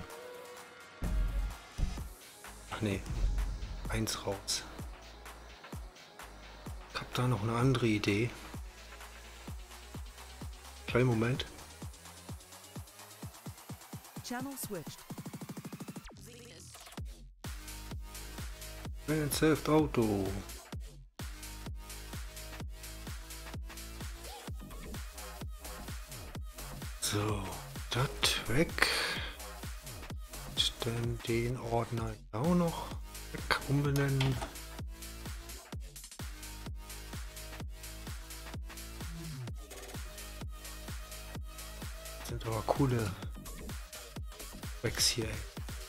Ach nee, eins raus. Ich habe da noch eine andere Idee. Kleinen Moment. Channel switched. Ein Self-Auto. So, das weg. Und dann den Ordner auch noch weg umbenennen. Das sind aber coole Wecks hier, ey.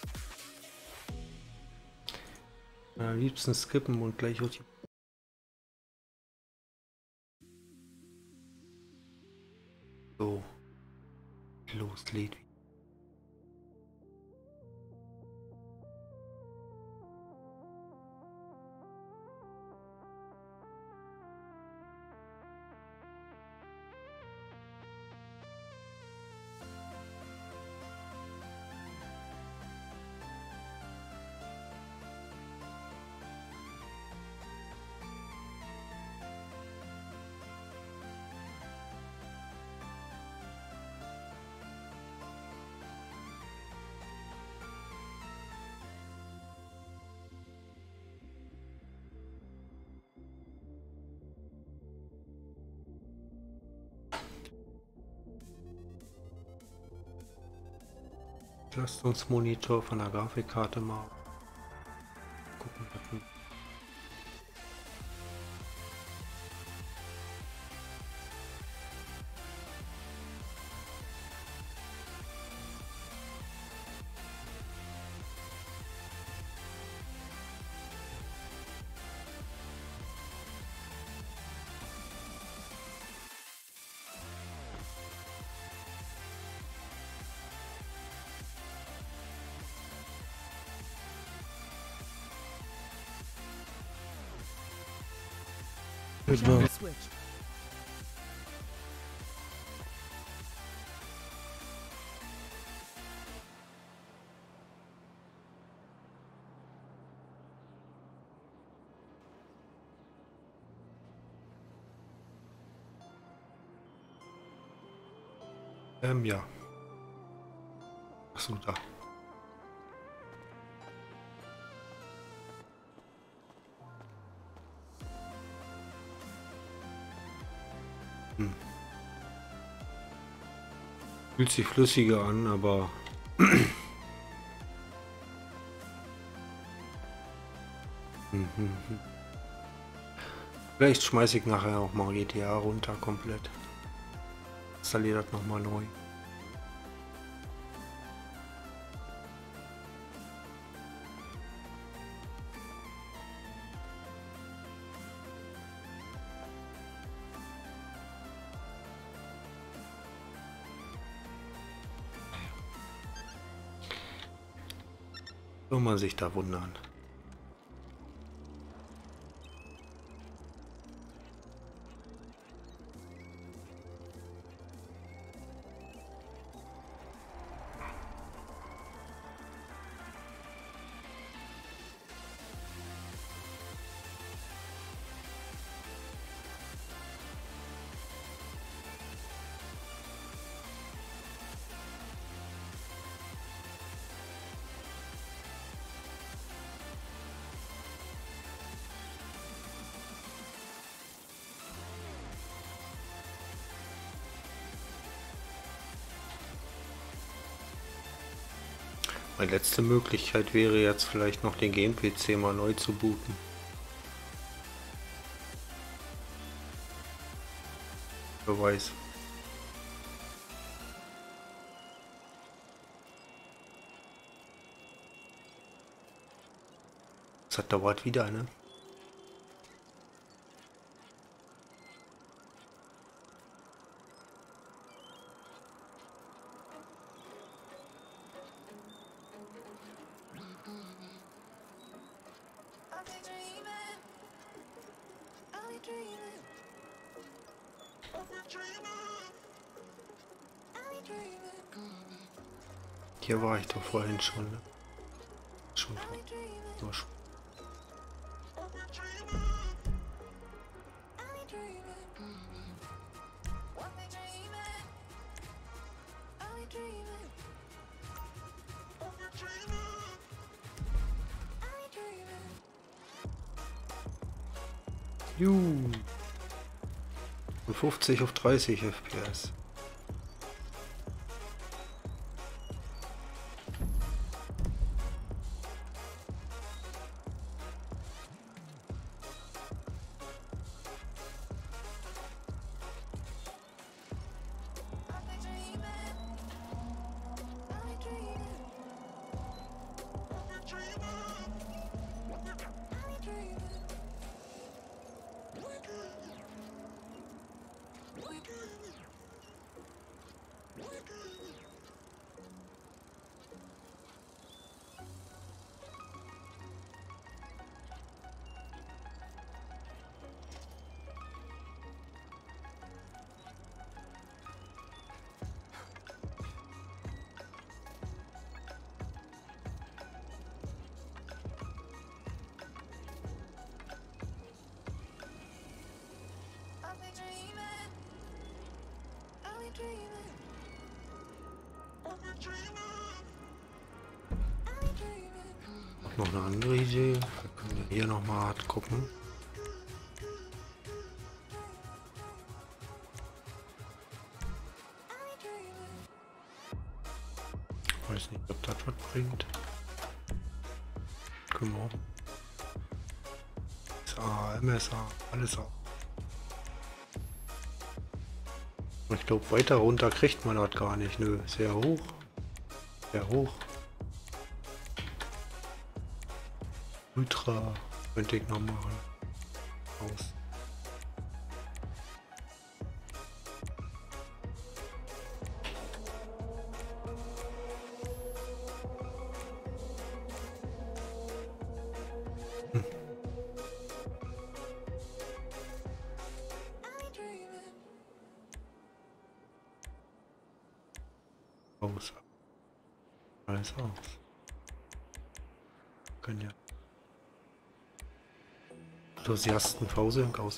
Am liebsten skippen und gleich auf die... So. Loslädt. Lasst uns Monitor von der Grafikkarte mal gucken. Channel switched. Ja. Achso, da. Fühlt sich flüssiger an, aber vielleicht schmeiße ich nachher auch mal GTA runter komplett. Installiere das nochmal neu. Soll man sich da wundern. Meine letzte Möglichkeit wäre jetzt vielleicht noch den Game-PC mal neu zu booten. Wer weiß. Das dauert wieder, ne? Hier war ich doch vorhin schon, ne? Schon vor. Schon. Juhu. Von 50 auf 30 FPS. Noch eine andere Idee. Da können wir hier noch mal gucken. Weiß nicht, ob das was bringt. Genau. SA, MSA, alles auch. Ich glaube, weiter runter kriegt man das gar nicht. Nö, sehr hoch. Sehr hoch. Ultra könnte ich noch machen. Aus. Aus. Alles aus. Können ja. Enthusiastenpause aus.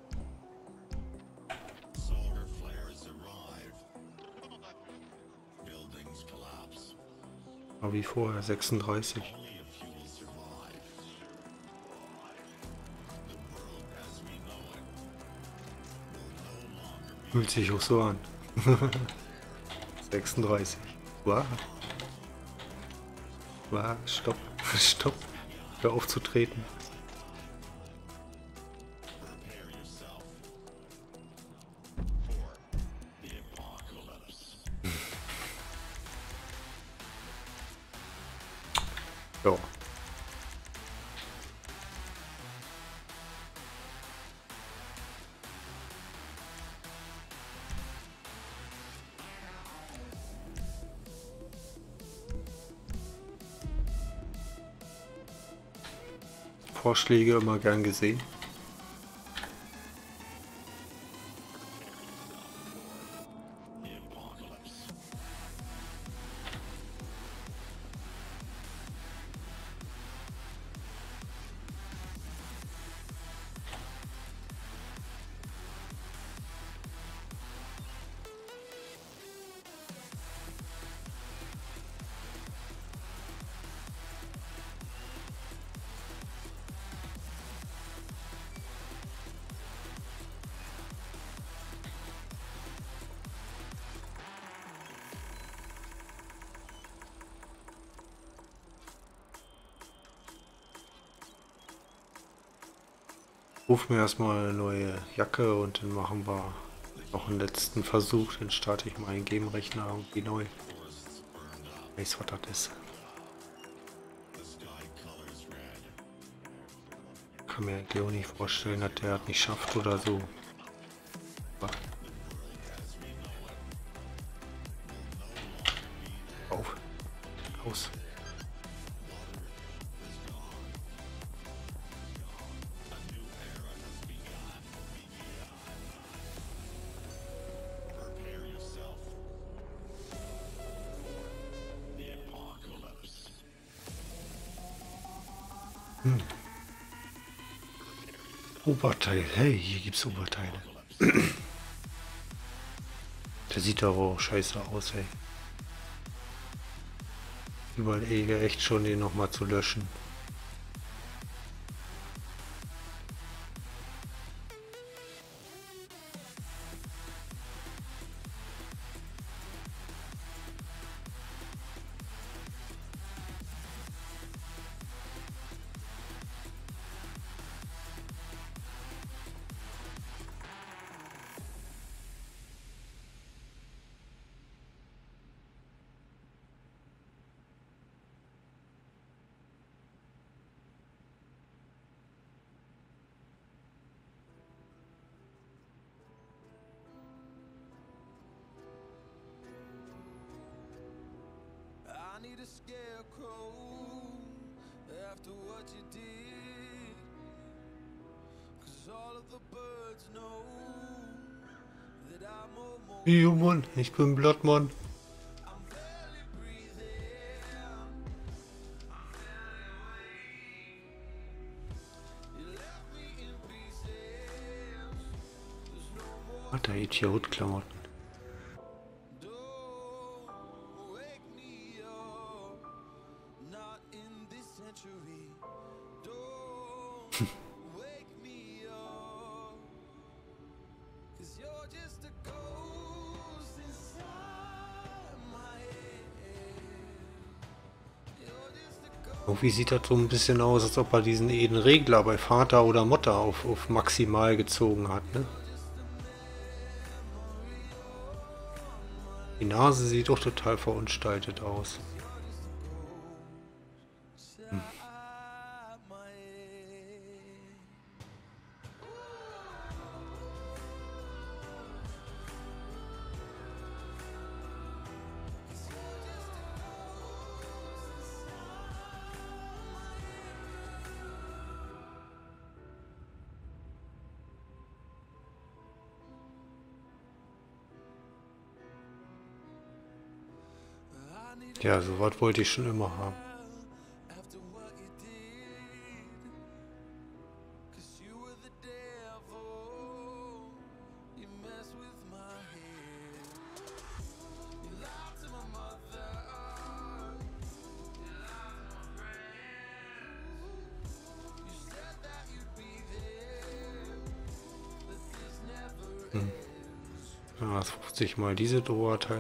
Aber wie vorher 36. Fühlt sich auch so an. 36. Wow. Wow, stopp. Stopp. Hör auf zu treten. Ja. Vorschläge immer gern gesehen. Ruf mir erstmal eine neue Jacke und dann machen wir noch einen letzten Versuch. Dann starte ich meinen Game-Rechner irgendwie neu. Weiß, was das ist. Kann mir eigentlich auch nicht vorstellen, dass der das nicht schafft oder so. Auf. Aus. Oberteil, hey, hier gibt's Oberteile. Der sieht aber auch scheiße aus, ey. Überlege echt schon, den nochmal zu löschen. Jo Mann, ich bin Blattmann. Hat der Idiot-Klamotten. Irgendwie sieht das so ein bisschen aus, als ob er diesen Eden-Regler bei Vater oder Mutter auf maximal gezogen hat, ne? Die Nase sieht doch total verunstaltet aus. Hm. Ja, so was wollte ich schon immer haben. Ja, das 50 mal diese Oberteil.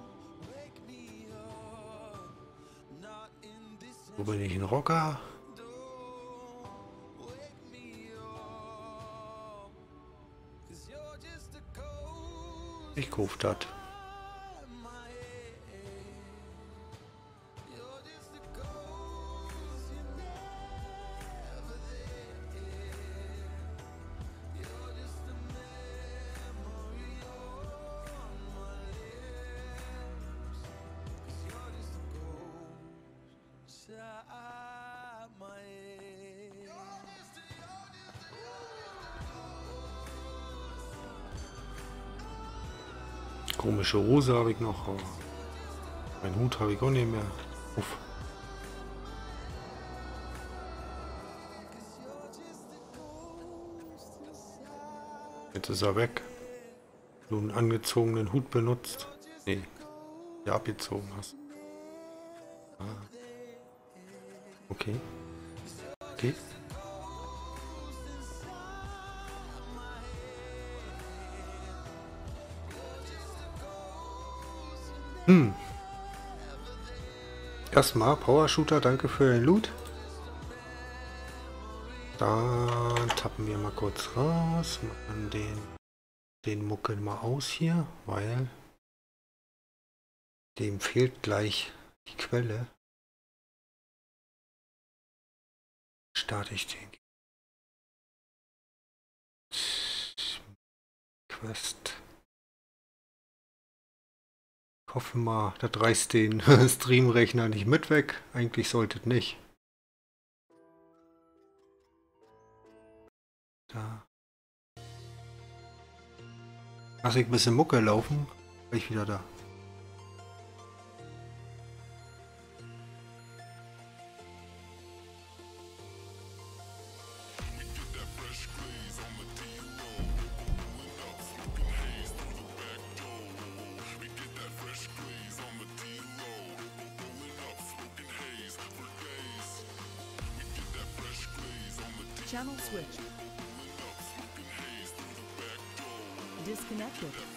Wo bin ich, ein Rocker? Ich kauf das. Komische Hose habe ich noch, aber meinen Hut habe ich auch nicht mehr. Uff. Jetzt ist er weg. Du einen angezogenen Hut benutzt. Nee, der abgezogen hast. Ah. Okay. Okay. Erstmal Power Shooter, danke für den Loot. Dann tappen wir mal kurz raus, machen den Muckel mal aus hier, weil dem fehlt gleich die Quelle. Starte ich den Quest. Ich hoffe mal, das reißt den Streamrechner nicht mit weg. Eigentlich sollte es nicht. Da. Lass ich ein bisschen Mucke laufen. Bin ich wieder da. Channel switch. Disconnected.